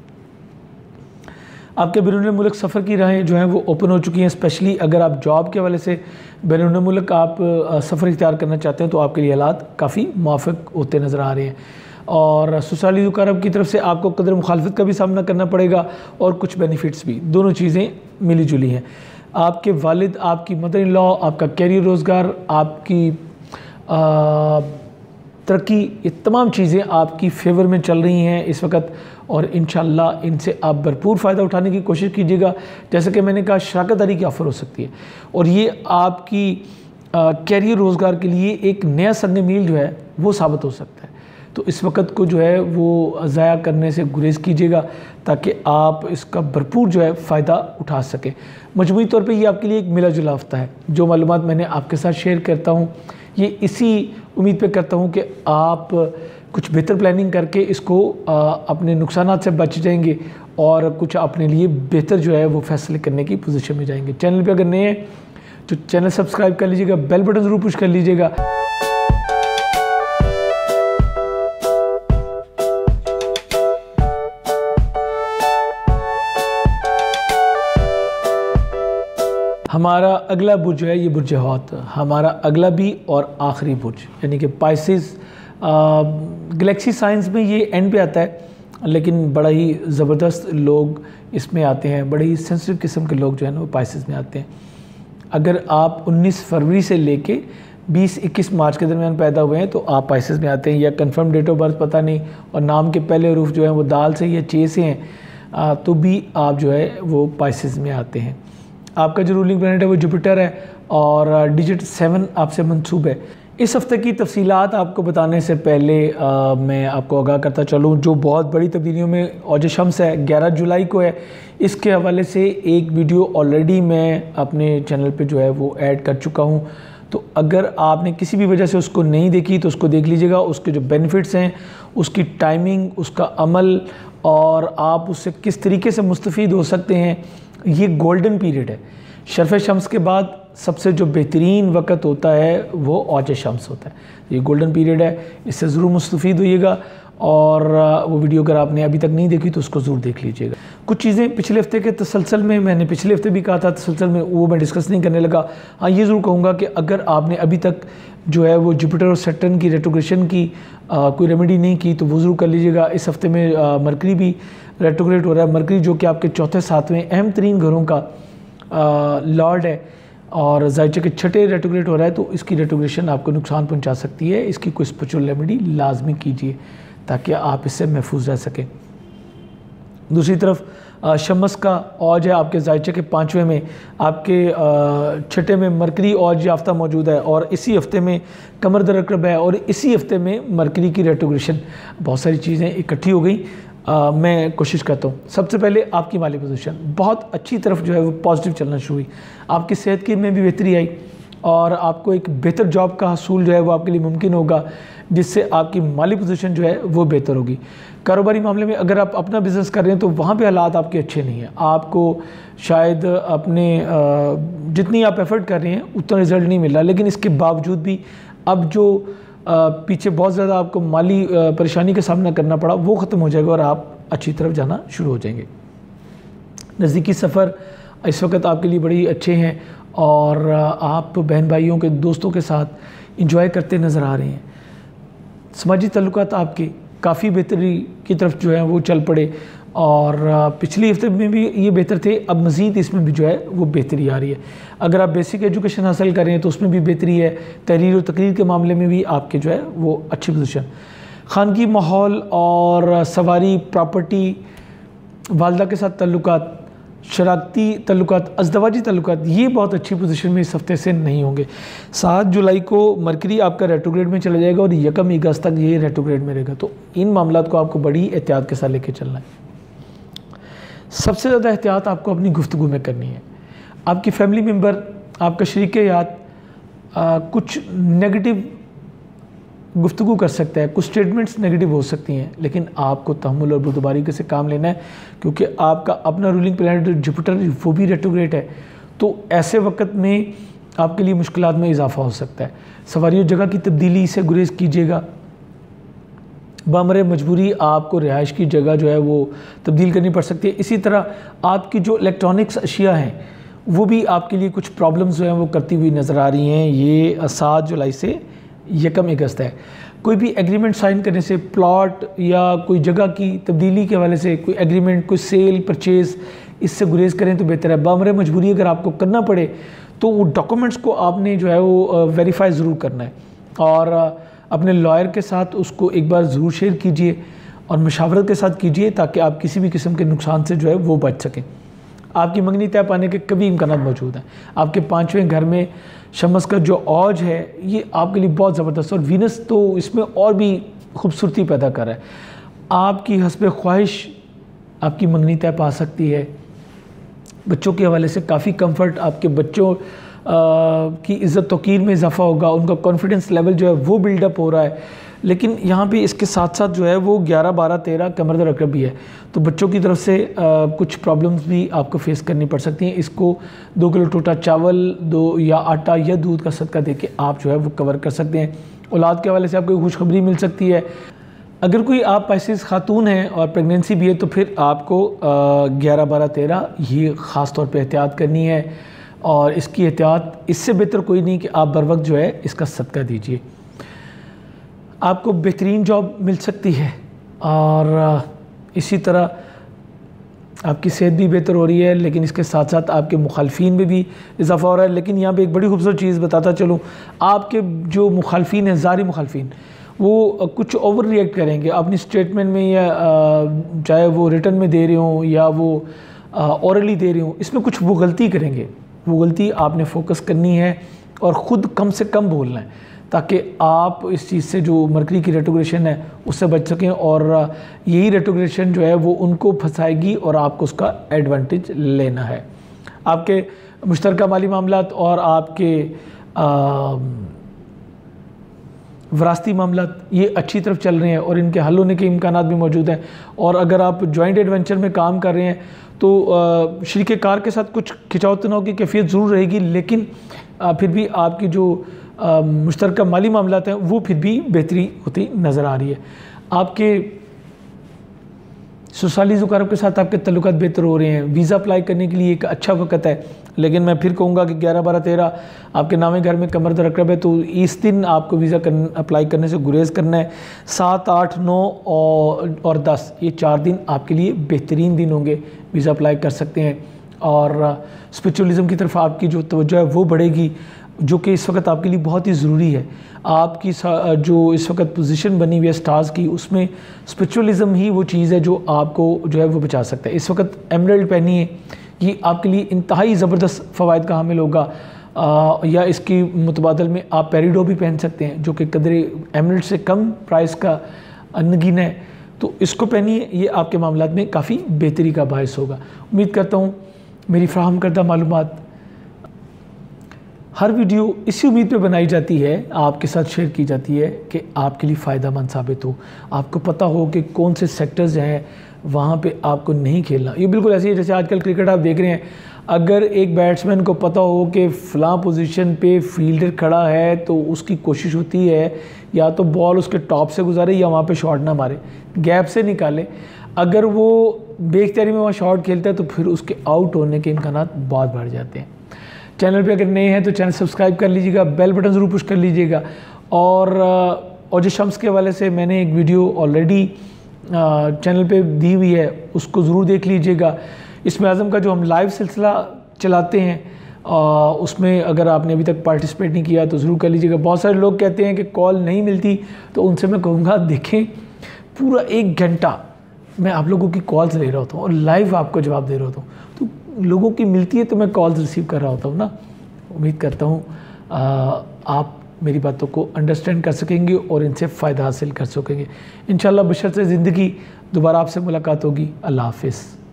आपके बैरून मुल्क सफ़र की राहें जो हैं वो ओपन हो चुकी हैं। स्पेशली अगर आप जॉब के हवाले से बैरून मुल्क आप सफ़र इख्तियार करना चाहते हैं तो आपके लिए हालात काफ़ी मुआफ़िक होते नज़र आ रहे हैं और ससुराली रुख अरब की तरफ से आपको कदर मुखालफत का भी सामना करना पड़ेगा और कुछ बेनिफिट्स भी, दोनों चीज़ें मिली जुली हैं। आपके वालिद, आपकी मदर इन लॉ, आपका कैरियर, रोज़गार, आपकी तरक्की, ये तमाम चीज़ें आपकी फेवर में चल रही हैं इस वक्त और इंशाअल्लाह इनसे आप भरपूर फ़ायदा उठाने की कोशिश कीजिएगा। जैसे कि मैंने कहा, शराकतदारी की ऑफ़र हो सकती है और ये आपकी कैरियर, रोज़गार के लिए एक नया संग मील जो है वो साबित हो सकता है। तो इस वक्त को जो है वो ज़ाया करने से गुरेज कीजिएगा ताकि आप इसका भरपूर जो है फ़ायदा उठा सकें। मजमूई तौर पे ये आपके लिए एक मिला जुला हफ्ता है। जो मालूमात मैंने आपके साथ शेयर करता हूँ ये इसी उम्मीद पे करता हूँ कि आप कुछ बेहतर प्लानिंग करके इसको अपने नुकसानात से बच जाएंगे और कुछ अपने लिए बेहतर जो है वो फैसले करने की पोजीशन में जाएंगे। चैनल पे अगर नए हैं तो चैनल सब्सक्राइब कर लीजिएगा, बेल बटन ज़रूर पुश कर लीजिएगा। हमारा अगला बुर्ज है ये बुर्ज हौत, हमारा अगला भी और आखिरी बुर्ज यानी कि पाइसेस। गैलेक्सी साइंस में ये एंड पे आता है, लेकिन बड़ा ही ज़बरदस्त लोग इसमें आते हैं, बड़े ही सेंसिटिव किस्म के लोग जो है ना वो पाइसेस में आते हैं। अगर आप उन्नीस फरवरी से लेके बीस इक्कीस मार्च के दरमियान पैदा हुए हैं तो आप पाइसेस में आते हैं, या कंफर्म डेट ऑफ बर्थ पता नहीं और नाम के पहले हरूफ जो है वो दाल से या चे से हैं तो भी आप जो है वो पाइसेस में आते हैं। आपका जो रूलिंग प्लैनेट है वो जुपिटर है और डिजिट सेवन आपसे मंसूब है। इस हफ़्ते की तफसीलात आपको बताने से पहले आ, मैं आपको आगाह करता चलूँ जो बहुत बड़ी तब्दीलियों में औज शम्स है ग्यारह जुलाई को है। इसके हवाले से एक वीडियो ऑलरेडी मैं अपने चैनल पे जो है वो ऐड कर चुका हूँ, तो अगर आपने किसी भी वजह से उसको नहीं देखी तो उसको देख लीजिएगा। उसके जो बेनिफिट्स हैं, उसकी टाइमिंग, उसका अमल और आप उससे किस तरीके से मुस्तफ़ीद हो सकते हैं। ये गोल्डन पीरियड है। शर्फ़ शम्स के बाद सबसे जो बेहतरीन वक़्त होता है वो औज शम्स होता है। ये गोल्डन पीरियड है, इससे ज़रूर मुस्तफ़ीद होइएगा। और वो वीडियो अगर आपने अभी तक नहीं देखी तो उसको ज़रूर देख लीजिएगा। कुछ चीज़ें पिछले हफ्ते के तसलसल में, मैंने पिछले हफ्ते भी कहा था तसलसल में, वो मैं डिस्कस नहीं करने लगा। हाँ, ये ज़रूर कहूँगा कि अगर आपने अभी तक जो है वो जुपिटर और सैटर्न की रेट्रोग्रेशन की आ, कोई रेमेडी नहीं की तो वो ज़रूर कर लीजिएगा। इस हफ्ते में आ, मरकरी भी रेट्रोग्रेट हो रहा है। मरकरी जो कि आपके चौथे सातवें अहम तरीन घरों का लॉर्ड है और ज़ाइचे के छठे रेट्रोग्रेट हो रहा है, तो इसकी रेट्रोग्रेशन आपको नुकसान पहुंचा सकती है। इसकी कोई स्पिरिचुअल रेमेडी लाजमी कीजिए ताकि आप इससे महफूज रह सकें। दूसरी तरफ शम्स का औज है आपके ज़ाइचे के पाँचवें में, आपके छठे में मरकरी औज याफ्ता मौजूद है और इसी हफ्ते में कमर दर अक़रब है और इसी हफ्ते में मरकरी की रेट्रोग्रेशन। बहुत सारी चीज़ें इकट्ठी हो गई। आ, मैं कोशिश करता हूँ। सबसे पहले आपकी माली पोजीशन बहुत अच्छी तरफ जो है वो पॉजिटिव चलना शुरू हुई। आपकी सेहत की में भी बेहतरी आई और आपको एक बेहतर जॉब का हसूल जो है वो आपके लिए मुमकिन होगा, जिससे आपकी माली पोजीशन जो है वो बेहतर होगी। कारोबारी मामले में अगर आप अपना बिज़नेस कर रहे हैं तो वहाँ पे हालात आपके अच्छे नहीं हैं। आपको शायद अपने जितनी आप एफर्ट कर रहे हैं उतना रिज़ल्ट नहीं मिल रहा, लेकिन इसके बावजूद भी अब जो पीछे बहुत ज़्यादा आपको माली परेशानी का सामना करना पड़ा वो ख़त्म हो जाएगा और आप अच्छी तरफ जाना शुरू हो जाएंगे। नज़दीकी सफ़र इस वक्त आपके लिए बड़ी अच्छे हैं और आप बहन भाइयों के दोस्तों के साथ इंजॉय करते नज़र आ रहे हैं। समाजी ताल्लुकात आपके काफ़ी बेहतरी की तरफ जो है वो चल पड़े और पिछले हफ्ते में भी ये बेहतर थे, अब मज़ीद इसमें भी जो है वो बेहतरी आ रही है। अगर आप बेसिक एजुकेशन हासिल कर रहे हैं तो उसमें भी बेहतरी है। तहरीर और तकरीर के मामले में भी आपके जो है वो अच्छी पोजीशन। ख़ानगी माहौल और सवारी, प्रॉपर्टी, वालदा के साथ तल्लुकात, शरारती तल्लुकात, अज़दवाजी तल्लुकात, ये बहुत अच्छी पोजीशन में इस हफ्ते से नहीं होंगे। सात जुलाई को मरकरी आपका रेट्रोग्रेड में चला जाएगा और यकम अगस्त तक ये रेट्रोग्रेड में रहेगा, तो इन मामलात को आपको बड़ी एहतियात के साथ लेके चलना है। सबसे ज़्यादा एहतियात आपको अपनी गुफ्तगू में करनी है। आपकी फैमिली मेम्बर, आपका शरीक याद कुछ नेगेटिव गुफ्तगू कर सकता है, कुछ स्टेटमेंट्स नेगेटिव हो सकती हैं, लेकिन आपको तहम्मुल और बुर्दबारी से काम लेना है क्योंकि आपका अपना रूलिंग प्लैनेट जुपिटर वो भी रेट्रोग्रेड है। तो ऐसे वक्त में आपके लिए मुश्किलात में इजाफा हो सकता है। सवारी और जगह की तब्दीली से गुरेज कीजिएगा। बामरे मजबूरी आपको रिहाइश की जगह जो है वो तब्दील करनी पड़ सकती है। इसी तरह आपकी जो इलेक्ट्रॉनिक्स अशिया हैं वो भी आपके लिए कुछ प्रॉब्लम्स जो हैं वो करती हुई नज़र आ रही हैं। ये सात जुलाई से यकम अगस्त है। कोई भी एग्रीमेंट साइन करने से, प्लॉट या कोई जगह की तब्दीली के हवाले से कोई एग्रीमेंट, कोई सेल परचेज़, इससे गुरेज करें तो बेहतर है। बामरे मजबूरी अगर आपको करना पड़े तो वो डॉक्यूमेंट्स को आपने जो है वो वेरीफाई ज़रूर करना है और अपने लॉयर के साथ उसको एक बार ज़रूर शेयर कीजिए और मशावरत के साथ कीजिए ताकि आप किसी भी किस्म के नुकसान से जो है वो बच सकें। आपकी मंगनी तय पाने के कभी इम्कान मौजूद हैं। आपके पाँचवें घर में शम्स का जो औज है ये आपके लिए बहुत ज़बरदस्त, और वीनस तो इसमें और भी खूबसूरती पैदा कर रहा है। आपकी हस्ब ख्वाहिश आपकी मंगनी तय पा सकती है। बच्चों के हवाले से काफ़ी कंफर्ट, आपके बच्चों आ, की इज़्ज़त तौकीर में इजाफा होगा, उनका कॉन्फिडेंस लेवल जो है वो बिल्डअप हो रहा है। लेकिन यहाँ पे इसके साथ साथ जो है वो ग्यारह बारह तेरह कमर दर अक़रब भी है, तो बच्चों की तरफ से आ, कुछ प्रॉब्लम्स भी आपको फेस करनी पड़ सकती हैं। इसको दो किलो टोटा चावल, दो या आटा या दूध का सदका दे के आप जो है वो कवर कर सकते हैं। औलाद के हवाले से आपको खुशखबरी मिल सकती है। अगर कोई आप पाइसेस खातून हैं और प्रेगनेंसी भी है तो फिर आपको ग्यारह बारह तेरह ये ख़ास तौर पे एहतियात करनी है, और इसकी एहतियात इससे बेहतर कोई नहीं कि आप बर वक्त जो है इसका सदका दीजिए। आपको बेहतरीन जॉब मिल सकती है और इसी तरह आपकी सेहत भी बेहतर हो रही है, लेकिन इसके साथ साथ आपके मुखालफीन में भी इजाफा हो रहा है। लेकिन यहाँ पे एक बड़ी खूबसूरत चीज़ बताता चलूँ, आपके जो मुखालफीन हैं, ज़ारी मुखालफीन, वो कुछ ओवर रिएक्ट करेंगे अपनी स्टेटमेंट में, या चाहे वो रिटर्न में दे रहे हों या वो औरली दे रहे हों, इसमें कुछ वो गलती करेंगे। वो गलती आपने फोकस करनी है और ख़ुद कम से कम बोलना है ताकि आप इस चीज़ से जो मरकरी की रेट्रोग्रेशन है उससे बच सकें, और यही रेट्रोग्रेशन जो है वो उनको फंसाएगी और आपको उसका एडवांटेज लेना है। आपके मुश्तरका माली मामलात और आपके वरासती मामलात ये अच्छी तरफ चल रहे हैं और इनके हल होने के इम्कानात भी मौजूद हैं। और अगर आप जॉइंट एडवेंचर में काम कर रहे हैं तो शरीक कार के साथ कुछ खिंचाव तनाव की कैफियत ज़रूर रहेगी, लेकिन आ, फिर भी आपकी जो मुश्तरका माली मामलात हैं वो फिर भी बेहतरी होती नज़र आ रही है। आपके ससुराली ज़ुकारब के साथ आपके तल्लुकात बेहतर हो रहे हैं। वीज़ा अप्लाई करने के लिए एक अच्छा वक्त है, लेकिन मैं फिर कहूँगा कि ग्यारह बारह तेरह आपके नामे घर में कमर दर अकरब है, तो इस दिन आपको वीज़ा कर, अप्लाई करने से गुरेज करना है। सात आठ नौ और, और दस ये चार दिन आपके लिए बेहतरीन दिन होंगे, वीज़ा अप्लाई कर सकते हैं। और स्पिरिचुअलिज़म की तरफ आपकी जो तवज्जो है वो बढ़ेगी, जो कि इस वक्त आपके लिए बहुत ही ज़रूरी है। आपकी जो इस वक्त पोजीशन बनी हुई है स्टार्स की, उसमें स्पिरिचुअलिज़म ही वो चीज़ है जो आपको जो है वो बचा सकता है। इस वक्त एमरल्ड पहनी है, ये आपके लिए इंतहाई ज़बरदस्त फ़वाइद का हामिल होगा। आ, या इसकी मुतबादल में आप पेरिडो भी पहन सकते हैं जो कि कदरे एमरल्ड से कम प्राइस का नगीन है, तो इसको पहनिए, ये आपके मामलात में काफ़ी बेहतरी का बायस होगा। उम्मीद करता हूँ मेरी फ्राहम करदा मालूमात, हर वीडियो इसी उम्मीद पे बनाई जाती है, आपके साथ शेयर की जाती है कि आपके लिए फ़ायदा मंद साबित हो, आपको पता हो कि कौन से सेक्टर्स हैं वहाँ पे आपको नहीं खेलना। ये बिल्कुल ऐसे ही जैसे आजकल क्रिकेट आप देख रहे हैं, अगर एक बैट्समैन को पता हो कि फ़लाँ पोजीशन पे फील्डर खड़ा है तो उसकी कोशिश होती है या तो बॉल उसके टॉप से गुजारे या वहाँ पे शॉट ना मारे, गैप से निकाले। अगर वो बेख्तियारी में वहाँ शॉट खेलता है तो फिर उसके आउट होने के इम्कानात बहुत बढ़ जाते हैं। चैनल पे अगर नए हैं तो चैनल सब्सक्राइब कर लीजिएगा, बेल बटन ज़रूर पुश कर लीजिएगा। और और जो शम्स के हवाले से मैंने एक वीडियो ऑलरेडी चैनल पे दी हुई है, उसको ज़रूर देख लीजिएगा। इसमें आज़म का जो हम लाइव सिलसिला चलाते हैं आ, उसमें अगर आपने अभी तक पार्टिसिपेट नहीं किया तो ज़रूर कर लीजिएगा। बहुत सारे लोग कहते हैं कि कॉल नहीं मिलती, तो उनसे मैं कहूँगा देखें, पूरा एक घंटा मैं आप लोगों की कॉल्स ले रहा होता हूँ और लाइव आपको जवाब दे रहा होता हूँ, तो लोगों की मिलती है तो मैं कॉल्स रिसीव कर रहा होता हूँ ना। उम्मीद करता हूँ आप मेरी बातों को अंडरस्टैंड कर सकेंगे और इनसे फ़ायदा हासिल कर सकेंगे। इंशाल्लाह बशर्ते ज़िंदगी दोबारा आपसे मुलाकात होगी। अल्लाह हाफ़िज़।